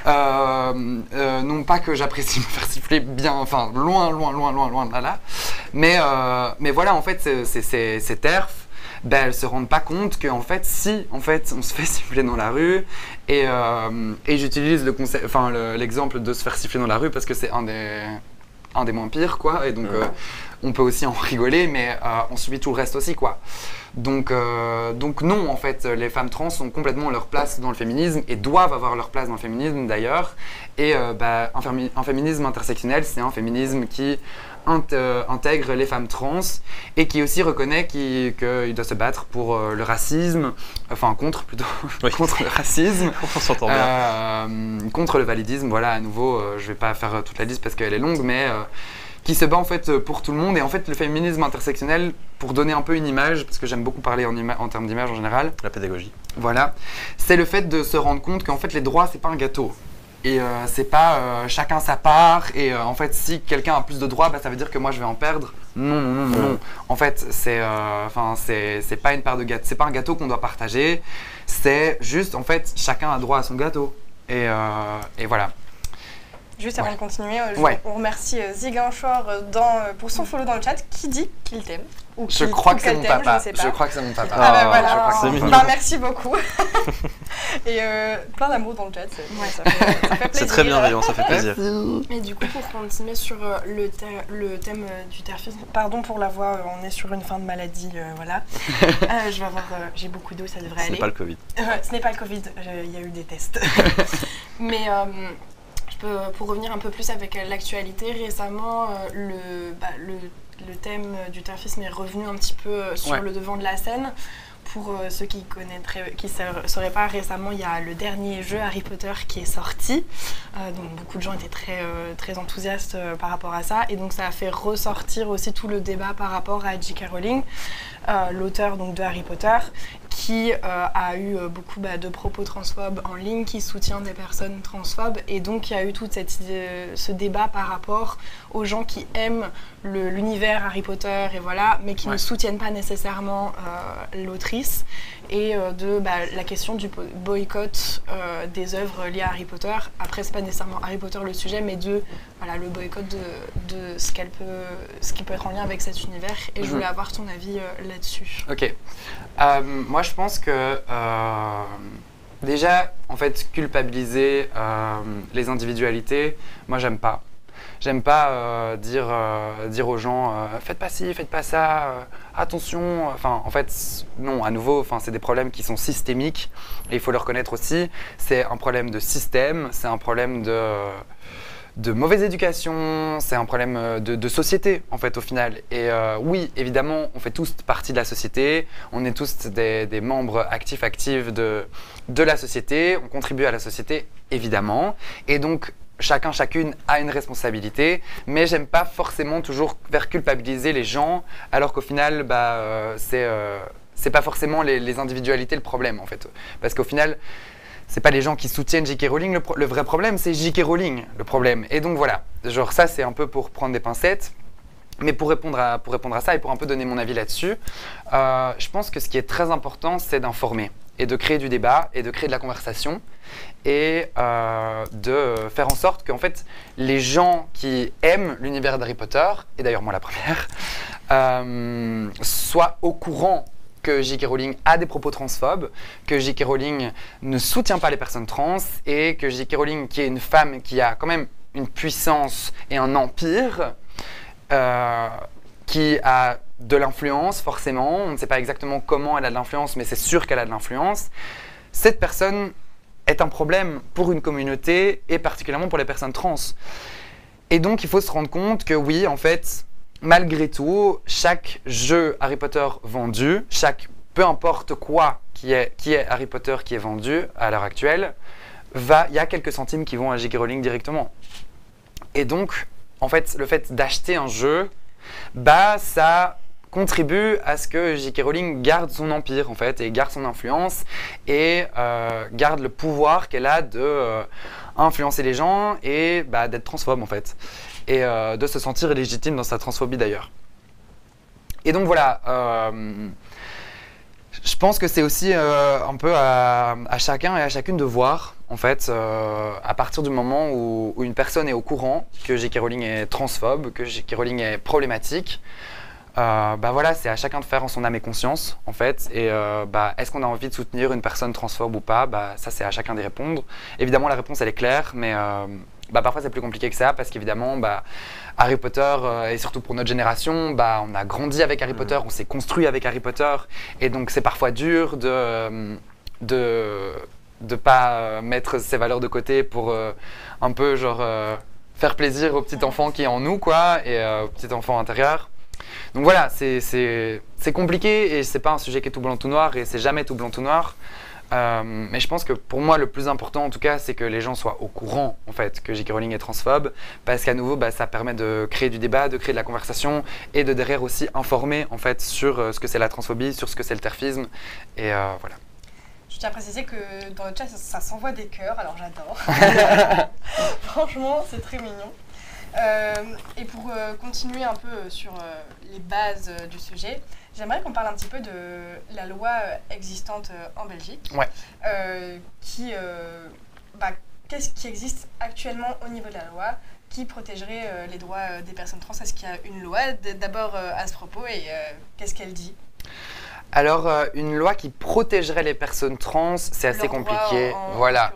Non pas que j'apprécie me faire siffler bien, enfin, loin de là. Mais voilà, en fait, ces TERF, ben, elles se rendent pas compte qu'en fait, si, en fait, on se fait siffler dans la rue, et j'utilise l'exemple de se faire siffler dans la rue parce que c'est un des moins pires, quoi, et donc on peut aussi en rigoler, mais on subit tout le reste aussi, quoi. Donc non, en fait, les femmes trans ont complètement leur place dans le féminisme et doivent avoir leur place dans le féminisme, d'ailleurs. Et un féminisme intersectionnel, c'est un féminisme qui intègre les femmes trans et qui aussi reconnaît qu'il doit se battre pour le racisme, enfin contre plutôt, oui. Contre le racisme, on s'entend bien. Contre le validisme, voilà, à nouveau, je vais pas faire toute la liste parce qu'elle est longue, mais qui se bat en fait pour tout le monde. Et en fait, le féminisme intersectionnel, pour donner un peu une image, parce que j'aime beaucoup parler en termes d'image en général. La pédagogie. Voilà, c'est le fait de se rendre compte qu'en fait les droits, c'est pas un gâteau. Et c'est pas chacun sa part, et en fait si quelqu'un a plus de droits, bah, ça veut dire que moi je vais en perdre. Non. En fait, c'est pas une part de gâteau, c'est pas un gâteau qu'on doit partager, c'est juste en fait chacun a droit à son gâteau. Et voilà. Juste avant de continuer, on remercie Ziguinchor pour son follow dans le chat qui dit qu'il t'aime. Je crois que c'est mon papa. Je crois que c'est mon papa. Ah bah voilà, c'est mignon. Merci beaucoup. Et plein d'amour dans le chat. Ça fait plaisir. C'est très bienveillant, ça fait plaisir. Et du coup, pour continuer sur le thème du terfisme, pardon pour la voix, on est sur une fin de maladie, voilà. J'ai beaucoup d'eau, ça devrait aller. Ce n'est pas le Covid. Ce n'est pas le Covid, il y a eu des tests. Mais pour revenir un peu plus avec l'actualité, récemment, le thème du terfisme est revenu un petit peu sur le devant de la scène. Pour ceux qui ne sauraient pas, récemment, il y a le dernier jeu Harry Potter qui est sorti. Donc beaucoup de gens étaient très enthousiastes par rapport à ça. Et donc ça a fait ressortir aussi tout le débat par rapport à J.K. Rowling, l'auteur donc, de Harry Potter, qui a eu beaucoup de propos transphobes en ligne, qui soutient des personnes transphobes. Et donc il y a eu tout ce débat par rapport aux gens qui aiment l'univers Harry Potter, et voilà, mais qui ne soutiennent pas nécessairement l'autrice. Et de la question du boycott des œuvres liées à Harry Potter. Après, c'est pas nécessairement Harry Potter le sujet, mais le boycott de ce qui peut être en lien avec cet univers. Et je voulais avoir ton avis là-dessus. Ok. Moi, je pense que déjà, en fait, culpabiliser les individualités, moi, j'aime pas. J'aime pas dire aux gens faites pas ci, faites pas ça, attention. Enfin, en fait, non, à nouveau, c'est des problèmes qui sont systémiques et il faut le reconnaître aussi. C'est un problème de système, c'est un problème de mauvaise éducation, c'est un problème de société en fait au final. Et oui, évidemment, on fait tous partie de la société, on est tous des membres actifs de la société, on contribue à la société évidemment, et donc chacune a une responsabilité, mais j'aime pas forcément toujours faire culpabiliser les gens, alors qu'au final, c'est pas forcément les individualités le problème en fait, parce qu'au final, c'est pas les gens qui soutiennent J.K. Rowling le vrai problème, c'est J.K. Rowling le problème. Et donc voilà, genre ça c'est un peu pour prendre des pincettes, mais pour répondre à ça et pour un peu donner mon avis là-dessus, je pense que ce qui est très important, c'est d'informer et de créer du débat et de créer de la conversation et de faire en sorte qu'en fait les gens qui aiment l'univers d'Harry Potter, et d'ailleurs moi la première, soient au courant que J.K. Rowling a des propos transphobes, que J.K. Rowling ne soutient pas les personnes trans et que J.K. Rowling, qui est une femme qui a quand même une puissance et un empire, qui a de l'influence forcément, on ne sait pas exactement comment elle a de l'influence, mais c'est sûr qu'elle a de l'influence, cette personne est un problème pour une communauté et particulièrement pour les personnes trans. Et donc il faut se rendre compte que oui, en fait, malgré tout, chaque jeu Harry Potter vendu, peu importe quoi qui est Harry Potter qui est vendu à l'heure actuelle, il y a quelques centimes qui vont à J.K. Rowling directement. Et donc, en fait, le fait d'acheter un jeu, ça contribue à ce que J.K. Rowling garde son empire en fait, et garde son influence, et garde le pouvoir qu'elle a de influencer les gens et d'être transphobe en fait. Et de se sentir légitime dans sa transphobie d'ailleurs. Et donc voilà, je pense que c'est aussi un peu à chacun et à chacune de voir, en fait, à partir du moment où une personne est au courant que J.K. Rowling est transphobe, que J.K. Rowling est problématique, voilà, c'est à chacun de faire en son âme et conscience, en fait. Et est-ce qu'on a envie de soutenir une personne transphobe ou pas, ça c'est à chacun d'y répondre. Évidemment, la réponse elle est claire, mais parfois c'est plus compliqué que ça, parce qu'évidemment, Harry Potter, et surtout pour notre génération, on a grandi avec Harry Potter, on s'est construit avec Harry Potter, et donc c'est parfois dur de pas mettre ses valeurs de côté pour un peu faire plaisir au petit enfant qui est en nous, quoi, et au petit enfant intérieur. Donc voilà, c'est compliqué et c'est pas un sujet qui est tout blanc tout noir et c'est jamais tout blanc tout noir. Mais je pense que pour moi le plus important en tout cas c'est que les gens soient au courant en fait que J.K. Rowling est transphobe, parce qu'à nouveau ça permet de créer du débat, de créer de la conversation et de derrière aussi informer en fait sur ce que c'est la transphobie, sur ce que c'est le terfisme et voilà. Je tiens à préciser que dans le chat ça s'envoie des cœurs, alors j'adore. Franchement c'est très mignon. Et pour continuer un peu sur les bases du sujet, j'aimerais qu'on parle un petit peu de la loi existante en Belgique. Ouais. Qu'est-ce qui existe actuellement au niveau de la loi qui protégerait les droits des personnes trans? Est-ce qu'il y a une loi d'abord à ce propos et qu'est-ce qu'elle dit? Alors, une loi qui protégerait les personnes trans, c'est assez compliqué. Voilà.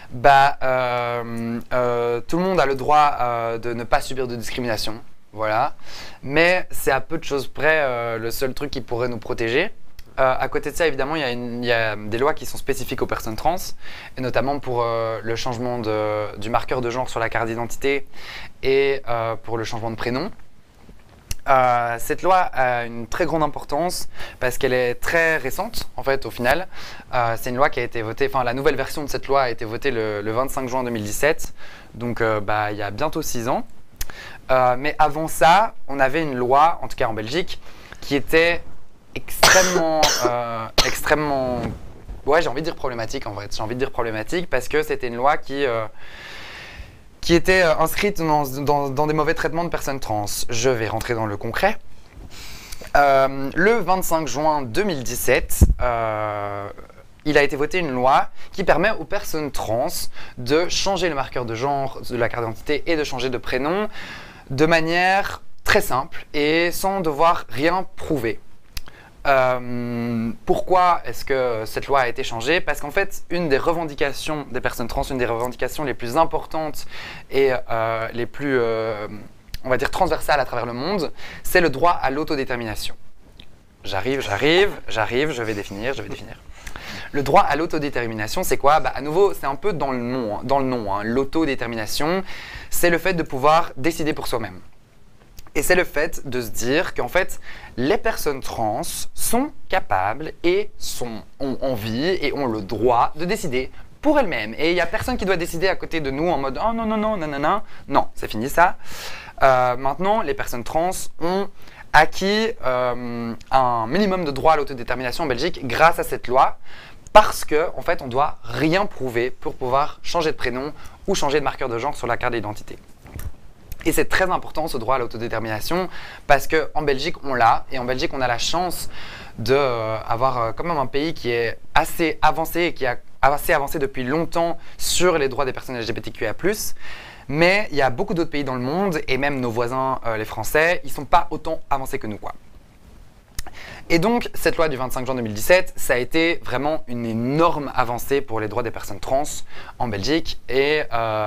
Tout le monde a le droit de ne pas subir de discrimination. Voilà. Mais c'est à peu de choses près le seul truc qui pourrait nous protéger. À côté de ça, évidemment, il y a des lois qui sont spécifiques aux personnes trans, et notamment pour le changement du marqueur de genre sur la carte d'identité et pour le changement de prénom. Cette loi a une très grande importance parce qu'elle est très récente en fait au final. C'est une loi qui a été votée, la nouvelle version de cette loi a été votée le 25 juin 2017, donc il y a bientôt 6 ans. Mais avant ça, on avait une loi, en tout cas en Belgique, qui était extrêmement, ouais, j'ai envie de dire problématique en fait. J'ai envie de dire problématique parce que c'était une loi qui était inscrite dans des mauvais traitements de personnes trans. Je vais rentrer dans le concret. Le 25 juin 2017, il a été voté une loi qui permet aux personnes trans de changer le marqueur de genre de la carte d'identité et de changer de prénom de manière très simple et sans devoir rien prouver. Pourquoi est-ce que cette loi a été changée? Parce qu'en fait, une des revendications des personnes trans, une des revendications les plus importantes et les plus, on va dire, transversales à travers le monde, c'est le droit à l'autodétermination. J'arrive, je vais définir. Le droit à l'autodétermination, c'est quoi? À nouveau, c'est un peu dans le nom, hein. L'autodétermination, c'est le fait de pouvoir décider pour soi-même. Et c'est le fait de se dire qu'en fait, les personnes trans sont capables et ont envie et ont le droit de décider pour elles-mêmes. Et il n'y a personne qui doit décider à côté de nous en mode « Oh non, non, non, nanana ». Non, c'est fini ça. Maintenant, les personnes trans ont acquis un minimum de droit à l'autodétermination en Belgique grâce à cette loi. Parce qu'en fait, on ne doit rien prouver pour pouvoir changer de prénom ou changer de marqueur de genre sur la carte d'identité. Et c'est très important ce droit à l'autodétermination parce qu'en Belgique, on l'a. Et en Belgique, on a la chance d'avoir quand même un pays qui est assez avancé et qui a assez avancé depuis longtemps sur les droits des personnes LGBTQIA+. Mais il y a beaucoup d'autres pays dans le monde, et même nos voisins, les Français, ils ne sont pas autant avancés que nous, quoi. Et donc, cette loi du 25 juin 2017, ça a été vraiment une énorme avancée pour les droits des personnes trans en Belgique. Et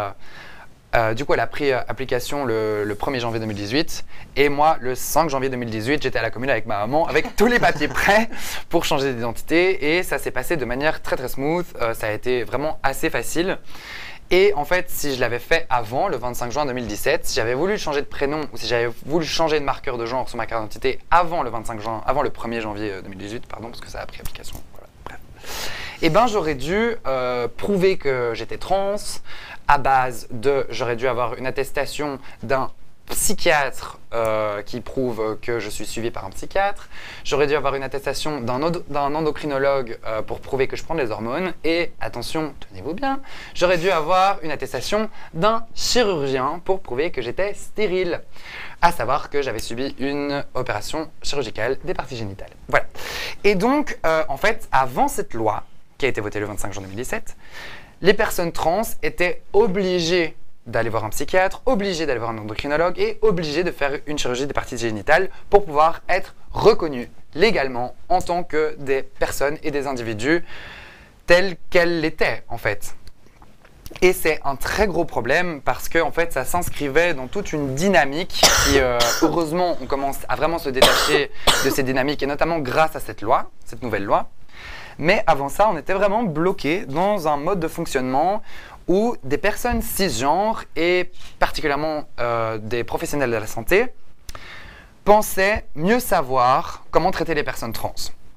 du coup, elle a pris application le 1er janvier 2018. Et moi, le 5 janvier 2018, j'étais à la commune avec ma maman, avec tous les papiers prêts pour changer d'identité. Et ça s'est passé de manière très très smooth. Ça a été vraiment assez facile. Et en fait, si je l'avais fait avant, le 25 juin 2017, si j'avais voulu changer de prénom ou si j'avais voulu changer de marqueur de genre sur ma carte d'identité avant le 1er janvier 2018, pardon, parce que ça a pris application, voilà, bref. Eh ben, j'aurais dû prouver que j'étais trans à base de, j'aurais dû avoir une attestation d'un psychiatre qui prouve que je suis suivi par un psychiatre. J'aurais dû avoir une attestation d'un endocrinologue pour prouver que je prends des hormones. Et attention, tenez-vous bien, j'aurais dû avoir une attestation d'un chirurgien pour prouver que j'étais stérile. À savoir que j'avais subi une opération chirurgicale des parties génitales. Voilà. Et donc, en fait, avant cette loi, qui a été votée le 25 juin 2017, les personnes trans étaient obligées d'aller voir un psychiatre, obligé d'aller voir un endocrinologue et obligé de faire une chirurgie des parties génitales pour pouvoir être reconnu légalement en tant que des personnes et des individus tels qu'elles l'étaient en fait. Et c'est un très gros problème parce que en fait, ça s'inscrivait dans toute une dynamique qui, heureusement, on commence à vraiment se détacher de ces dynamiques et notamment grâce à cette loi, cette nouvelle loi. Mais avant ça, on était vraiment bloqué dans un mode de fonctionnement où des personnes cisgenres et particulièrement des professionnels de la santé pensaient mieux savoir comment traiter les personnes trans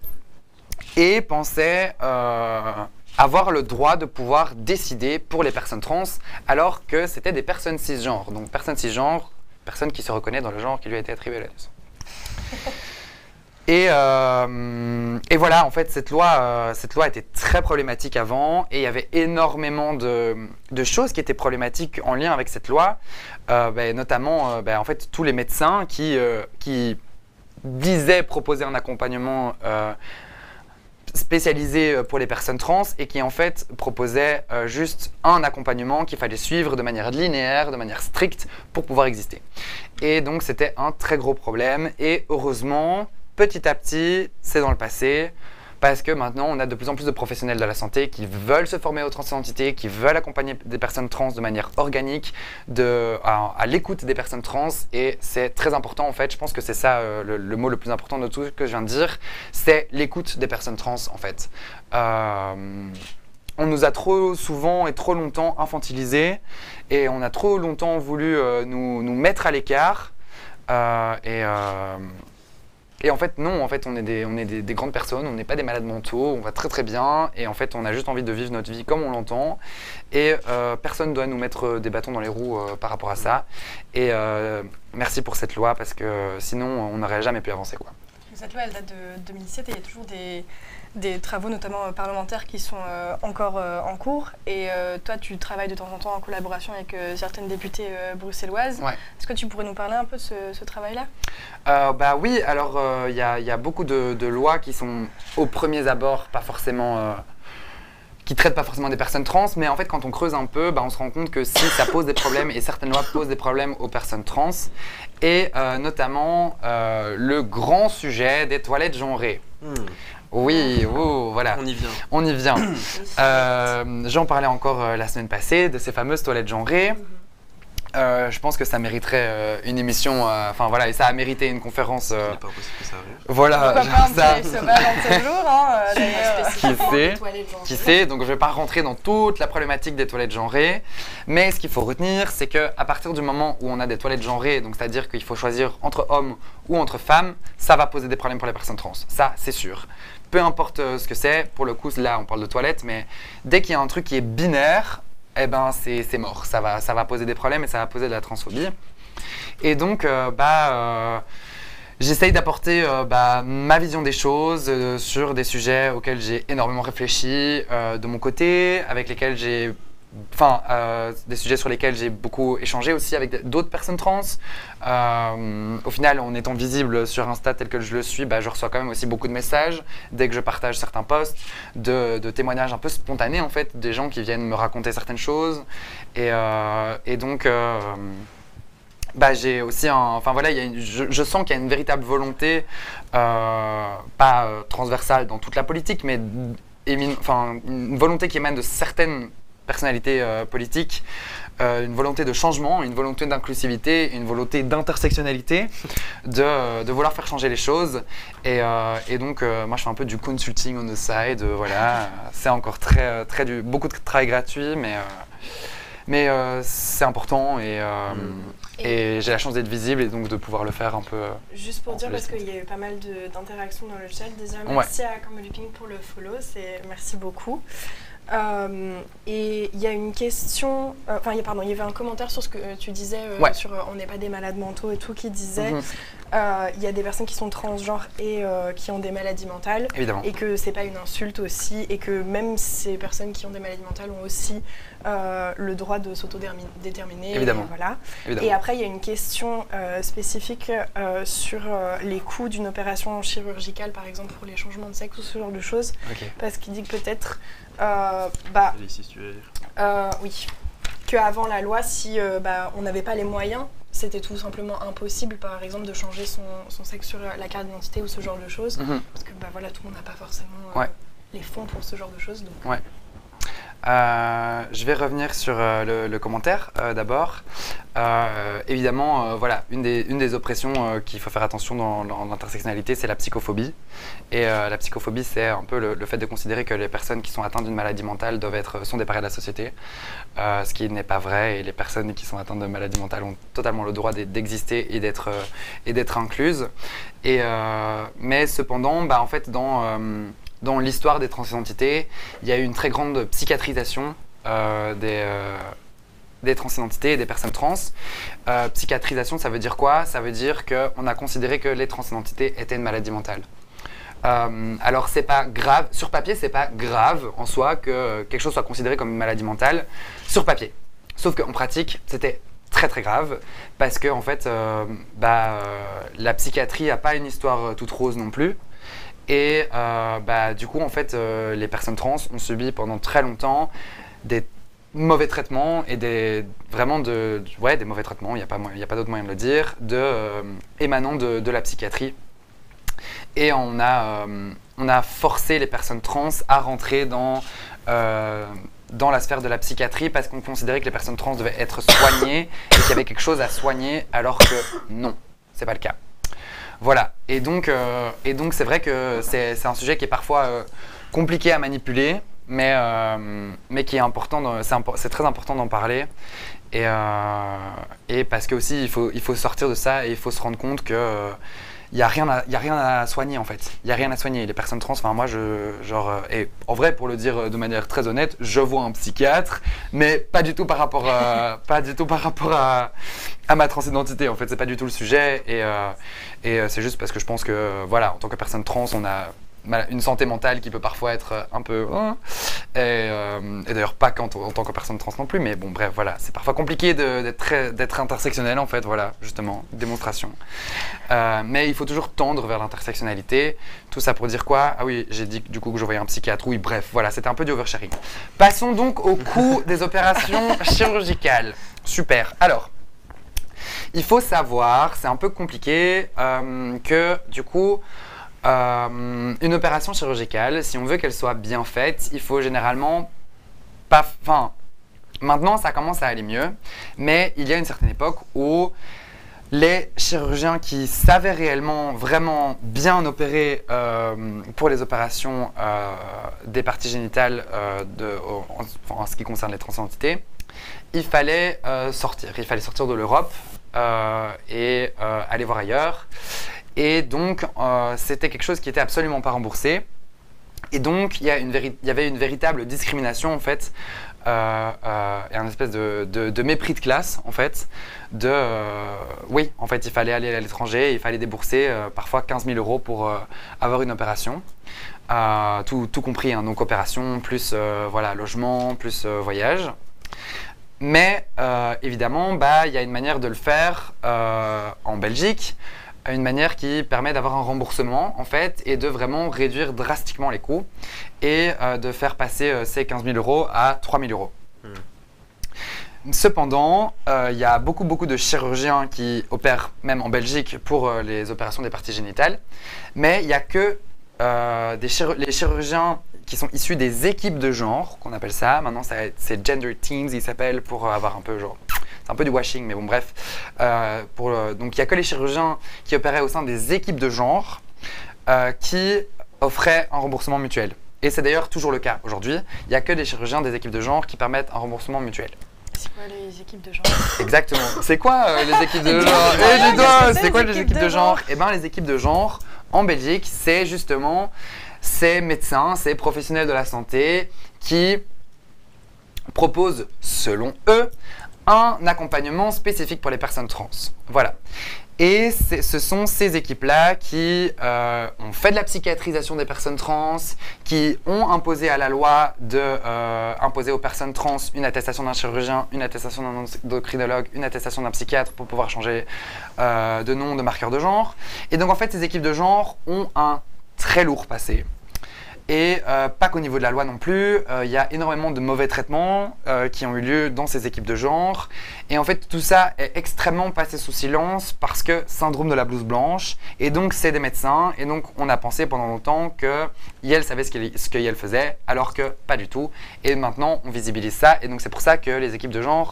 et pensaient avoir le droit de pouvoir décider pour les personnes trans alors que c'était des personnes cisgenres. Donc personnes cisgenres, personne qui se reconnaît dans le genre qui lui a été attribué à la naissance. Et voilà, en fait, cette loi était très problématique avant et il y avait énormément de choses qui étaient problématiques en lien avec cette loi, notamment en fait, tous les médecins qui disaient proposer un accompagnement spécialisé pour les personnes trans et qui en fait proposaient juste un accompagnement qu'il fallait suivre de manière linéaire, de manière stricte pour pouvoir exister. Et donc c'était un très gros problème et heureusement, petit à petit, c'est dans le passé, parce que maintenant, on a de plus en plus de professionnels de la santé qui veulent se former aux transidentités, qui veulent accompagner des personnes trans de manière organique, à l'écoute des personnes trans, et c'est très important en fait, je pense que c'est ça le mot le plus important de tout ce que je viens de dire, c'est l'écoute des personnes trans en fait. On nous a trop souvent et trop longtemps infantilisés, et on a trop longtemps voulu nous mettre à l'écart, et en fait, non, en fait, on est des grandes personnes, on n'est pas des malades mentaux, on va très très bien, et en fait, on a juste envie de vivre notre vie comme on l'entend, et personne ne doit nous mettre des bâtons dans les roues par rapport à ça. Et merci pour cette loi, parce que sinon, on n'aurait jamais pu avancer, quoi. Cette loi, elle date de 2017, et il y a toujours des travaux, notamment parlementaires, qui sont encore en cours. Et toi, tu travailles de temps en temps en collaboration avec certaines députées bruxelloises. Ouais. Est-ce que tu pourrais nous parler un peu de ce travail-là ? Oui, alors il y a beaucoup de lois qui sont au premier abord pas forcément qui traitent pas forcément des personnes trans, mais en fait quand on creuse un peu, on se rend compte que si ça pose des problèmes, et certaines lois posent des problèmes aux personnes trans, et notamment le grand sujet des toilettes genrées. Oui, voilà. On y vient. J'en parlais encore la semaine passée de ces fameuses toilettes genrées. Je pense que ça mériterait une émission, et ça a mérité une conférence. C'est pas possible que ça arrive. Voilà, d'ailleurs. Qui sait, donc je vais pas rentrer dans toute la problématique des toilettes genrées, mais ce qu'il faut retenir, c'est qu'à partir du moment où on a des toilettes genrées, donc c'est-à-dire qu'il faut choisir entre hommes ou entre femmes, ça va poser des problèmes pour les personnes trans, ça c'est sûr. Peu importe ce que c'est, pour le coup là on parle de toilettes, mais dès qu'il y a un truc qui est binaire, c'est mort, ça va poser des problèmes et ça va poser de la transphobie. Et donc, j'essaye d'apporter ma vision des choses sur des sujets auxquels j'ai énormément réfléchi de mon côté, avec lesquels des sujets sur lesquels j'ai beaucoup échangé aussi avec d'autres personnes trans. Au final, en étant visible sur Insta tel que je le suis, je reçois quand même aussi beaucoup de messages dès que je partage certains posts, de témoignages un peu spontanés en fait, des gens qui viennent me raconter certaines choses. Et donc, j'ai aussi je sens qu'il y a une véritable volonté, pas transversale dans toute la politique, mais une volonté qui émane de certaines personnalités politiques, une volonté de changement, une volonté d'inclusivité, une volonté d'intersectionnalité, de vouloir faire changer les choses. Et donc, moi, je fais un peu du consulting on the side, c'est encore beaucoup de travail gratuit, mais c'est important et j'ai la chance d'être visible et donc de pouvoir le faire un peu. Juste pour dire, parce qu'il y a eu pas mal d'interactions dans le chat, déjà merci à Kamoli Pink pour le follow, merci beaucoup. Et il y a une question, il y avait un commentaire sur ce que tu disais sur on n'est pas des malades mentaux et tout, qui disait il y a des personnes qui sont transgenres et qui ont des maladies mentales. Évidemment. Et que c'est pas une insulte aussi, et que même ces personnes qui ont des maladies mentales ont aussi le droit de s'autodéterminer. Évidemment. Voilà. Évidemment. Et après il y a une question spécifique sur les coûts d'une opération chirurgicale, par exemple pour les changements de sexe ou ce genre de choses, parce qu'il dit que peut-être Alice, tu veux dire oui, qu'avant la loi, si on n'avait pas les moyens, c'était tout simplement impossible, par exemple, de changer son sexe sur la carte d'identité ou ce genre de choses, parce que tout le monde n'a pas forcément les fonds pour ce genre de choses. Donc. Je vais revenir sur le commentaire d'abord. Évidemment, une des oppressions qu'il faut faire attention dans l'intersectionnalité, c'est la psychophobie. Et la psychophobie, c'est un peu le fait de considérer que les personnes qui sont atteintes d'une maladie mentale sont des parias de la société, ce qui n'est pas vrai. Et les personnes qui sont atteintes de maladie mentale ont totalement le droit d'exister et d'être incluses. Mais cependant, en fait, dans l'histoire des transidentités, il y a eu une très grande psychiatrisation des transidentités et des personnes trans. Psychiatrisation, ça veut dire quoi? Ça veut dire qu'on a considéré que les transidentités étaient une maladie mentale. Alors c'est pas grave, sur papier c'est pas grave en soi que quelque chose soit considéré comme une maladie mentale, sur papier. Sauf qu'en pratique, c'était très très grave, parce que en fait, la psychiatrie n'a pas une histoire toute rose non plus. Et du coup, en fait, les personnes trans ont subi pendant très longtemps des mauvais traitements et des mauvais traitements, il n'y a pas d'autre moyen de le dire, émanant de la psychiatrie. Et on a forcé les personnes trans à rentrer dans la sphère de la psychiatrie, parce qu'on considérait que les personnes trans devaient être soignées et qu'il y avait quelque chose à soigner, alors que non, c'est pas le cas. Voilà, et donc c'est vrai que c'est un sujet qui est parfois compliqué à manipuler, mais qui est important, c'est très important d'en parler, et parce que aussi il faut sortir de ça et il faut se rendre compte que il n'y a rien à soigner en fait. Il n'y a rien à soigner. Les personnes trans, moi, et en vrai, pour le dire de manière très honnête, je vois un psychiatre, mais pas du tout par rapport à ma transidentité. En fait, c'est pas du tout le sujet. Et c'est juste parce que je pense que, en tant que personne trans, on a une santé mentale qui peut parfois être un peu... et d'ailleurs pas en tant que personne trans non plus, mais bon bref, voilà, c'est parfois compliqué d'être intersectionnel en fait, voilà, justement, démonstration. Mais il faut toujours tendre vers l'intersectionnalité. Tout ça pour dire quoi? Ah oui, j'ai dit du coup que je voyais un psychiatre, oui bref, voilà, c'était un peu du oversharing. Passons donc au coût des opérations chirurgicales. Super, alors... Il faut savoir, c'est un peu compliqué, que du coup, une opération chirurgicale, si on veut qu'elle soit bien faite, il faut généralement pas... Enfin, maintenant ça commence à aller mieux, mais il y a une certaine époque où les chirurgiens qui savaient réellement vraiment bien opérer pour les opérations des parties génitales en ce qui concerne les transidentités, il fallait sortir de l'Europe et aller voir ailleurs. Et donc, c'était quelque chose qui n'était absolument pas remboursé. Et donc, il y avait une véritable discrimination, en fait, et un espèce de mépris de classe, en fait. Oui, en fait, il fallait aller à l'étranger, il fallait débourser parfois 15 000 € pour avoir une opération. Tout compris, hein, donc opération, plus voilà, logement, plus voyage. Mais évidemment, il y a une manière de le faire en Belgique, une manière qui permet d'avoir un remboursement en fait et de vraiment réduire drastiquement les coûts et de faire passer ces 15 000 € à 3 000 €. Cependant, il y a beaucoup de chirurgiens qui opèrent même en Belgique pour les opérations des parties génitales, mais il n'y a que les chirurgiens qui sont issus des équipes de genre, qu'on appelle ça. Maintenant, c'est gender teams, ils s'appellent, pour avoir un peu genre... C'est un peu du washing, mais bon, bref. Donc, il n'y a que les chirurgiens qui opéraient au sein des équipes de genre qui offraient un remboursement mutuel. Et c'est d'ailleurs toujours le cas aujourd'hui. Il n'y a que des chirurgiens des équipes de genre qui permettent un remboursement mutuel. C'est quoi les équipes de genre? Exactement. C'est quoi les équipes de genre? C'est quoi les équipes de genre? Eh bien, les équipes de genre, en Belgique, c'est justement ces médecins, ces professionnels de la santé qui proposent, selon eux, un accompagnement spécifique pour les personnes trans. Voilà. Et ce sont ces équipes-là qui ont fait de la psychiatrisation des personnes trans, qui ont imposé à la loi imposer aux personnes trans une attestation d'un chirurgien, une attestation d'un endocrinologue, une attestation d'un psychiatre pour pouvoir changer de nom, de marqueur de genre. Et donc en fait, ces équipes de genre ont un très lourd passé. Et pas qu'au niveau de la loi non plus, il y a énormément de mauvais traitements qui ont eu lieu dans ces équipes de genre. Et en fait, tout ça est extrêmement passé sous silence parce que syndrome de la blouse blanche. Et donc, c'est des médecins. Et donc, on a pensé pendant longtemps que Yel savait ce que Yel faisait, alors que pas du tout. Et maintenant, on visibilise ça. Et donc, c'est pour ça que les équipes de genre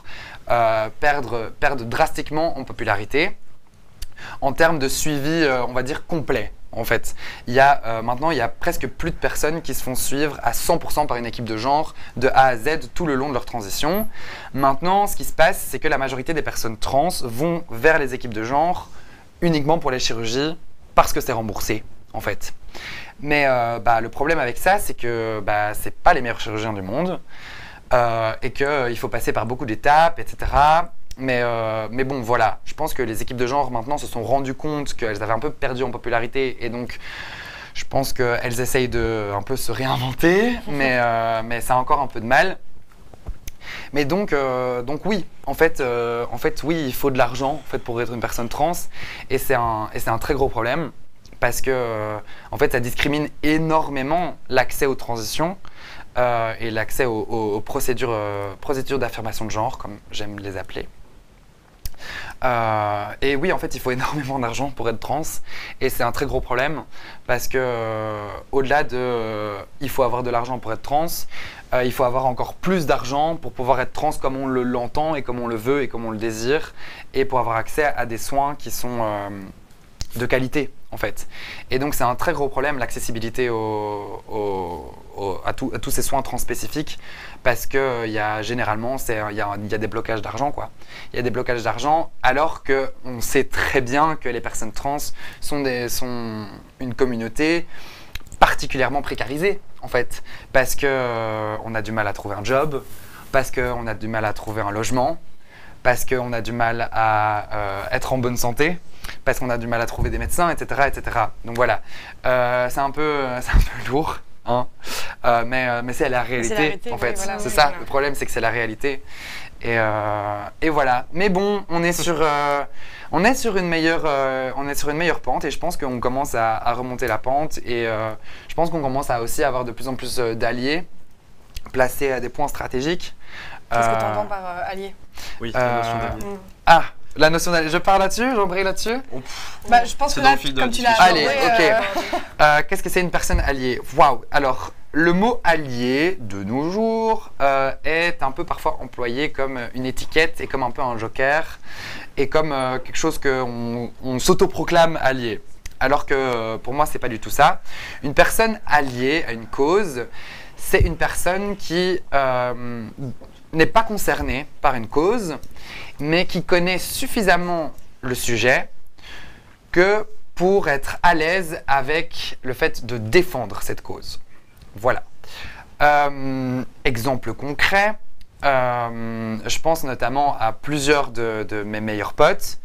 perdent drastiquement en popularité en termes de suivi, on va dire, complet. En fait, maintenant, il y a presque plus de personnes qui se font suivre à 100% par une équipe de genre de A à Z tout le long de leur transition. Maintenant, ce qui se passe, c'est que la majorité des personnes trans vont vers les équipes de genre uniquement pour les chirurgies parce que c'est remboursé, en fait. Mais le problème avec ça, c'est que c'est pas les meilleurs chirurgiens du monde et qu'il faut passer par beaucoup d'étapes, etc. Mais bon, voilà, je pense que les équipes de genre maintenant se sont rendues compte qu'elles avaient un peu perdu en popularité et donc je pense qu'elles essayent de un peu se réinventer, mais ça a encore un peu de mal. Mais donc oui, en fait, oui, il faut de l'argent en fait, pour être une personne trans et c'est un très gros problème parce que en fait, ça discrimine énormément l'accès aux transitions. Et l'accès aux procédures d'affirmation de genre, comme j'aime les appeler. Et oui, en fait, il faut énormément d'argent pour être trans, et c'est un très gros problème parce que au-delà de, il faut avoir de l'argent pour être trans, il faut avoir encore plus d'argent pour pouvoir être trans comme on l'entend et comme on le veut et comme on le désire, et pour avoir accès à des soins qui sont de qualité, en fait. Et donc, c'est un très gros problème, l'accessibilité à tous ces soins transspécifiques, parce que généralement, il y a des blocages d'argent, quoi. Il y a des blocages d'argent, alors qu'on sait très bien que les personnes trans sont une communauté particulièrement précarisée, en fait, parce qu'on a du mal à trouver un job, parce qu'on a du mal à trouver un logement, parce qu'on a du mal à être en bonne santé, parce qu'on a du mal à trouver des médecins, etc. etc. Donc voilà, c'est un peu lourd, hein. Mais c'est la réalité, en fait. Oui, voilà, c'est oui, ça, voilà. le problème, c'est que c'est la réalité. Et voilà. Mais bon, on est sur une meilleure pente, et je pense qu'on commence à remonter la pente, et je pense qu'on commence à aussi avoir de plus en plus d'alliés placés à des points stratégiques. Qu'est-ce que tu entends par allié? Oui, la notion d'allié. Ah, la notion d'allié. Je parle là-dessus, j'embraye là-dessus. Bah, je pense C'est que dans là, le fil de comme la tu l'as discussion. abordé, Allez, ok. Qu'est-ce que c'est une personne alliée? Waouh. Alors, le mot allié, de nos jours, est un peu parfois employé comme une étiquette et comme un peu un joker, et comme quelque chose qu'on s'autoproclame allié. Alors que pour moi, c'est pas du tout ça. Une personne alliée à une cause, c'est une personne qui n'est pas concernée par une cause, mais qui connaît suffisamment le sujet que pour être à l'aise avec le fait de défendre cette cause. Voilà. Exemple concret, je pense notamment à plusieurs de mes meilleurs potes.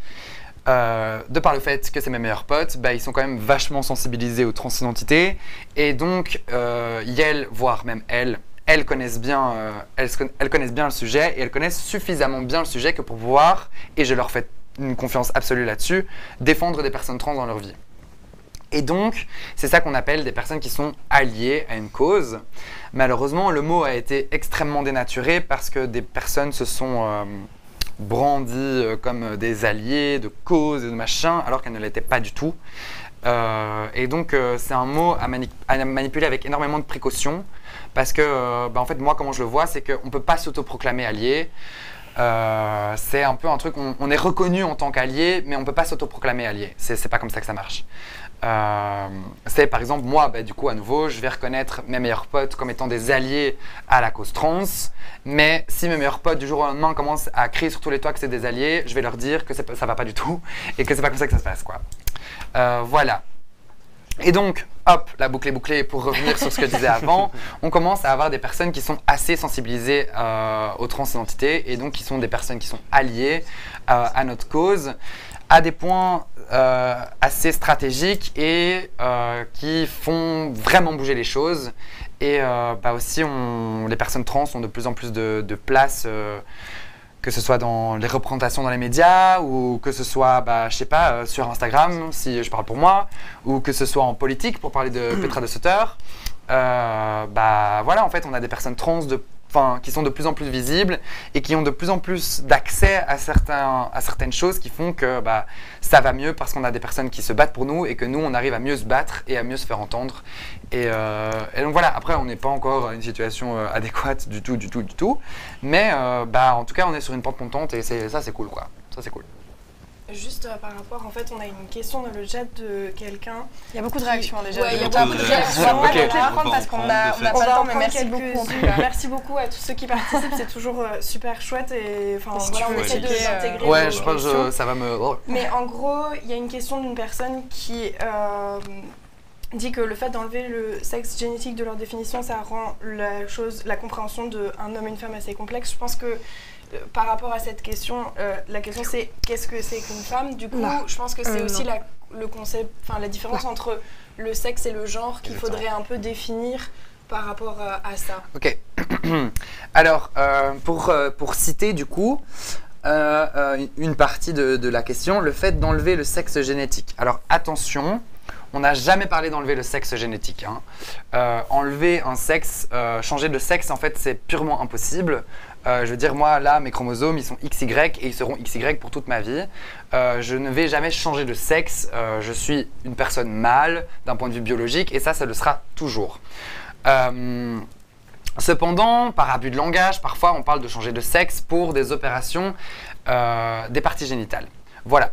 De par le fait que c'est mes meilleurs potes, ils sont quand même vachement sensibilisés aux transidentités, et donc Yel, voire même elles connaissent bien le sujet, et elles connaissent suffisamment bien le sujet que pour pouvoir, et je leur fais une confiance absolue là-dessus, défendre des personnes trans dans leur vie. Et donc, c'est ça qu'on appelle des personnes qui sont alliées à une cause. Malheureusement, le mot a été extrêmement dénaturé parce que des personnes se sont brandies comme des alliés de cause et de machin, alors qu'elles ne l'étaient pas du tout. Et donc, c'est un mot à manipuler avec énormément de précaution, parce que, en fait, moi, comment je le vois, c'est qu'on ne peut pas s'autoproclamer allié. C'est un peu un truc, on est reconnu en tant qu'allié, mais on ne peut pas s'autoproclamer allié. C'est pas comme ça que ça marche. C'est par exemple, moi, du coup, à nouveau, je vais reconnaître mes meilleurs potes comme étant des alliés à la cause trans, mais si mes meilleurs potes du jour au lendemain commencent à crier sur tous les toits que c'est des alliés, je vais leur dire que ça va pas du tout et que c'est pas comme ça que ça se passe, quoi. Voilà. Et donc, hop, la boucle est bouclée. Pour revenir sur ce que je disais avant, on commence à avoir des personnes qui sont assez sensibilisées aux transidentités, et donc qui sont des personnes qui sont alliées à notre cause, à des points assez stratégiques, et qui font vraiment bouger les choses. Et aussi, les personnes trans ont de plus en plus de place, que ce soit dans les représentations dans les médias, ou que ce soit, je sais pas, sur Instagram, si je parle pour moi, ou que ce soit en politique, pour parler de Petra de Sutter. Voilà, en fait, on a des personnes trans qui sont de plus en plus visibles, et qui ont de plus en plus d'accès à certaines choses qui font que ça va mieux, parce qu'on a des personnes qui se battent pour nous, et que nous, on arrive à mieux se battre et à mieux se faire entendre. Et donc voilà, après, on n'est pas encore à une situation adéquate du tout. Mais en tout cas, on est sur une pente montante, et ça, c'est cool, quoi. Ça, c'est cool. Juste par rapport, en fait, on a une question dans le chat de quelqu'un. Il y a beaucoup de réactions déjà. Ouais, il y a beaucoup de réactions. On va Ok. les prendre parce qu'on n'a pas le temps, mais merci quelques-unes. beaucoup. Merci beaucoup à tous ceux qui participent, c'est toujours super chouette, et si tu on veux essaie de checker, l'intégrer. Ouais, je pense que ça va me... Mais en gros, il y a une question d'une personne qui dit que le fait d'enlever le sexe génétique de leur définition, ça rend la compréhension d'un homme et une femme assez complexe. Je pense que par rapport à cette question, la question c'est qu'est-ce que c'est qu'une femme? Du coup, je pense que c'est aussi le concept, la différence entre le sexe et le genre qu'il faudrait un peu définir par rapport à ça. Ok. Alors, pour citer du coup une partie de la question, le fait d'enlever le sexe génétique. Alors attention, on n'a jamais parlé d'enlever le sexe génétique, hein. Enlever un sexe, changer de sexe, en fait, c'est purement impossible. Je veux dire, moi, là, mes chromosomes, ils sont XY, et ils seront XY pour toute ma vie. Je ne vais jamais changer de sexe. Je suis une personne mâle d'un point de vue biologique, et ça le sera toujours. Cependant, par abus de langage, parfois, on parle de changer de sexe pour des opérations des parties génitales. Voilà.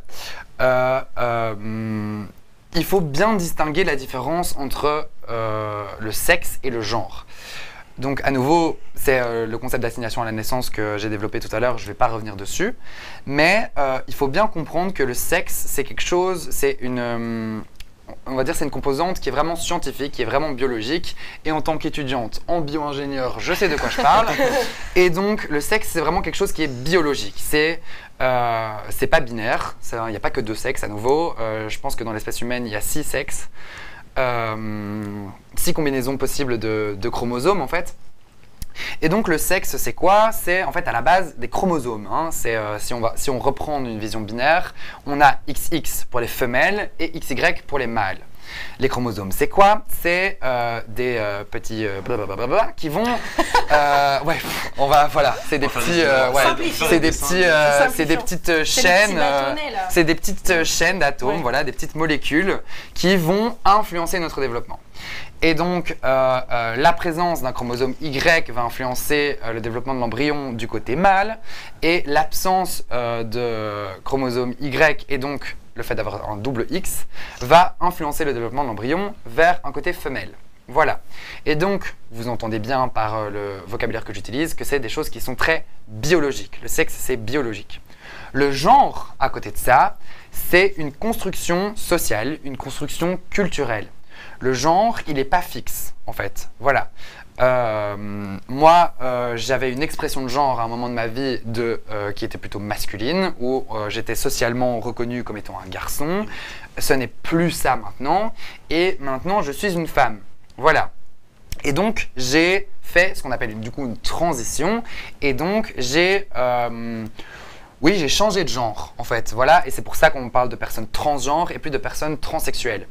Il faut bien distinguer la différence entre le sexe et le genre. Donc à nouveau, c'est le concept d'assignation à la naissance que j'ai développé tout à l'heure, je ne vais pas revenir dessus. Mais il faut bien comprendre que le sexe, c'est quelque chose, c'est on va dire c'est une composante qui est vraiment scientifique, qui est vraiment biologique. Et en tant qu'étudiante en bio-ingénieur, je sais de quoi je parle. Et donc le sexe, c'est vraiment quelque chose qui est biologique. C'est pas binaire, il n'y a pas que 2 sexes à nouveau. Je pense que dans l'espèce humaine, il y a 6 sexes. 6 combinaisons possibles de chromosomes en fait. Et donc le sexe, c'est quoi? C'est en fait à la base des chromosomes. Hein. Si on reprend une vision binaire, on a XX pour les femelles et XY pour les mâles. Les chromosomes, c'est quoi? C'est des petits blablabla qui vont... ouais, voilà, c'est des petits... c'est des petites chaînes... c'est des petites chaînes d'atomes, voilà, des petites molécules qui vont influencer notre développement. Et donc, la présence d'un chromosome Y va influencer le développement de l'embryon du côté mâle, et l'absence de chromosome Y, et donc le fait d'avoir un double X, va influencer le développement de l'embryon vers un côté femelle. Voilà. Et donc, vous entendez bien par le vocabulaire que j'utilise que c'est des choses qui sont très biologiques. Le sexe, c'est biologique. Le genre, à côté de ça, c'est une construction sociale, une construction culturelle. Le genre, il n'est pas fixe, en fait. Voilà. Moi, j'avais une expression de genre à un moment de ma vie qui était plutôt masculine, où j'étais socialement reconnu comme étant un garçon. Ce n'est plus ça maintenant. Et maintenant, je suis une femme. Voilà. Et donc, j'ai fait ce qu'on appelle du coup une transition. Et donc, j'ai changé de genre, en fait. Voilà. Et c'est pour ça qu'on parle de personnes transgenres et plus de personnes transsexuelles.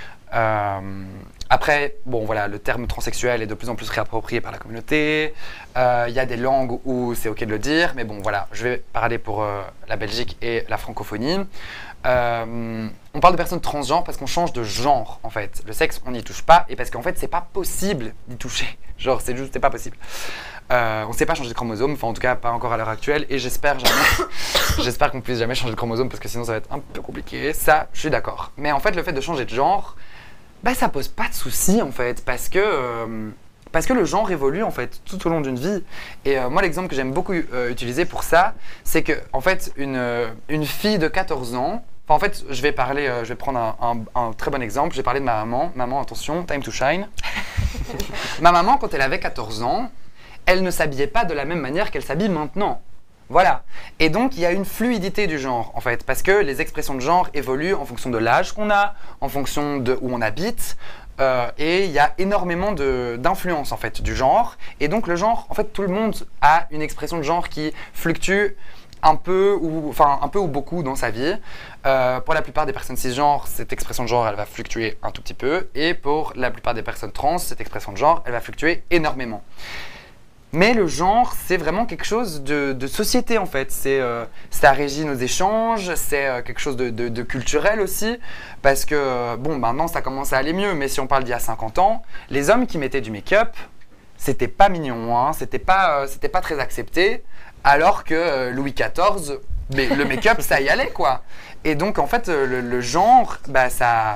Après, bon voilà, le terme transsexuel est de plus en plus réapproprié par la communauté. Il y a des langues où c'est ok de le dire, mais bon voilà, je vais parler pour la Belgique et la francophonie. On parle de personnes transgenres parce qu'on change de genre en fait. Le sexe, on n'y touche pas, et parce qu'en fait, c'est pas possible d'y toucher. Genre, c'est pas possible. On ne sait pas changer de chromosome, enfin en tout cas pas encore à l'heure actuelle, et j'espère qu'on puisse jamais changer de chromosome parce que sinon ça va être un peu compliqué. Ça, je suis d'accord. Mais en fait, le fait de changer de genre, bah ça pose pas de soucis en fait, parce que le genre évolue en fait tout au long d'une vie. Et moi, l'exemple que j'aime beaucoup utiliser pour ça, c'est que en fait une fille de 14 ans, enfin en fait je vais prendre un très bon exemple. Je vais parler de ma maman, attention, time to shine. Ma maman, quand elle avait 14 ans, elle ne s'habillait pas de la même manière qu'elle s'habille maintenant. Voilà. Et donc, il y a une fluidité du genre, en fait, parce que les expressions de genre évoluent en fonction de l'âge qu'on a, en fonction de où on habite, et il y a énormément d'influence, en fait, du genre. Et donc, le genre, en fait, tout le monde a une expression de genre qui fluctue un peu ou beaucoup dans sa vie. Pour la plupart des personnes cisgenres, cette expression de genre, elle va fluctuer un tout petit peu. Et pour la plupart des personnes trans, cette expression de genre, elle va fluctuer énormément. Mais le genre, c'est vraiment quelque chose de société en fait. Ça régit nos échanges, c'est quelque chose de culturel aussi. Parce que, bon, maintenant ça commence à aller mieux, mais si on parle d'il y a 50 ans, les hommes qui mettaient du make-up, c'était pas mignon, hein, c'était pas très accepté. Alors que Louis XIV, le make-up, ça y allait quoi. Et donc en fait, le genre, bah,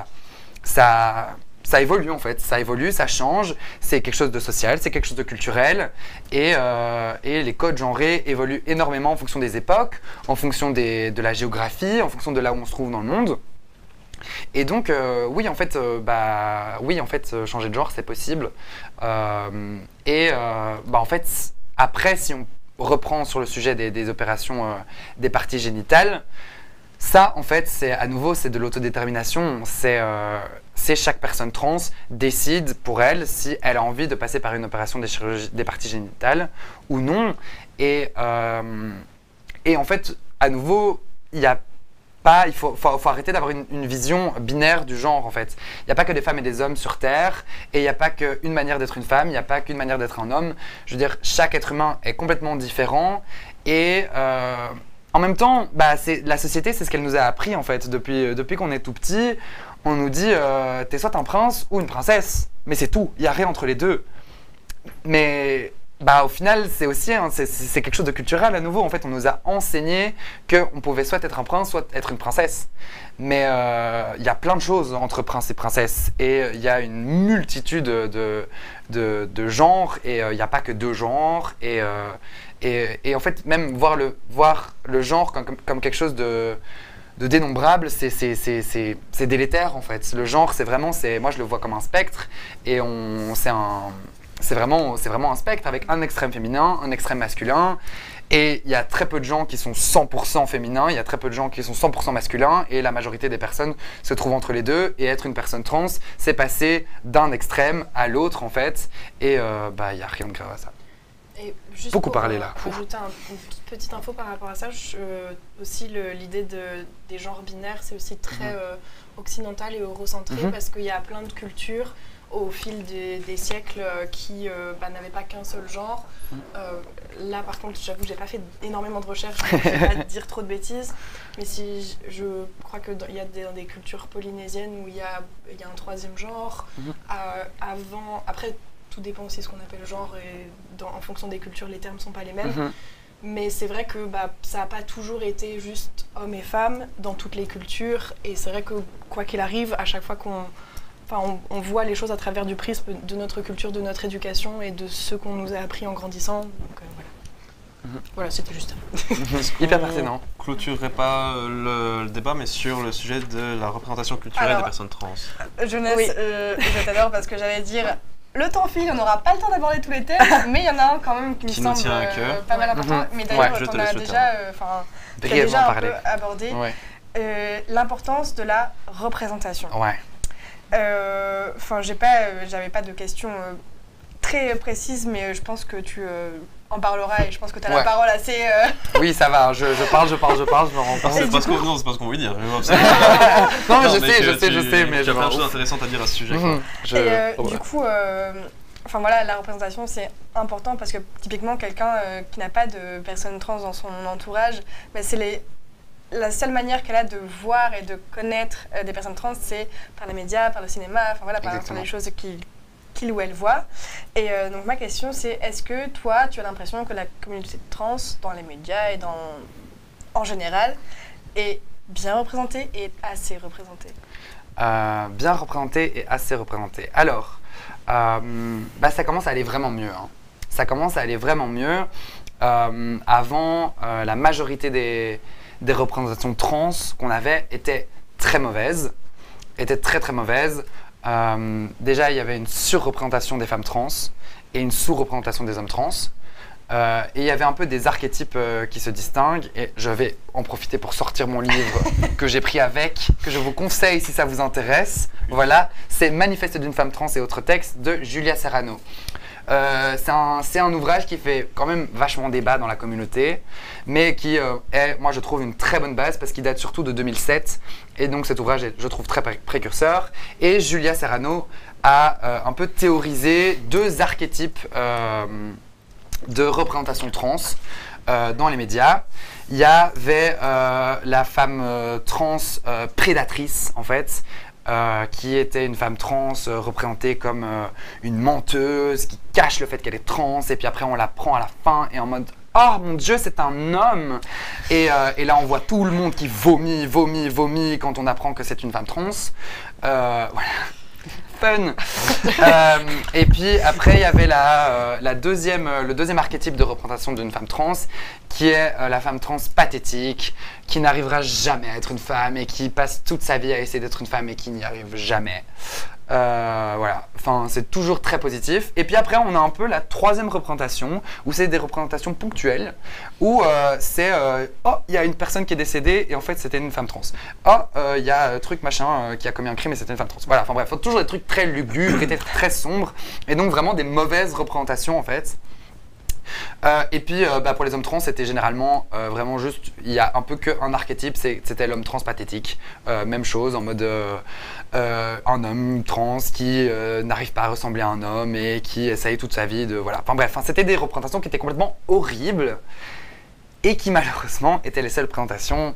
ça évolue en fait, ça évolue, ça change, c'est quelque chose de social, c'est quelque chose de culturel, et les codes genrés évoluent énormément en fonction des époques, en fonction de la géographie, en fonction de là où on se trouve dans le monde. Et donc oui en fait, changer de genre c'est possible. En fait après si on reprend sur le sujet des opérations des parties génitales, ça, en fait, c'est de l'autodétermination. C'est chaque personne trans décide pour elle si elle a envie de passer par une opération des parties génitales ou non. Et en fait, à nouveau, il faut arrêter d'avoir une vision binaire du genre, en fait. Il n'y a pas que des femmes et des hommes sur Terre, et il n'y a pas qu'une manière d'être une femme, il n'y a pas qu'une manière d'être un homme. Je veux dire, chaque être humain est complètement différent, et en même temps, bah, la société, c'est ce qu'elle nous a appris, en fait. Depuis qu'on est tout petit, on nous dit t'es soit un prince ou une princesse. Mais c'est tout, il n'y a rien entre les deux. Mais bah, au final, c'est aussi c'est quelque chose de culturel à nouveau. En fait, on nous a enseigné qu'on pouvait soit être un prince, soit être une princesse. Mais il y a plein de choses entre prince et princesse. Et il y a une multitude de genres, et il n'y a pas que 2 genres. Et en fait, même voir le genre comme quelque chose dénombrable, c'est délétère en fait. Le genre, moi je le vois comme un spectre, et c'est vraiment un spectre avec un extrême féminin, un extrême masculin, et il y a très peu de gens qui sont 100% féminins, il y a très peu de gens qui sont 100% masculins, et la majorité des personnes se trouvent entre les deux, et être une personne trans, c'est passer d'un extrême à l'autre en fait, et il n'y a rien de grave à ça. Et juste Beaucoup pour parlé là. Ajouter une toute petite info par rapport à ça, aussi l'idée des genres binaires, c'est aussi très occidental et eurocentré, parce qu'il y a plein de cultures au fil des siècles qui n'avaient pas qu'un seul genre. Là par contre, j'avoue, j'ai pas fait énormément de recherches, donc je vais pas dire trop de bêtises, mais si je crois qu'il y a des cultures polynésiennes où il y a un troisième genre. Après, tout dépend aussi de ce qu'on appelle genre, et en fonction des cultures, les termes ne sont pas les mêmes. Mais c'est vrai que ça n'a pas toujours été juste hommes et femmes dans toutes les cultures. Et c'est vrai que quoi qu'il arrive, à chaque fois on voit les choses à travers du prisme de notre culture, de notre éducation et de ce qu'on nous a appris en grandissant. Donc voilà. Voilà, c'était juste ça. Hyper pertinent. Clôturerait pas le débat, mais sur le sujet de la représentation culturelle des personnes trans. Jeunesse, je t'adore parce que j'allais dire... Le temps file, on n'aura pas le temps d'aborder tous les thèmes, mais il y en a un quand même qui me semble pas mal important. Mais d'ailleurs, tu as déjà un peu abordé l'importance de la représentation. Ouais. J'avais pas de questions très précises, mais je pense que tu en parleras et je pense que tu as la parole assez... Oui, ça va, je parle, je me rends compte. C'est pas ce qu'on veut dire. Non, mais je sais, mais j'ai plein de choses intéressantes à dire à ce sujet. Du coup, la représentation, c'est important parce que typiquement, quelqu'un qui n'a pas de personnes trans dans son entourage, c'est la seule manière qu'elle a de voir et de connaître des personnes trans, c'est par les médias, par le cinéma, par les choses qu'il ou elle voit. Et donc ma question c'est, est-ce que toi tu as l'impression que la communauté trans dans les médias et en général est bien représentée et assez représentée? Bien représentée et assez représentée. Alors, ça commence à aller vraiment mieux. Ça commence à aller vraiment mieux. Avant, la majorité des représentations trans qu'on avait étaient très mauvaises, étaient très très mauvaises. Déjà, il y avait une surreprésentation des femmes trans et une sous-représentation des hommes trans. Et il y avait un peu des archétypes qui se distinguent. Et je vais en profiter pour sortir mon livre que j'ai pris avec, que je vous conseille si ça vous intéresse. Voilà, c'est Manifeste d'une femme trans et autres textes de Julia Serrano. C'est un ouvrage qui fait quand même vachement débat dans la communauté, mais qui est, moi je trouve, une très bonne base parce qu'il date surtout de 2007. Et donc cet ouvrage est, je trouve, très précurseur. Et Julia Serrano a un peu théorisé deux archétypes de représentation trans dans les médias. Il y avait la femme trans prédatrice, en fait, qui était une femme trans représentée comme une menteuse qui cache le fait qu'elle est trans, et puis après on la prend à la fin et en mode « Oh mon Dieu, c'est un homme !» et là on voit tout le monde qui vomit quand on apprend que c'est une femme trans. Voilà. Fun. Et puis après il y avait le deuxième archétype de représentation d'une femme trans, qui est la femme trans pathétique, qui n'arrivera jamais à être une femme et qui passe toute sa vie à essayer d'être une femme et qui n'y arrive jamais. Voilà, enfin c'est toujours très positif. Et puis après on a un peu la troisième représentation, où c'est des représentations ponctuelles, où c'est oh, il y a une personne qui est décédée et en fait c'était une femme trans. Oh, il y a truc machin qui a commis un crime et c'était une femme trans. Voilà, enfin bref, toujours des trucs très lugubres, très sombres, et donc vraiment des mauvaises représentations en fait. Et puis pour les hommes trans, c'était généralement vraiment juste, il y a un peu qu'un archétype, c'était l'homme trans pathétique. Même chose, en mode un homme trans qui n'arrive pas à ressembler à un homme et qui essaye toute sa vie de... Voilà. Enfin bref, c'était des représentations qui étaient complètement horribles et qui malheureusement étaient les seules représentations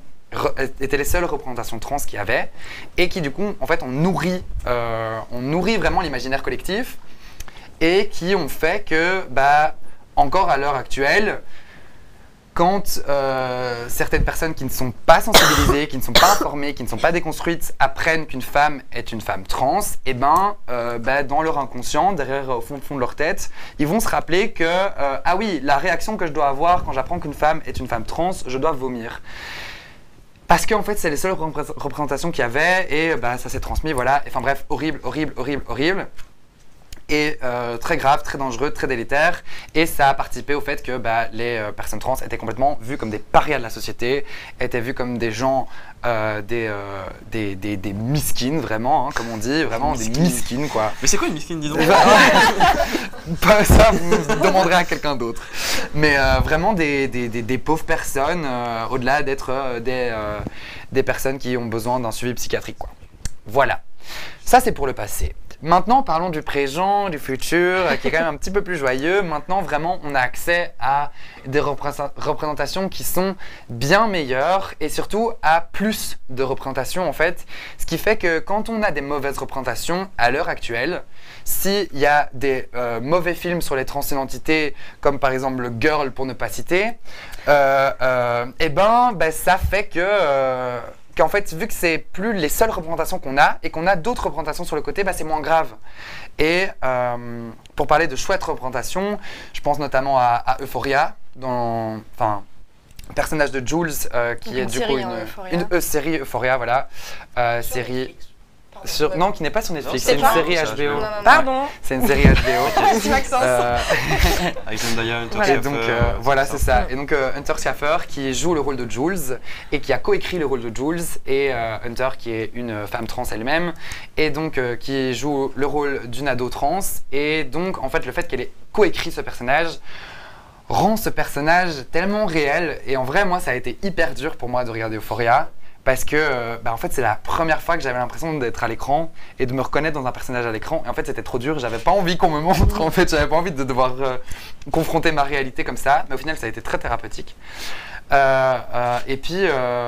trans qu'il y avait, et qui du coup, en fait, on nourrit vraiment l'imaginaire collectif, et qui ont fait que... encore à l'heure actuelle, quand certaines personnes qui ne sont pas sensibilisées, qui ne sont pas informées, qui ne sont pas déconstruites, apprennent qu'une femme est une femme trans, et dans leur inconscient, derrière au fond de leur tête, ils vont se rappeler que ah oui, la réaction que je dois avoir quand j'apprends qu'une femme est une femme trans, je dois vomir. Parce qu'en fait, c'est les seules représentations qu'il y avait et bah, ça s'est transmis, voilà. Enfin bref, horrible, horrible, horrible, horrible. Et très grave, très dangereux, très délétère. Et ça a participé au fait que bah, les personnes trans étaient complètement vues comme des parias de la société, étaient vues comme des gens, des miskines, vraiment, hein, comme on dit, vraiment des miskines, quoi. Mais c'est quoi une miskine, dis donc? Ça, vous demanderez à quelqu'un d'autre. Mais vraiment des pauvres personnes, au-delà d'être des personnes qui ont besoin d'un suivi psychiatrique, quoi. Voilà. Ça, c'est pour le passé. Maintenant, parlons du présent, du futur, qui est quand même un petit peu plus joyeux. Maintenant, vraiment, on a accès à des représentations qui sont bien meilleures et surtout à plus de représentations, en fait. Ce qui fait que quand on a des mauvaises représentations, à l'heure actuelle, s'il y a des mauvais films sur les transidentités, comme par exemple le Girl, pour ne pas citer, eh ben, ça fait que... qu'en fait, vu que c'est plus les seules représentations qu'on a et qu'on a d'autres représentations sur le côté, bah, c'est moins grave. Et pour parler de chouettes représentations, je pense notamment à Euphoria, le personnage de Jules, qui est du coup une série Euphoria, voilà, série... non, qui n'est pas sur Netflix, c'est une série HBO. Pardon. C'est une série HBO. Avec Zendaya, Hunter Schaffer. Et donc, voilà, c'est ça. Ouais. Et donc, Hunter Schaffer, qui joue le rôle de Jules, et qui a coécrit le rôle de Jules, et Hunter, qui est une femme trans elle-même, et donc, qui joue le rôle d'une ado trans. Et donc, en fait, le fait qu'elle ait coécrit ce personnage rend ce personnage tellement réel. Et en vrai, moi, ça a été hyper dur pour moi de regarder Euphoria. Parce que, en fait, c'est la première fois que j'avais l'impression d'être à l'écran et de me reconnaître dans un personnage à l'écran. Et en fait, c'était trop dur. J'avais pas envie qu'on me montre. En fait, j'avais pas envie de devoir confronter ma réalité comme ça. Mais au final, ça a été très thérapeutique. Et puis,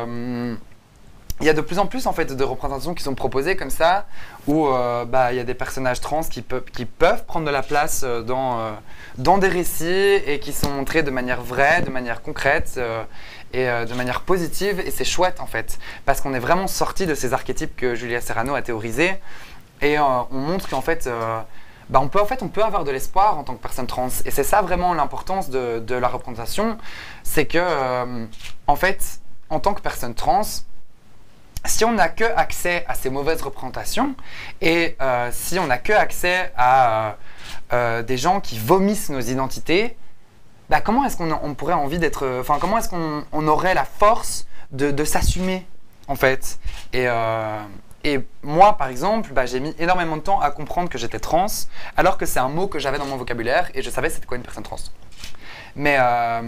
il y a de plus en plus en fait de représentations qui sont proposées comme ça, où il y a des personnages trans qui peuvent prendre de la place dans des récits et qui sont montrés de manière vraie, de manière concrète. Et de manière positive, et c'est chouette en fait, parce qu'on est vraiment sorti de ces archétypes que Julia Serrano a théorisés, et on montre qu'en fait, on peut avoir de l'espoir en tant que personne trans, et c'est ça vraiment l'importance de la représentation, c'est que en fait, en tant que personne trans, si on n'a que accès à ces mauvaises représentations, et si on n'a que accès à des gens qui vomissent nos identités, comment est-ce qu'on pourrait envie d'être... comment est-ce qu'on aurait la force de s'assumer, en fait. Et moi, par exemple, j'ai mis énormément de temps à comprendre que j'étais trans, alors que c'est un mot que j'avais dans mon vocabulaire, et je savais c'était quoi une personne trans. Mais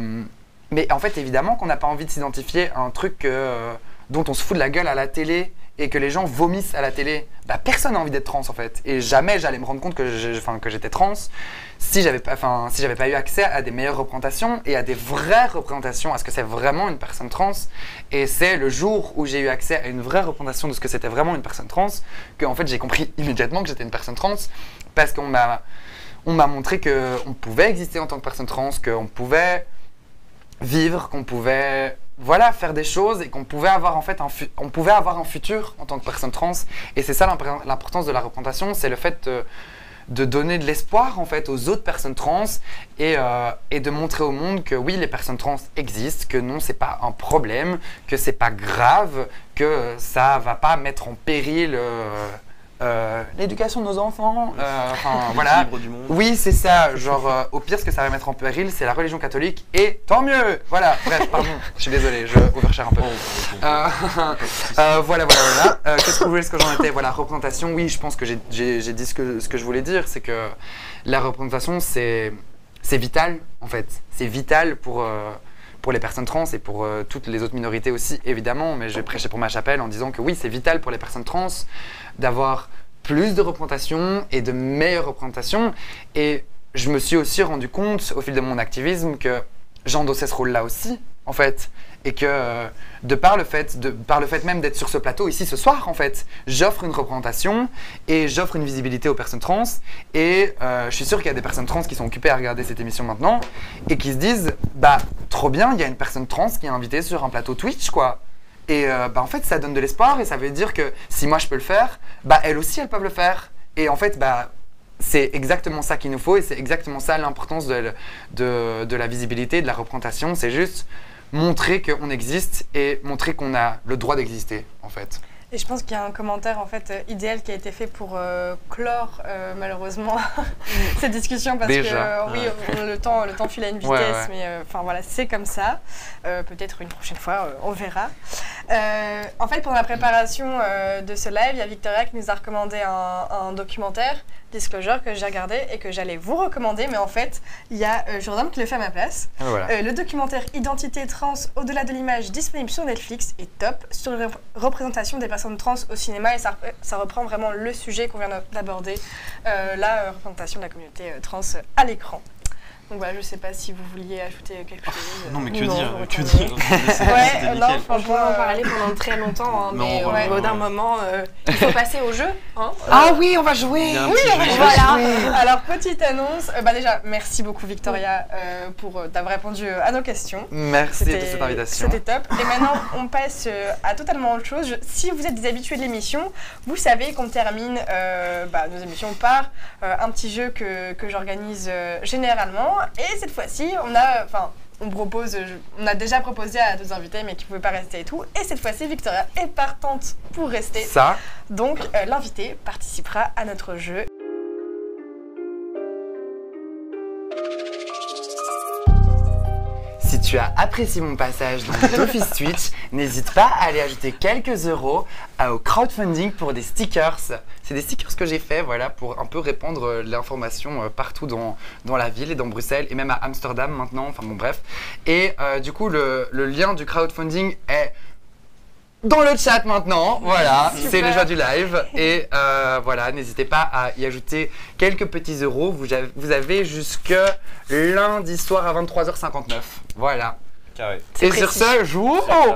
en fait, évidemment qu'on n'a pas envie de s'identifier à un truc dont on se fout de la gueule à la télé, et que les gens vomissent à la télé. Personne n'a envie d'être trans, en fait. Et jamais j'allais me rendre compte que j'étais trans si j'avais pas eu accès à des meilleures représentations et à des vraies représentations, à ce que c'est vraiment une personne trans. Et c'est le jour où j'ai eu accès à une vraie représentation de ce que c'était vraiment une personne trans que en fait, j'ai compris immédiatement que j'étais une personne trans, parce qu'on m'a montré qu'on pouvait exister en tant que personne trans, qu'on pouvait vivre, qu'on pouvait... faire des choses et qu'on pouvait avoir en fait on pouvait avoir un futur en tant que personne trans. Et c'est ça l'importance de la représentation, c'est le fait de donner de l'espoir en fait aux autres personnes trans et de montrer au monde que oui, les personnes trans existent, que non, c'est pas un problème, que c'est pas grave, que ça va pas mettre en péril l'éducation de nos enfants, voilà. Du monde. Oui, c'est ça. Genre, au pire, ce que ça va mettre en péril, c'est la religion catholique, et tant mieux. Voilà. Bref, pardon. Je suis désolé, je overshare un peu. Voilà. Qu'est-ce que j'en étais? Voilà, représentation. Oui, je pense que j'ai dit ce que je voulais dire, c'est que la représentation, c'est vital en fait. C'est vital pour les personnes trans et pour toutes les autres minorités aussi, évidemment, mais je vais prêcher pour ma chapelle en disant que oui, c'est vital pour les personnes trans d'avoir plus de représentation et de meilleures représentations. Et je me suis aussi rendu compte au fil de mon activisme que j'endossais ce rôle-là aussi, en fait, et que par le fait même d'être sur ce plateau ici ce soir, en fait, j'offre une représentation et j'offre une visibilité aux personnes trans. Et je suis sûr qu'il y a des personnes trans qui sont occupées à regarder cette émission maintenant et qui se disent trop bien, il y a une personne trans qui est invitée sur un plateau Twitch, quoi. Et en fait, ça donne de l'espoir et ça veut dire que si moi je peux le faire, elles aussi elles peuvent le faire. Et en fait, c'est exactement ça qu'il nous faut et c'est exactement ça l'importance de la visibilité, de la représentation. C'est juste montrer qu'on existe et montrer qu'on a le droit d'exister, en fait. Et je pense qu'il y a un commentaire en fait idéal qui a été fait pour clore malheureusement cette discussion parce Déjà. que oui, le temps file à une vitesse, mais enfin voilà, c'est comme ça. Peut-être une prochaine fois, on verra. En fait, pendant la préparation de ce live, il y a Victoria qui nous a recommandé un documentaire, Disclosure, que j'ai regardé et que j'allais vous recommander, mais en fait, il y a Jordan qui le fait à ma place. Voilà. Le documentaire Identité trans au-delà de l'image, disponible sur Netflix, est top sur la représentation des personnes trans au cinéma et ça reprend vraiment le sujet qu'on vient d'aborder, la représentation de la communauté trans à l'écran. Donc voilà, je sais pas si vous vouliez ajouter quelque chose. Non, mais que Non, dire, vous que retournez. dire. Ouais, non, On franchement, pourrait en parler pendant très longtemps, hein, mais Non, au bout d'un moment, il faut passer au jeu. Hein. Ah oui, on va jouer. Il y a un Oui, petit jeu. voilà. Alors, petite annonce. Déjà, merci beaucoup Victoria pour d'avoir répondu à nos questions. Merci de cette invitation. C'était top. Et maintenant, on passe à totalement autre chose. Si vous êtes des habitués de l'émission, vous savez qu'on termine nos émissions par un petit jeu que j'organise généralement. Et cette fois-ci, on a déjà proposé à deux invités, mais qui ne pouvaient pas rester et tout. Et cette fois-ci, Victoria est partante pour rester. Ça, Donc, l'invité participera à notre jeu. si tu as apprécié mon passage dans l'Office Twitch, n'hésite pas à aller ajouter quelques euros au crowdfunding pour des stickers. C'est des stickers que j'ai fait, voilà, pour un peu répandre l'information partout dans la ville et dans Bruxelles et même à Amsterdam maintenant, enfin bon bref. Et du coup, le lien du crowdfunding est dans le chat maintenant, voilà, c'est les joies du live. Et voilà, n'hésitez pas à y ajouter quelques petits euros. Vous avez jusque lundi soir à 23h59. Voilà. Carré. Et sur ce, joue.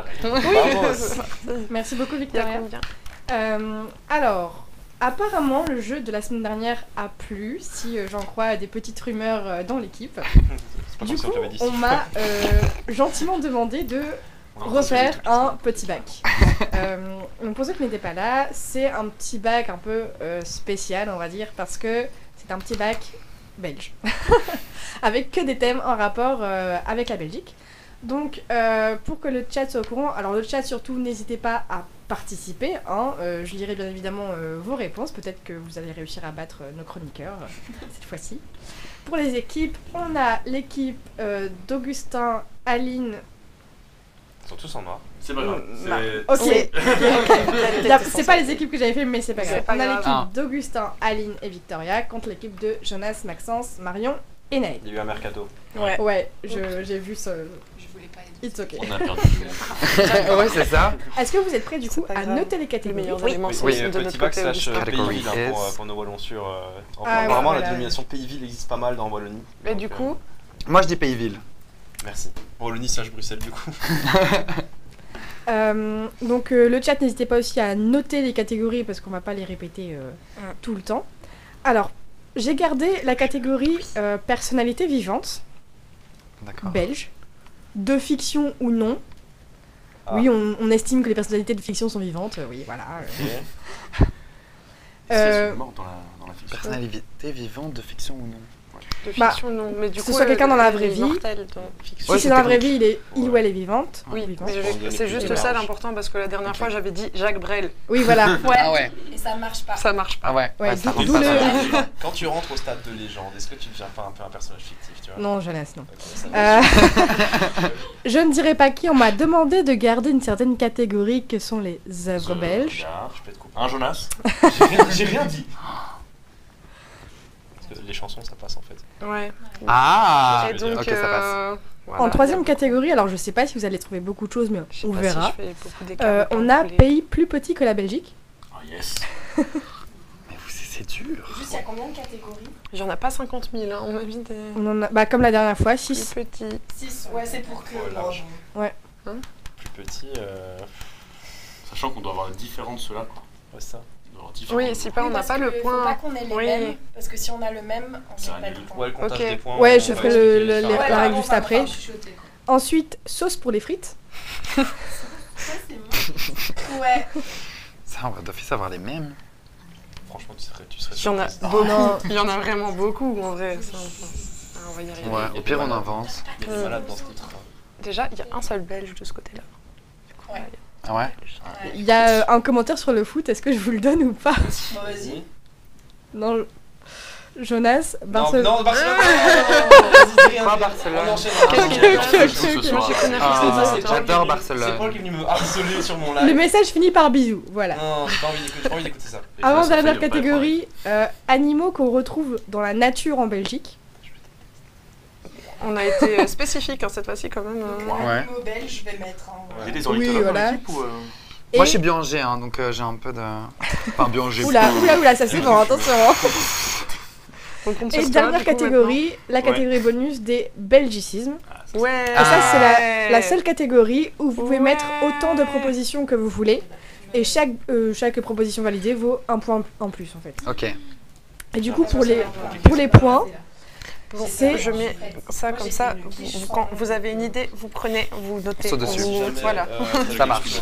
Merci beaucoup Victoria. Alors, apparemment le jeu de la semaine dernière a plu, si j'en crois à des petites rumeurs dans l'équipe. Du coup, on m'a gentiment demandé de refaire un petit bac. Donc pour ceux qui n'étaient pas là, c'est un petit bac un peu spécial, on va dire, parce que c'est un petit bac belge, avec que des thèmes en rapport avec la Belgique. Donc pour que le chat soit au courant, alors le chat surtout, n'hésitez pas à participer, hein. Je lirai bien évidemment vos réponses, peut-être que vous allez réussir à battre nos chroniqueurs cette fois-ci. Pour les équipes, on a l'équipe d'Augustin, Aline. Ils sont tous en noir. C'est pas grave. Ok. C'est pas les équipes que j'avais fait, mais c'est pas grave. On a l'équipe d'Augustin, Aline et Victoria contre l'équipe de Jonas, Maxence, Marion et Naël. Il y a eu un mercato. Ouais, j'ai vu ça. Je voulais pas aider. It's ok. On a perdu. Ouais, c'est ça. Est-ce que vous êtes prêts du coup à noter les catégories? Oui, petit bac slash Pays-Ville pour nos Wallons sûrs. Apparemment, la dénomination Pays-Ville existe pas mal dans Wallonie. Et du coup, moi je dis Pays-Ville. Merci. Wallonie slash Bruxelles du coup. Donc le chat, n'hésitez pas aussi à noter les catégories parce qu'on va pas les répéter tout le temps. Alors, j'ai gardé la catégorie personnalité vivante, belge, de fiction ou non. Ah. Oui, on estime que les personnalités de fiction sont vivantes, oui, voilà. Mort dans la fiction. Personnalité vivante de fiction ou non? De fiction, non. Mais du coup, ce soit quelqu'un dans la vraie vie. Si c'est dans la vraie vie, il ou elle est vivante. Oui, vivante. mais c'est juste ça l'important parce que la dernière fois j'avais dit Jacques Brel. Oui, voilà. Ah ouais. Et ça marche pas. Ça marche pas. Ah ouais. Ça rentre pas le... Quand tu rentres au stade de légende, est-ce que tu deviens pas un peu un personnage fictif, tu vois? Non, Jonas, non. Okay, je ne dirais pas qui. On m'a demandé de garder une certaine catégorie que sont les œuvres belges. Je peux te couper. Un Jonas. J'ai rien dit. Parce que les chansons, ça passe en fait. Ouais. Ah. Et donc, ok, ça passe. Voilà, en troisième catégorie, alors je sais pas si vous allez trouver beaucoup de choses, mais on verra. Si on a pays plus petit que la Belgique. Oh yes. Mais c'est dur. Juste, il y a combien de catégories? J'en ai pas 50 000, hein. On m'a dit des... On en a, comme la dernière fois, 6. Plus petits. 6, ouais, c'est pour que... large. Ouais. Hein? Plus petit... Sachant qu'on doit avoir différents de ceux-là, quoi. Ouais, ça. Oui, si pas, on n'a pas le point. Faut pas qu'on ait les mêmes, parce que si on a le même, on n'a pas le point. Ouais, le comptage des points. Ouais, je ferai la règle juste après. Chuchoter, ensuite, sauce pour les frites. Ça, c'est bon. Ouais. Ça, on va d'office avoir les mêmes. Franchement, tu serais Il y en a beaucoup. Il y en a vraiment beaucoup, en vrai. Ça, on va y arriver. Ouais, au pire, on invente. Il y a des malades dans ce titre. Déjà, il y a un seul Belge de ce côté-là. Ouais. Ah ouais. Il y a un commentaire sur le foot, est-ce que je vous le donne ou pas? Bon, vas-y. Non, Jonas, Barcelone. Non, Barcelone. Vas-y, dis rien. Pas Barcelone. On enchaîne. J'adore C'est Barcelone. Paul qui est venu me harceler sur mon live. Le message finit par bisous, voilà. Non, j'ai pas envie d'écouter ça. Avant dernière catégorie, animaux qu'on retrouve dans la nature en Belgique. On a été spécifique cette fois-ci quand même. Ouais. Le mot belge, je vais mettre. Il y a des Oui, ornithologues voilà. dans l'équipe ou Et... Moi je suis biologie, hein, donc j'ai un peu de... Enfin biologie. Oula, ça c'est bon, attention. On compte Et sur toi, dernière du coup, catégorie, la catégorie bonus des belgicismes. maintenant. Ouais. Et ça, c'est la seule catégorie où vous pouvez mettre autant de propositions que vous voulez. Et chaque proposition validée vaut un point en plus, en fait. Ok. Et du coup, pour les points, Bon, c'est... je mets ça comme ça. Quand vous avez une idée, vous prenez, vous notez. Saut dessus. Voilà. Ça marche.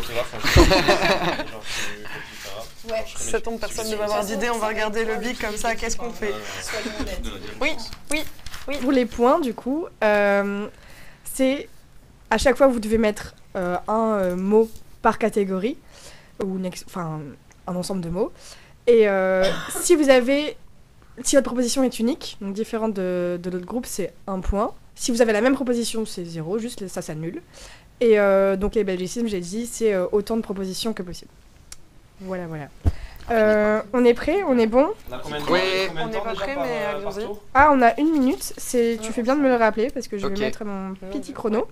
Ouais. Ça tombe, personne ne va avoir d'idée. On va regarder le bic comme ça. Qu'est-ce qu'on fait? Soyons honnêtes. Oui. Pour les points, du coup, c'est... À chaque fois, vous devez mettre un mot par catégorie, ou un ensemble de mots. Et si votre proposition est unique, donc différente de l'autre groupe, c'est 1 point. Si vous avez la même proposition, c'est 0, juste ça s'annule. Et donc les belgicismes, j'ai dit, c'est autant de propositions que possible. Voilà. On est prêt? On est bon? Oui. On n'est pas prêt, mais allons-y. Ah, on a 1 minute. Tu fais bien de me le rappeler, parce que je vais Ok. mettre mon petit chrono.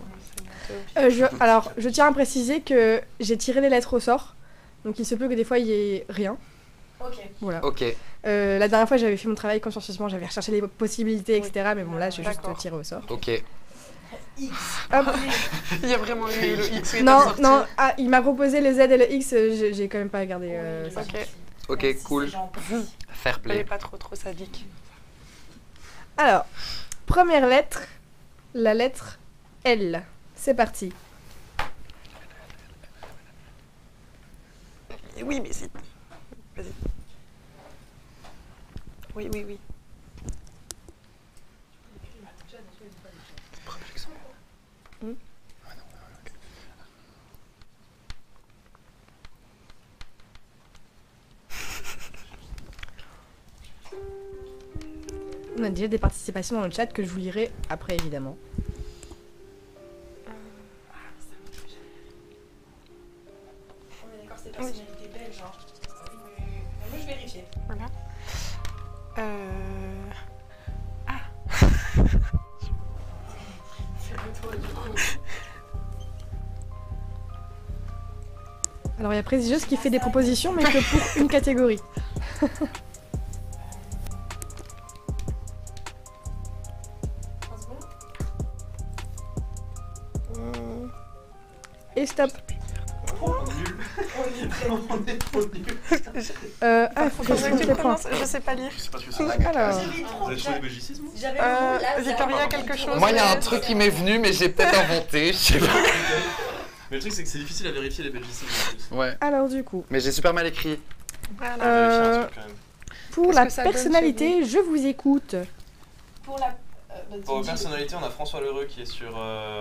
Je tiens à préciser que j'ai tiré les lettres au sort. Donc il se peut que des fois, il y ait rien. Ok. Voilà. Ok. La dernière fois, j'avais fait mon travail consciencieusement, j'avais recherché les possibilités, etc. Mais bon, là, j'ai juste D'accord. tiré au sort. Ok. Hop. Il y a vraiment eu le X. qui est Non, sorti. non, il m'a proposé le Z et le X, j'ai quand même pas regardé ça. Ok. Ok, cool. Fair Elle est play. pas trop sadique. Alors, première lettre, la lettre L. C'est parti. Oui, mais c'est. Vas-y. Oui. On a déjà des participations dans le chat que je vous lirai après, évidemment. On est d'accord, c'est personnalité belge. Moi, je vérifie. Voilà. Alors, il y a Précieuse qui fait des propositions, mais que pour une catégorie. Et stop. On est trop nuls. Faut que je compte les points. Je sais pas lire. Je sais pas ce que c'est. Alors, Vous avez trouvé les belgicismes? Victoria, quelque chose? Moi, il y a un truc qui m'est venu, mais j'ai peut-être inventé. Je sais pas. Mais le truc, c'est que c'est difficile à vérifier les belgicismes en plus. Ouais. alors du coup, Mais j'ai super mal écrit. Voilà. Vérifier un truc quand même. pour Qu'est-ce la que ça donne personnalité, je vous écoute. Pour la. Pour personnalité, on a François Lheureux qui est sur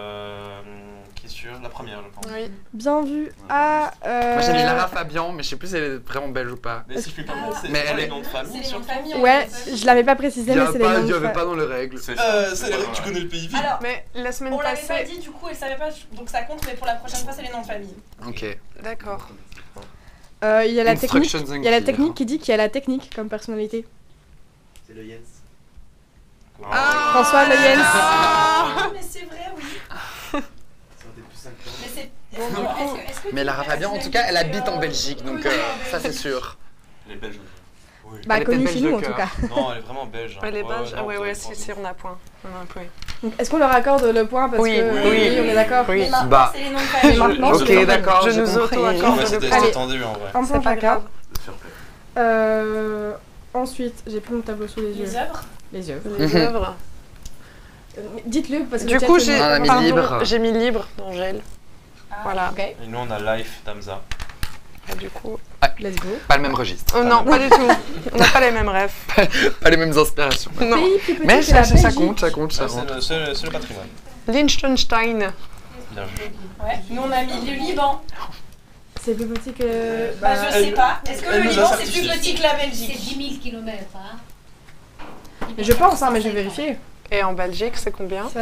la première, je pense. Oui. Bien vu. Ah, Moi, j'ai mis Lara Fabian, mais je sais plus si elle est vraiment belge ou pas. Mais si je puis me permettre, c'est Mais pas elle les est- noms de famille C'est les noms de surtout. famille. ouais, je l'avais pas précisé, Il mais c'est les noms n'y de avait fa- pas dans les règles. C'est les règles, tu connais le pays vite. Alors, Mais la semaine on l'avait pas passée. dit, du coup, elle savait pas, donc ça compte, mais pour la prochaine fois, c'est les noms de famille. Ok. D'accord. Il y a la technique. Instructions Il y a la unclear. technique qui dit qu'il y a la technique comme personnalité. C'est le Jens. François Le Jens. Ah, mais c'est vrai, oui. C'est un des plus simples. Mais c'est. Est-ce que Mais Lara Fabian, en tout cas, elle habite en Belgique, donc ça c'est sûr. Les Belges. Oui. Bah, Elle est connu peut-être chez belge nous de en tout cœur. cas. Non, elle est vraiment belge. Elle est belge. Ah non, ouais, vous avez si, on a point. On a un point. Donc, est-ce qu'on leur accorde le point parce Oui, que oui. on est d'accord. Oui. Mais maintenant, Bah. c'est les noms de Et famille. maintenant, Ok, c'est- d'accord. Je j'ai nous compris. auto-accorde Ouais, le c'était point. Allez. tendu en vrai. Un C'est point pas chacun. grave. Fair play. Ensuite, j'ai plus mon tableau sous les yeux. Les œuvres. Les œuvres. Les Mhm. œuvres. Dites-le parce que Du le coup, chat, j'ai On a mis pardon, libre. j'ai mis libre d'Angèle. Voilà. Ok, Et nous, on a Life d'Amza. Et du coup. let's go. Pas le même registre. Oh non, pas du tout. On n'a pas les mêmes rêves. Pas les mêmes inspirations. Non. Pays plus petit Mais que la ça Belgique. compte, ça C'est rentre. le patrimoine. Liechtenstein. Bien joué. Ouais. Nous, on a mis le Liban. C'est plus petit que. Bah, je sais pas. Est-ce que elle le nous a Liban, c'est certifié. plus petit que la C'est Belgique? 10 000 km. Hein. Je pense, hein, mais je vais vérifier. Et en Belgique, c'est combien? 21h21.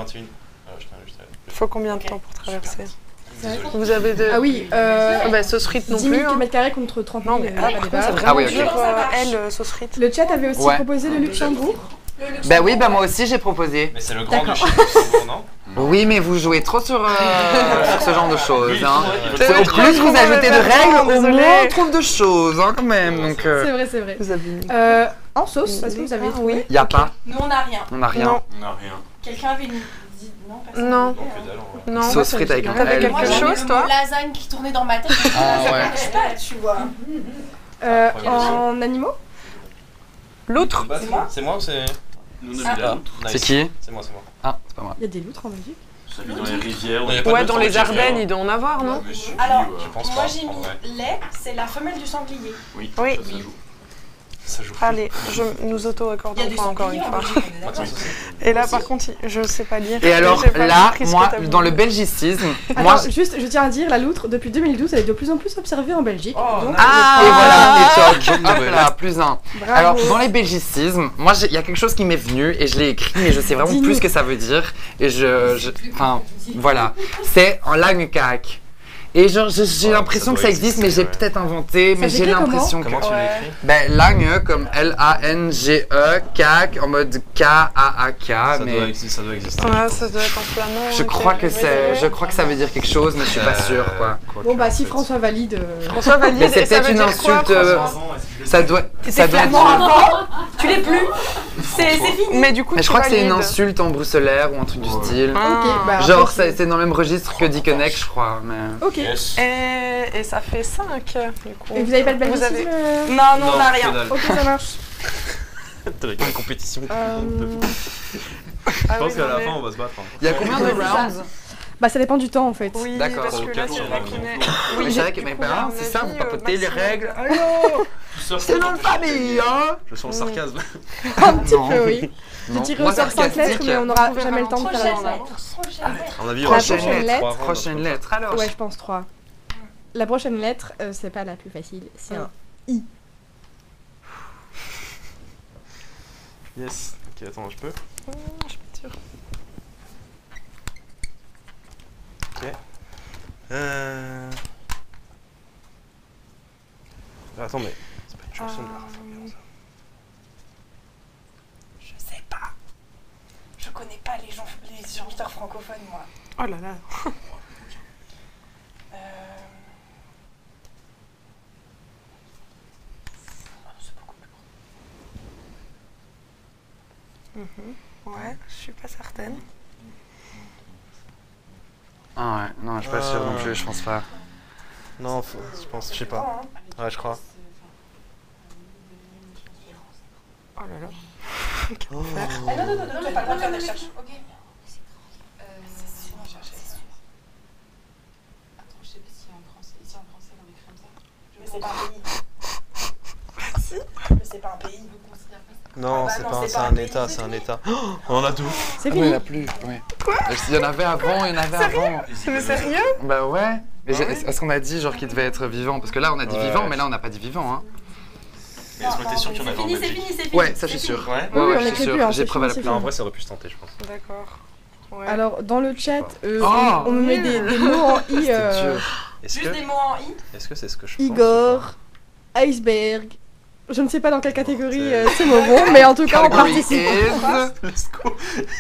Faut combien de temps pour traverser? Désolé. Vous avez de... Ah oui, bah, sauce frite non 10 000 plus. Hein. km² contre 30 000. Non, mais pas par débat. contre, c'est vraiment Ah oui, ok. dur, Ça marche. elle, sauce frite. Le chat avait aussi Ouais. proposé le Luxembourg. Ben oui, ben moi aussi j'ai proposé. Mais c'est le grand duché de Luxembourg, non? Oui, mais vous jouez trop sur ce genre de choses. Oui, Hein. c'est C'est vrai. au plus vous ajoutez de règles, au Désolée. moins on trouve de choses hein, quand même. Donc, C'est vrai, c'est vrai. Vous avez mis. En sauce, est-ce que vous avez trouvé? Oui. y a pas, Nous, on n'a rien. on n'a rien. Non. On n'a rien. Quelqu'un avait dit non, personne Non. n'avait dit, Que dalle, en vrai. Non. Sauce frite avec un T'avais L. quelque Moi, j'ai chose, le toi mot lasagne qui tournait dans ma tête. Ah ouais. Je sais pas, tu vois. En animaux? L'autre. C'est moi? C'est moi ou c'est. Nous, on Ah. a mis là. C'est qui? C'est moi, c'est moi. Ah, c'est pas moi. Il y a des loutres en Belgique? Ça vit dans les rivières. Il y a pas de Ouais, dans les loutre en Belgique, Ardennes, hein. il doit en avoir, non? Alors, Je pense moi pas, j'ai en vrai. mis lait, c'est la femelle du sanglier. Oui, Oui. ça joue. Ça joue. Allez, nous Il y auto-accordons a du pas encore sanglier une en fois. Belgique, on est d'accord. Et là, par contre, je sais pas lire. Et alors J'ai pas là, compris ce moi, que t'as dans voulu. le belgicisme, Attends, moi. juste, je tiens à dire, la loutre, depuis 2012, elle est de plus en plus observée en Belgique. Oh, Donc, nice. Et voilà, et toc. Hop là, plus un. bravo. Alors, dans les belgicismes, moi, il y a quelque chose qui m'est venu et je l'ai écrit, mais je sais vraiment Dis-nous. plus ce que ça veut dire. Et enfin, voilà. C'est en langue-cac. Et genre, j'ai Ouais, l'impression ça que doit ça existe, mais exister, j'ai ouais. peut-être inventé, mais j'ai s'écrit l'impression que. Comment tu l'as Ouais. écrit? Ben, langue comme L-A-N-G-E, cac, en mode K-A-A-K, Ça mais. doit exister, ça doit exister. Ouais, ça doit être en flamand. Je ok, crois que vais je crois que ça veut dire quelque chose, mais je suis pas sûr, quoi. Bon, bah, si François valide. François valide. Mais c'est et ça peut-être veut une dire quoi, insulte. François Ça doit être. Tu l'es plus. C'est fini. Mais du coup, Mais je tu crois que c'est une valides. insulte en bruxellaire ou un truc du style. Ah. Ok, bah. Genre, après, c'est dans le même registre que Dickeneck, je crois. Mais... Ok. Yes. Et ça fait 5, du coup. Et vous avez pas de Vous belgicisme avez- Non, non, on n'a rien. Ok, ça marche. T'as une compétition. Ah Je pense oui, qu'à non, la mais- fin, on va se battre. hein. Il y a combien de rounds? Bah, ça dépend du temps en fait. Oui, D'accord. parce que là, Quatre tu sur la la connais. Oui, Oui, c'est vrai que du mes coup, à parents, mon c'est ça, avis, vous papotez les maximum. règles. Allô C'est notre famille, hein Je sens le sarcasme. Un petit Non. peu, oui. J'ai Non. tiré Moi, au sort 5 sarcastique. lettres, mais on n'aura Vous pouvez jamais le temps de faire la Prochaine bande. lettre. Prochaine lettre. À mon avis, Prochaine on va lettre. trois rounds. Prochaine lettre, alors. Ouais, je pense 3. La prochaine lettre, c'est pas la plus facile, c'est un I. Yes. Ok, attends, je peux. Je suis pas sûre. Ok. Attends, mais c'est pas une chanson de la Rafa, ça. Je sais pas. Je connais pas les chanteurs francophones, moi. Oh là là. C'est beaucoup plus grand. Ouais, je suis pas certaine. Ah ouais, non, je suis pas sûr non plus, je pense pas. Non, je pense, je sais pas. Ouais, je crois. Oh là là. Ah, non, j'ai pas le droit de faire des recherches. Ok. Attends, je sais pas si en français, ici en français on écrit comme ça. Mais c'est pas un pays. Mais c'est pas un pays. Non, Ah bah c'est non, pas, c'est c'est pas un un pays, état, c'est c'est un fini. état. Oh, on en a tout. C'est Ah, mais il y fini. en a plus, ouais. Il y en avait avant, il y en avait avant. Mais sérieux? Bah ouais. Mais est-ce qu'on a dit genre qu'il devait être vivant? Parce que là, on a dit Ouais. vivant, mais là, on n'a pas dit vivant, hein. Mais est-ce qu'on était sûr qu'il y en avait en C'est Belgique? fini, c'est fini. Ouais, ça, je suis sûr. Ouais. Oui, Ouais, on je écrit suis plus, sûr. hein, J'ai c'est preuve à fini, la c'est Non, en fini. vrai, ça aurait pu se tenter, je pense. D'accord. Ouais. Alors, dans le chat, Oh. on me met des mots en I. C'était dur. Est-ce Juste que des mots en I. est-ce que c'est ce que je pense? Igor, Iceberg. Je ne sais pas dans quelle catégorie ces mots vont, mais en tout cas, on Category participe. is- Let's go.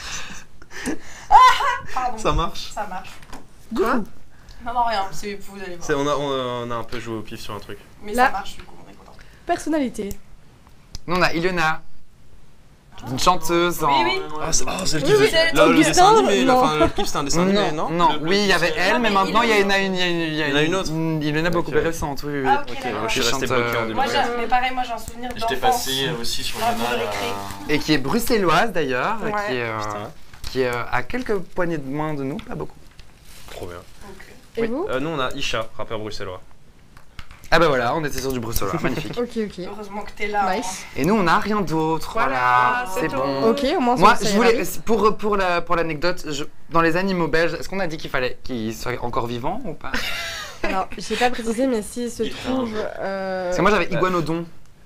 Pardon. Ça marche. Ça marche. Quoi Non, non, rien. C'est vous allez C'est- voir. on a un peu joué au pif sur un truc. Mais Là. ça marche du coup, on est content. Personnalité. Nous, on a Ilona. Une chanteuse en... Oui, oui. Ah, c'est le Oui, oui, kiff. Augustin, Le dessin animé, non. enfin, le clip, c'était un dessin animé, non? Non, oui, il y avait elle, mais mais maintenant, il y Ilona. en a une autre. Ilona beaucoup Ok. plus récente, oui, oui. Ah, ok, Ok, d'accord. moi, je suis resté Chante, bloqué en Moi, 2013. mais pareil, moi j'ai un souvenir J'étais d'enfance. passé aussi sur Ah, Lana. vous l'écrivez. Et qui est bruxelloise, d'ailleurs, Ouais. Putain, qui est à quelques poignées de main de nous, pas beaucoup. trop bien. Et vous Nous, on a Isha, rappeur bruxellois. Ah bah voilà, on était sur du Brussels, magnifique. Ok, ok. Heureusement que t'es là. Nice. Et nous, on n'a rien d'autre, voilà, c'est tout. bon. Ok, au moins Moi, ça je y voulais, est. pour l'anecdote, dans les animaux belges, est-ce qu'on a dit qu'il fallait qu'ils soient encore vivants ou pas? Alors, j'ai pas précisé, mais s'il se trouve. Parce que moi, j'avais iguanodon.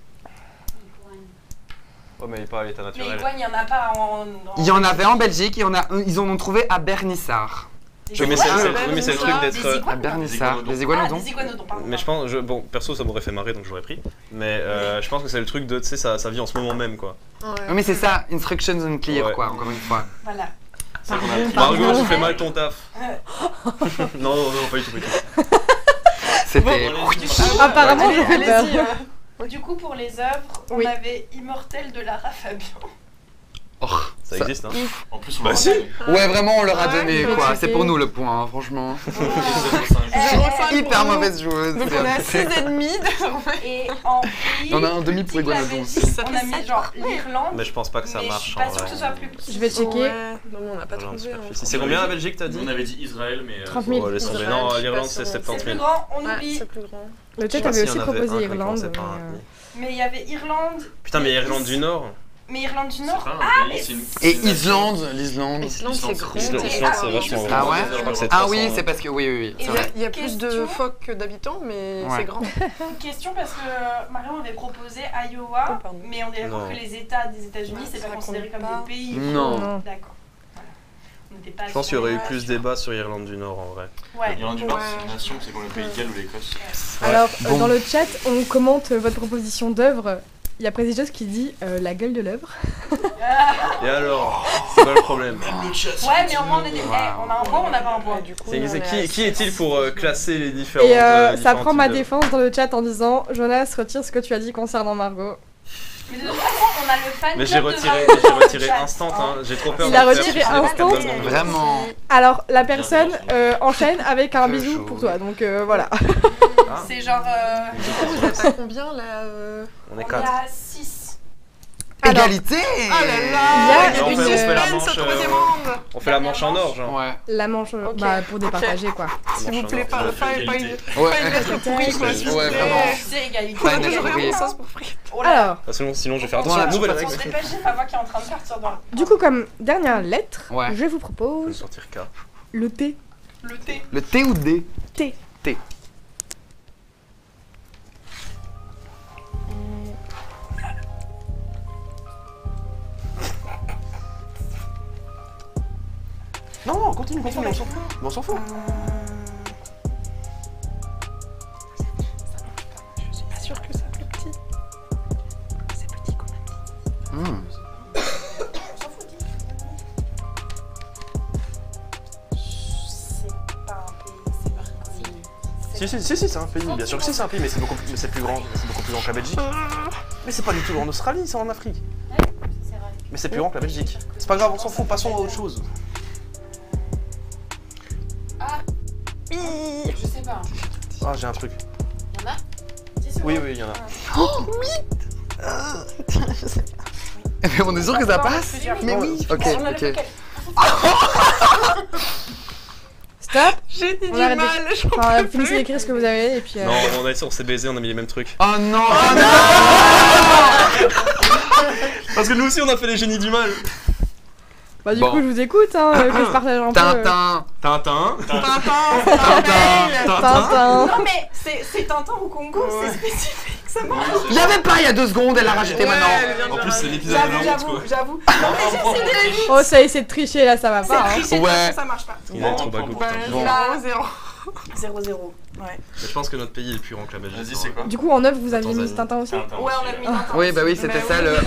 Oh, mais il est pas à l'état Mais naturel. iguane, il y en a pas en. Il y en avait en Belgique, ils en ont trouvé à Bernissart. Oui, mais c'est le truc d'être. À Bernissart, les iguanodons. Des iguanodons, pardon. Mais je pense, bon, perso, ça m'aurait fait marrer donc j'aurais pris. Mais je pense que c'est le truc de, tu sais, ça vit en ce moment même quoi. Oui, mais c'est ça, instructions unclear, Ouais. quoi, encore une fois. Voilà. Margot, tu fais mal ton taf. Non, pas du tout, pas du tout. C'était. Apparemment, je fais peur. Du coup, pour les œuvres, on Oui. avait Immortel de Lara Fabian. Ça existe, hein. En plus, on Bah va si. Ouais, vraiment, on leur a donné, faut quoi. checker. C'est pour nous le point, hein, franchement. 0,5 Hyper pour nous. mauvaise joueuse. Donc on est à 6,5 désormais. Et en pays, On a un demi pour plus petit que la Iguanodon aussi. Belgique, on a mis genre l'Irlande. Mais je pense pas que ça mais marche. je suis pas en sûre que ce vrai. soit plus petit. Je vais checker. Ouais. Non, mais on n'a pas Genre en trouvé. hein. superficie. C'est combien la Belgique, t'as dit? On avait dit Israël, mais. 30 000. Oh, laisse tomber. Israël, Non, je suis l'Irlande pas c'est sûre. 70 C'est 000. plus grand, on Ouais, oublie. c'est plus grand. Le Je sais chat pas avait s'il y aussi en avait proposé un qui Irlande. commençait par un mais, demi. Mais il y avait Irlande. Putain, mais Irlande du Nord. Mais Irlande du C'est Nord. pas un Ah, pays, mais c'est une- Et c'est une nation. l'Islande. Islande, c'est grand. Islande, c'est vachement Ah grand. ouais Je crois que c'est Ah 300, oui, hein. c'est parce que. Oui, Et c'est vrai. Il y a plus de Question. phoques que d'habitants, mais Ouais. c'est grand. Une question parce que Marion avait proposé Iowa, Oh, pardon. mais on est d'accord Non. que les États des États-Unis, c'est Ça pas compte considéré comme pas. des pays. Non. Non. D'accord. Voilà. On n'était pas Je pense qu'il y aurait eu sur- plus débat sur Irlande du Nord en vrai. Ouais. L'Irlande du Nord, Ouais. c'est une nation, c'est comme le pays de Galles ou l'Écosse. Alors, Bon. dans le chat, on commente votre proposition d'œuvre. Il y a Précigeuse qui dit la gueule de l'œuvre. Et alors, c'est quoi le problème? Ouais, mais au moins on, on a un point, on n'a pas un point. Du coup, C'est- on c'est- est à qui est-il pour classer les différents Et ça prend ma défense dans le chat en disant Jonas, retire ce que tu as dit concernant Margot. Mais de toute façon, on a le fan Mais club j'ai de Margot retiré dans le instant, chat, hein. J'ai trop peur Il de a le faire, retiré je sais pas instant. quel bon moment. Vraiment. Alors, la personne enchaîne avec un bisou chaud. pour toi. Donc voilà. C'est genre. Vous êtes à combien là On est On est 4. à 6. Alors, Égalité. Ah là Il y là a Il y a du une- on fait la suspense manche, au troisième round. On fait la manche en or, genre. Ouais. La manche Ok. pour départager quoi. S'il vous plaît, pas une égalité. Ouais. lettre pourrie, quoi, s'il vous Ouais, plaît. vraiment. C'est égalité. Pas On a une toujours lettre eu pourrie. sens pour frire. Oh là. Alors, Sinon, je vais faire Voilà. attention. Nouvelle On règle. se dépêche, j'ai Fava qui est en train de partir dans du coup, comme dernière lettre, Ouais. je vous Je vais propose sortir K. le T. le thé. Le T ou D? T. T. Non, continue, on s'en fout. On s'en fout. Je suis pas sûre que c'est plus petit. C'est petit qu'on a mis. C'est pas un pays, c'est pas Si, c'est un pays. Bien sûr que si, c'est un pays, mais c'est beaucoup plus grand. C'est beaucoup plus grand que la Belgique. Mais c'est pas du tout en Australie, c'est en Afrique. C'est vrai. Mais c'est plus grand que la Belgique. C'est pas grave, on s'en fout, passons à autre chose. Je sais pas. Ah, j'ai un truc. Y'en a? Oui, il y en a. Mais on est sûr que ça passe? Mais oui. Ok, On a le ok. lequel Stop. J'ai dit On du arrête mal, de- j'en Enfin, peux finissez plus. d'écrire ce que vous avez et puis. Non, on s'est baisé, on a mis les mêmes trucs. Oh non! Parce que nous aussi, on a fait les génies du mal. Bah du Bon. coup, je vous écoute, hein, que je partage un peu. Tintin. Tintin. Tintin. Non, mais c'est Tintin au Congo, c'est spécifique, ça marche. Il y avait pas il y a 2 secondes, elle l'a rajouté maintenant. En plus, c'est l'épisode de la honte, quoi. J'avoue. Oh, ça y est, c'est de tricher là, ça va pas. hein. Triché, Ouais. ça marche pas. Il est trop bagou. Bah, Bon. là, 0. 0-0. Ouais. Mais je pense que notre pays est le plus grand que la Belgique. Vas-y, c'est quoi? Du coup, en œuvre, vous aviez mis Tanzanie. Tintin aussi. Tintin Ouais, on aussi, a mis là. Tintin. Oui, bah oui, c'était ça le.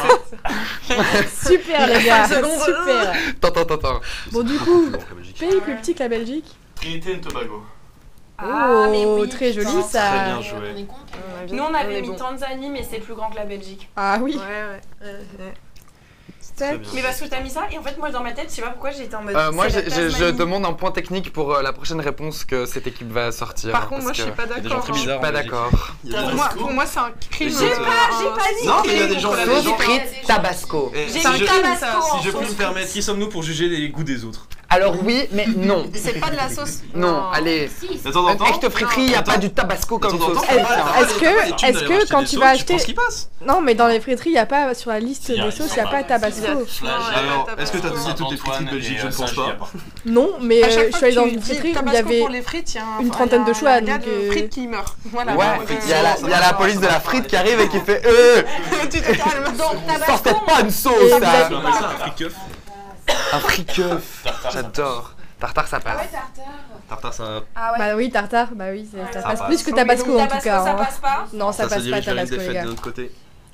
Super les gars, super. Tintin. Bon, du coup, Plus grand que la Belgique. pays plus petit que la Belgique. Trinité and Tobago. Ah, mais Oh, oui, très joli putain. ça. Très bien joué. On est con. Nous, on avait est mis bon. Tanzanie, mais c'est plus grand que la Belgique. Ah oui. Ouais. Très bien. Mais parce que t'as mis ça, et en fait, moi, dans ma tête, je sais pas pourquoi j'étais en mode. Moi, c'est la je Tasmanie. demande un point technique pour la prochaine réponse que cette équipe va sortir. Par contre, moi, parce je suis que pas Il y a des gens d'accord. très hein. bizarres. Pas en Belgique. d'accord. Il y a des gens- Pour moi, c'est un crime. J'ai pas dit. Non, mais il y a des gens. contre la il y a des Sauce gens- frites Tabasco. Eh, J'ai si mis je- Tabasco en Si je sauce puis me permettre, qui sommes-nous pour juger les goûts des autres? Alors oui, mais non. C'est pas de la sauce. Non, allez. De temps en temps. Echt friterie, il n'y a pas du tabasco comme sauce. Est-ce que quand tu vas acheter... ce qui passe. Non, mais dans les friteries, il n'y a pas, sur la liste Si, des sauces, il n'y a pas Tabasco. Alors, est-ce que t'as testé toutes les friteries de Belgique? Je ne pense pas. Non, mais À chaque je fois suis allée que dans tu une dis friterie où il y Tabasco avait... pour les frites, il y a une trentaine de choix, Il y a donc, de frites qui meurent. Voilà. Ouais, il y a la police de la frite qui arrive et qui fait Tu te calmes. Donc sortez Tabasco. pas une sauce, Et ça. On appelle ça un fric-keuf. Un fric-keuf. J'adore. Tartare, ça passe. Tartare, ça. Ah ouais. Bah oui, tartare, bah oui, ça passe passe. plus que Ok, Tabasco donc en tout cas. Ça hein. passe pas. Non, ça Ça se passe pas dirige vers une Tabasco, les défaite gars. de notre côté.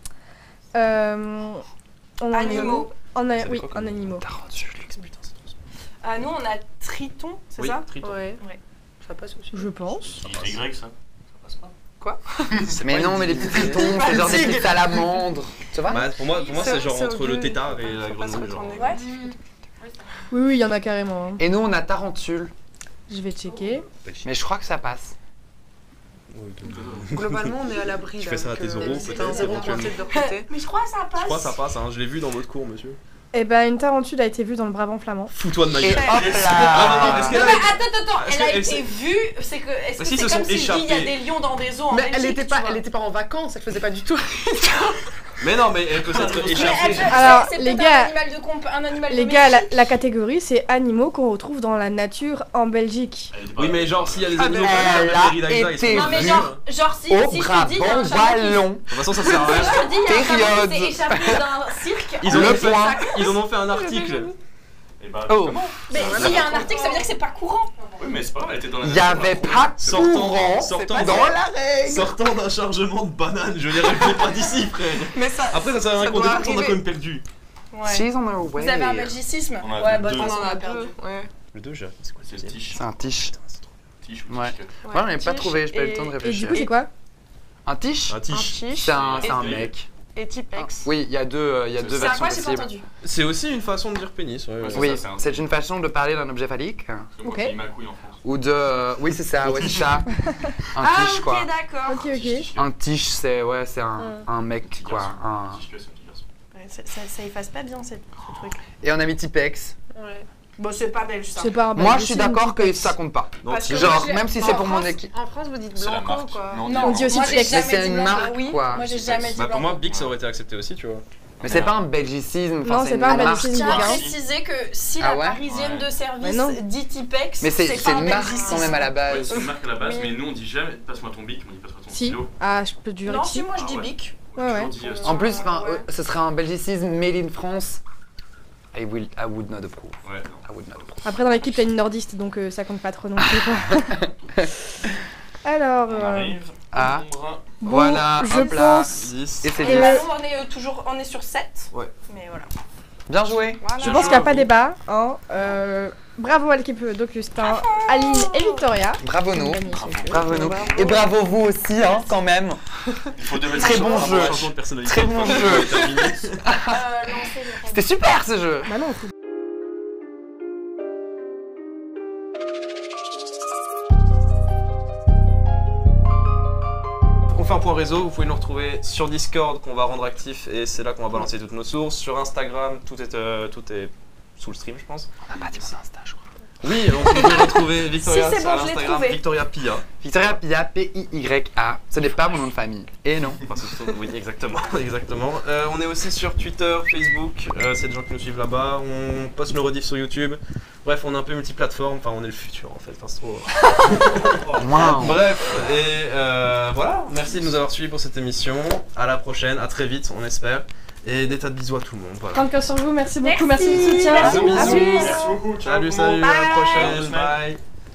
On Animaux. Oui, en animaux. Nous, on a Triton, c'est ça? Triton. Ouais. Ça passe aussi. Je pense. C'est Y ça. Ça passe pas. Mais non, mais les petits tritons, c'est genre des petites salamandres. Tu vois? Bah, pour moi, c'est genre C'est entre le odieux. tétard et la Ça passe grenouille. Genre. retourner. Ouais. Oui, il y en a carrément. hein. Et nous, on a tarentule. Je vais checker. Mais je crois que ça passe. Globalement, on est à l'abri. Tu là, fais ça à donc, tes euros, c'est peut-être, un zéro éventuellement. pointé de leur côté. Mais je crois que ça passe. Je crois que ça passe, hein. Je l'ai vu dans votre cours, monsieur. Eh ben, une tarentule a été vue dans le Brabant flamand. Fous-toi de ma Et gueule. hop Ah non, non, là. est-ce Non, qu'elle mais a- attends, Est-ce elle a que- été vue. C'est que. Est-ce que Si, c'est se comme sont s'il dit il y a échappés. des lions dans des zoos en Mais Belgique, elle était tu vois. pas en vacances, elle faisait pas du tout. Mais non, mais elle peut s'être Mais échappée. Alors, c'est les peut-être gars, un animal de un animal Les gars, domestique. la catégorie, c'est animaux qu'on retrouve dans la nature en Belgique. Oui, mais genre, s'il y a des Ah, animaux mais comme elle la a Mairie d'Aïda, ils été sont Non, mais vue genre si Au je te dis il y a un Brabant chameau qui wallon. De toute façon, ça sert à rien. Si je te dis il y a un chameau qui Période. s'est échappé d'un cirque. Ils en Le ont fait- point. Ils en ont fait un article. Et bah, Oh. comment Mais s'il y a un article, ça veut dire que c'est pas courant. Oui, mais c'est pas, elle était dans la Il n'y avait pas de courant Sortant dans la règle. Sortant d'un chargement de bananes, je veux dire, elle venait pas d'ici, frère. Mais ça. Après, ça sert à rien Ça qu'on doit découvre, on a arriver. quand même perdu. Ouais. She's on her way. Vous avez un belgicisme? On a Ouais, deux. bah de toute façon, On en on a a perdu. deux. Ouais. Le 2, c'est quoi C'est le tiche. C'est un tiche. Tiche ou Ouais. tiche. Moi, j'en ai pas trouvé, j'ai pas eu le temps de Et du réfléchir. coup, c'est quoi? Un tiche Un tiche. C'est un Et- mec. Et Tipex. Oui, il y a deux C'est C'est à versions quoi? J'ai pas possibles. entendu. C'est aussi une façon de dire pénis, ouais. Ouais, Oui, ça, c'est un- c'est une façon de parler d'un objet phallique. Parce que moi, Ok. j'ai mis ma couille en France. Ou de. Oui, c'est ça, ouais, c'est ça. Un Ah, tiche, quoi. ok, d'accord. Ok, ok. Un tiche, c'est un mec, Petit quoi. garçon. Un... Tiche, c'est un petit garçon. Ouais, ça efface pas bien ce truc. Et on a mis Tipex. Ouais. Bon, c'est pas belge ça. C'est pas un Moi, je suis belgicisme, d'accord que Tipex. ça compte pas. Non, Parce que Genre, moi, j'ai- même si en c'est pour mon France- équipe. En France, vous dites C'est la Blanco, marque. quoi. Non, On dit aussi moi, j'ai Tipex. jamais Mais c'est dit une Blanco. marque, Oui, quoi. moi j'ai jamais dit Bah, pour moi, Blanco. Big, ça aurait été accepté aussi, tu vois. Mais c'est pas un belgicisme. enfin, Non, c'est une pas un marque, belgicisme, Tiens les à gars. quoi. préciser que si Ah la ouais parisienne Ouais. de Mais service non. dit Tipex, Mais c'est pas un une marque belgicisme. quand même à la Ouais, base. c'est une marque à la base, Oui. mais nous on dit jamais passe-moi ton bic, on dit passe-moi ton Si. stylo. Ah, je peux durer Non, si dessus. moi je Ah dis ouais. Bic. Ouais, ouais. On dit, En plus, enfin, Ouais. ce serait un belgicisme made in France. I would not approve. Ouais, non. I would not approve. Après, dans l'équipe, t'as une nordiste, donc ça compte pas trop non plus. quoi. Alors, On arrive. Ah. Ombre. bon, Voilà, je hop là. pense. 10. Et c'est Et bien. là- On est sur 7. Ouais. Mais voilà. Bien joué. Je pense qu'il n'y a pas débat. Hein. Bravo à l'équipe d'Augustin, Aline et Victoria. Bravo nous. Gagné ce jeu. Bravo nous. Et bravo vous aussi, hein, quand même. Il faut deux Très bon jeu. Changement de personnalité. Très bon jeu. Lancez le C'était super ce jeu. Bah non, faut- On fait un point réseau, vous pouvez nous retrouver sur Discord qu'on va rendre actif et c'est là qu'on va balancer toutes nos sources. Sur Instagram, tout est sous le stream, je pense. On a pas dit mon Insta, je crois. Oui, on peut retrouver Victoria Si, c'est sur bon, je l'ai Instagram, trouvé. Victoria Pia. Victoria Pia, P-I-Y-A. Ce n'est pas mon nom de famille. Et non. Enfin, oui, exactement. exactement. On est aussi sur Twitter, Facebook, c'est des gens qui nous suivent là-bas. On poste le rediff sur YouTube. Bref, on est un peu multiplateforme, enfin on est le futur en fait, enfin, c'est trop... Wow. Bref, et voilà, merci de nous avoir suivis pour cette émission. À la prochaine, à très vite, on espère. Et des tas de bisous à tout le monde. Voilà. Prendre cœur sur vous, merci beaucoup, Merci. merci du soutien. Merci. À plus. Merci beaucoup. Ciao. Salut, salut, à la Bye. prochaine, Bye. bye.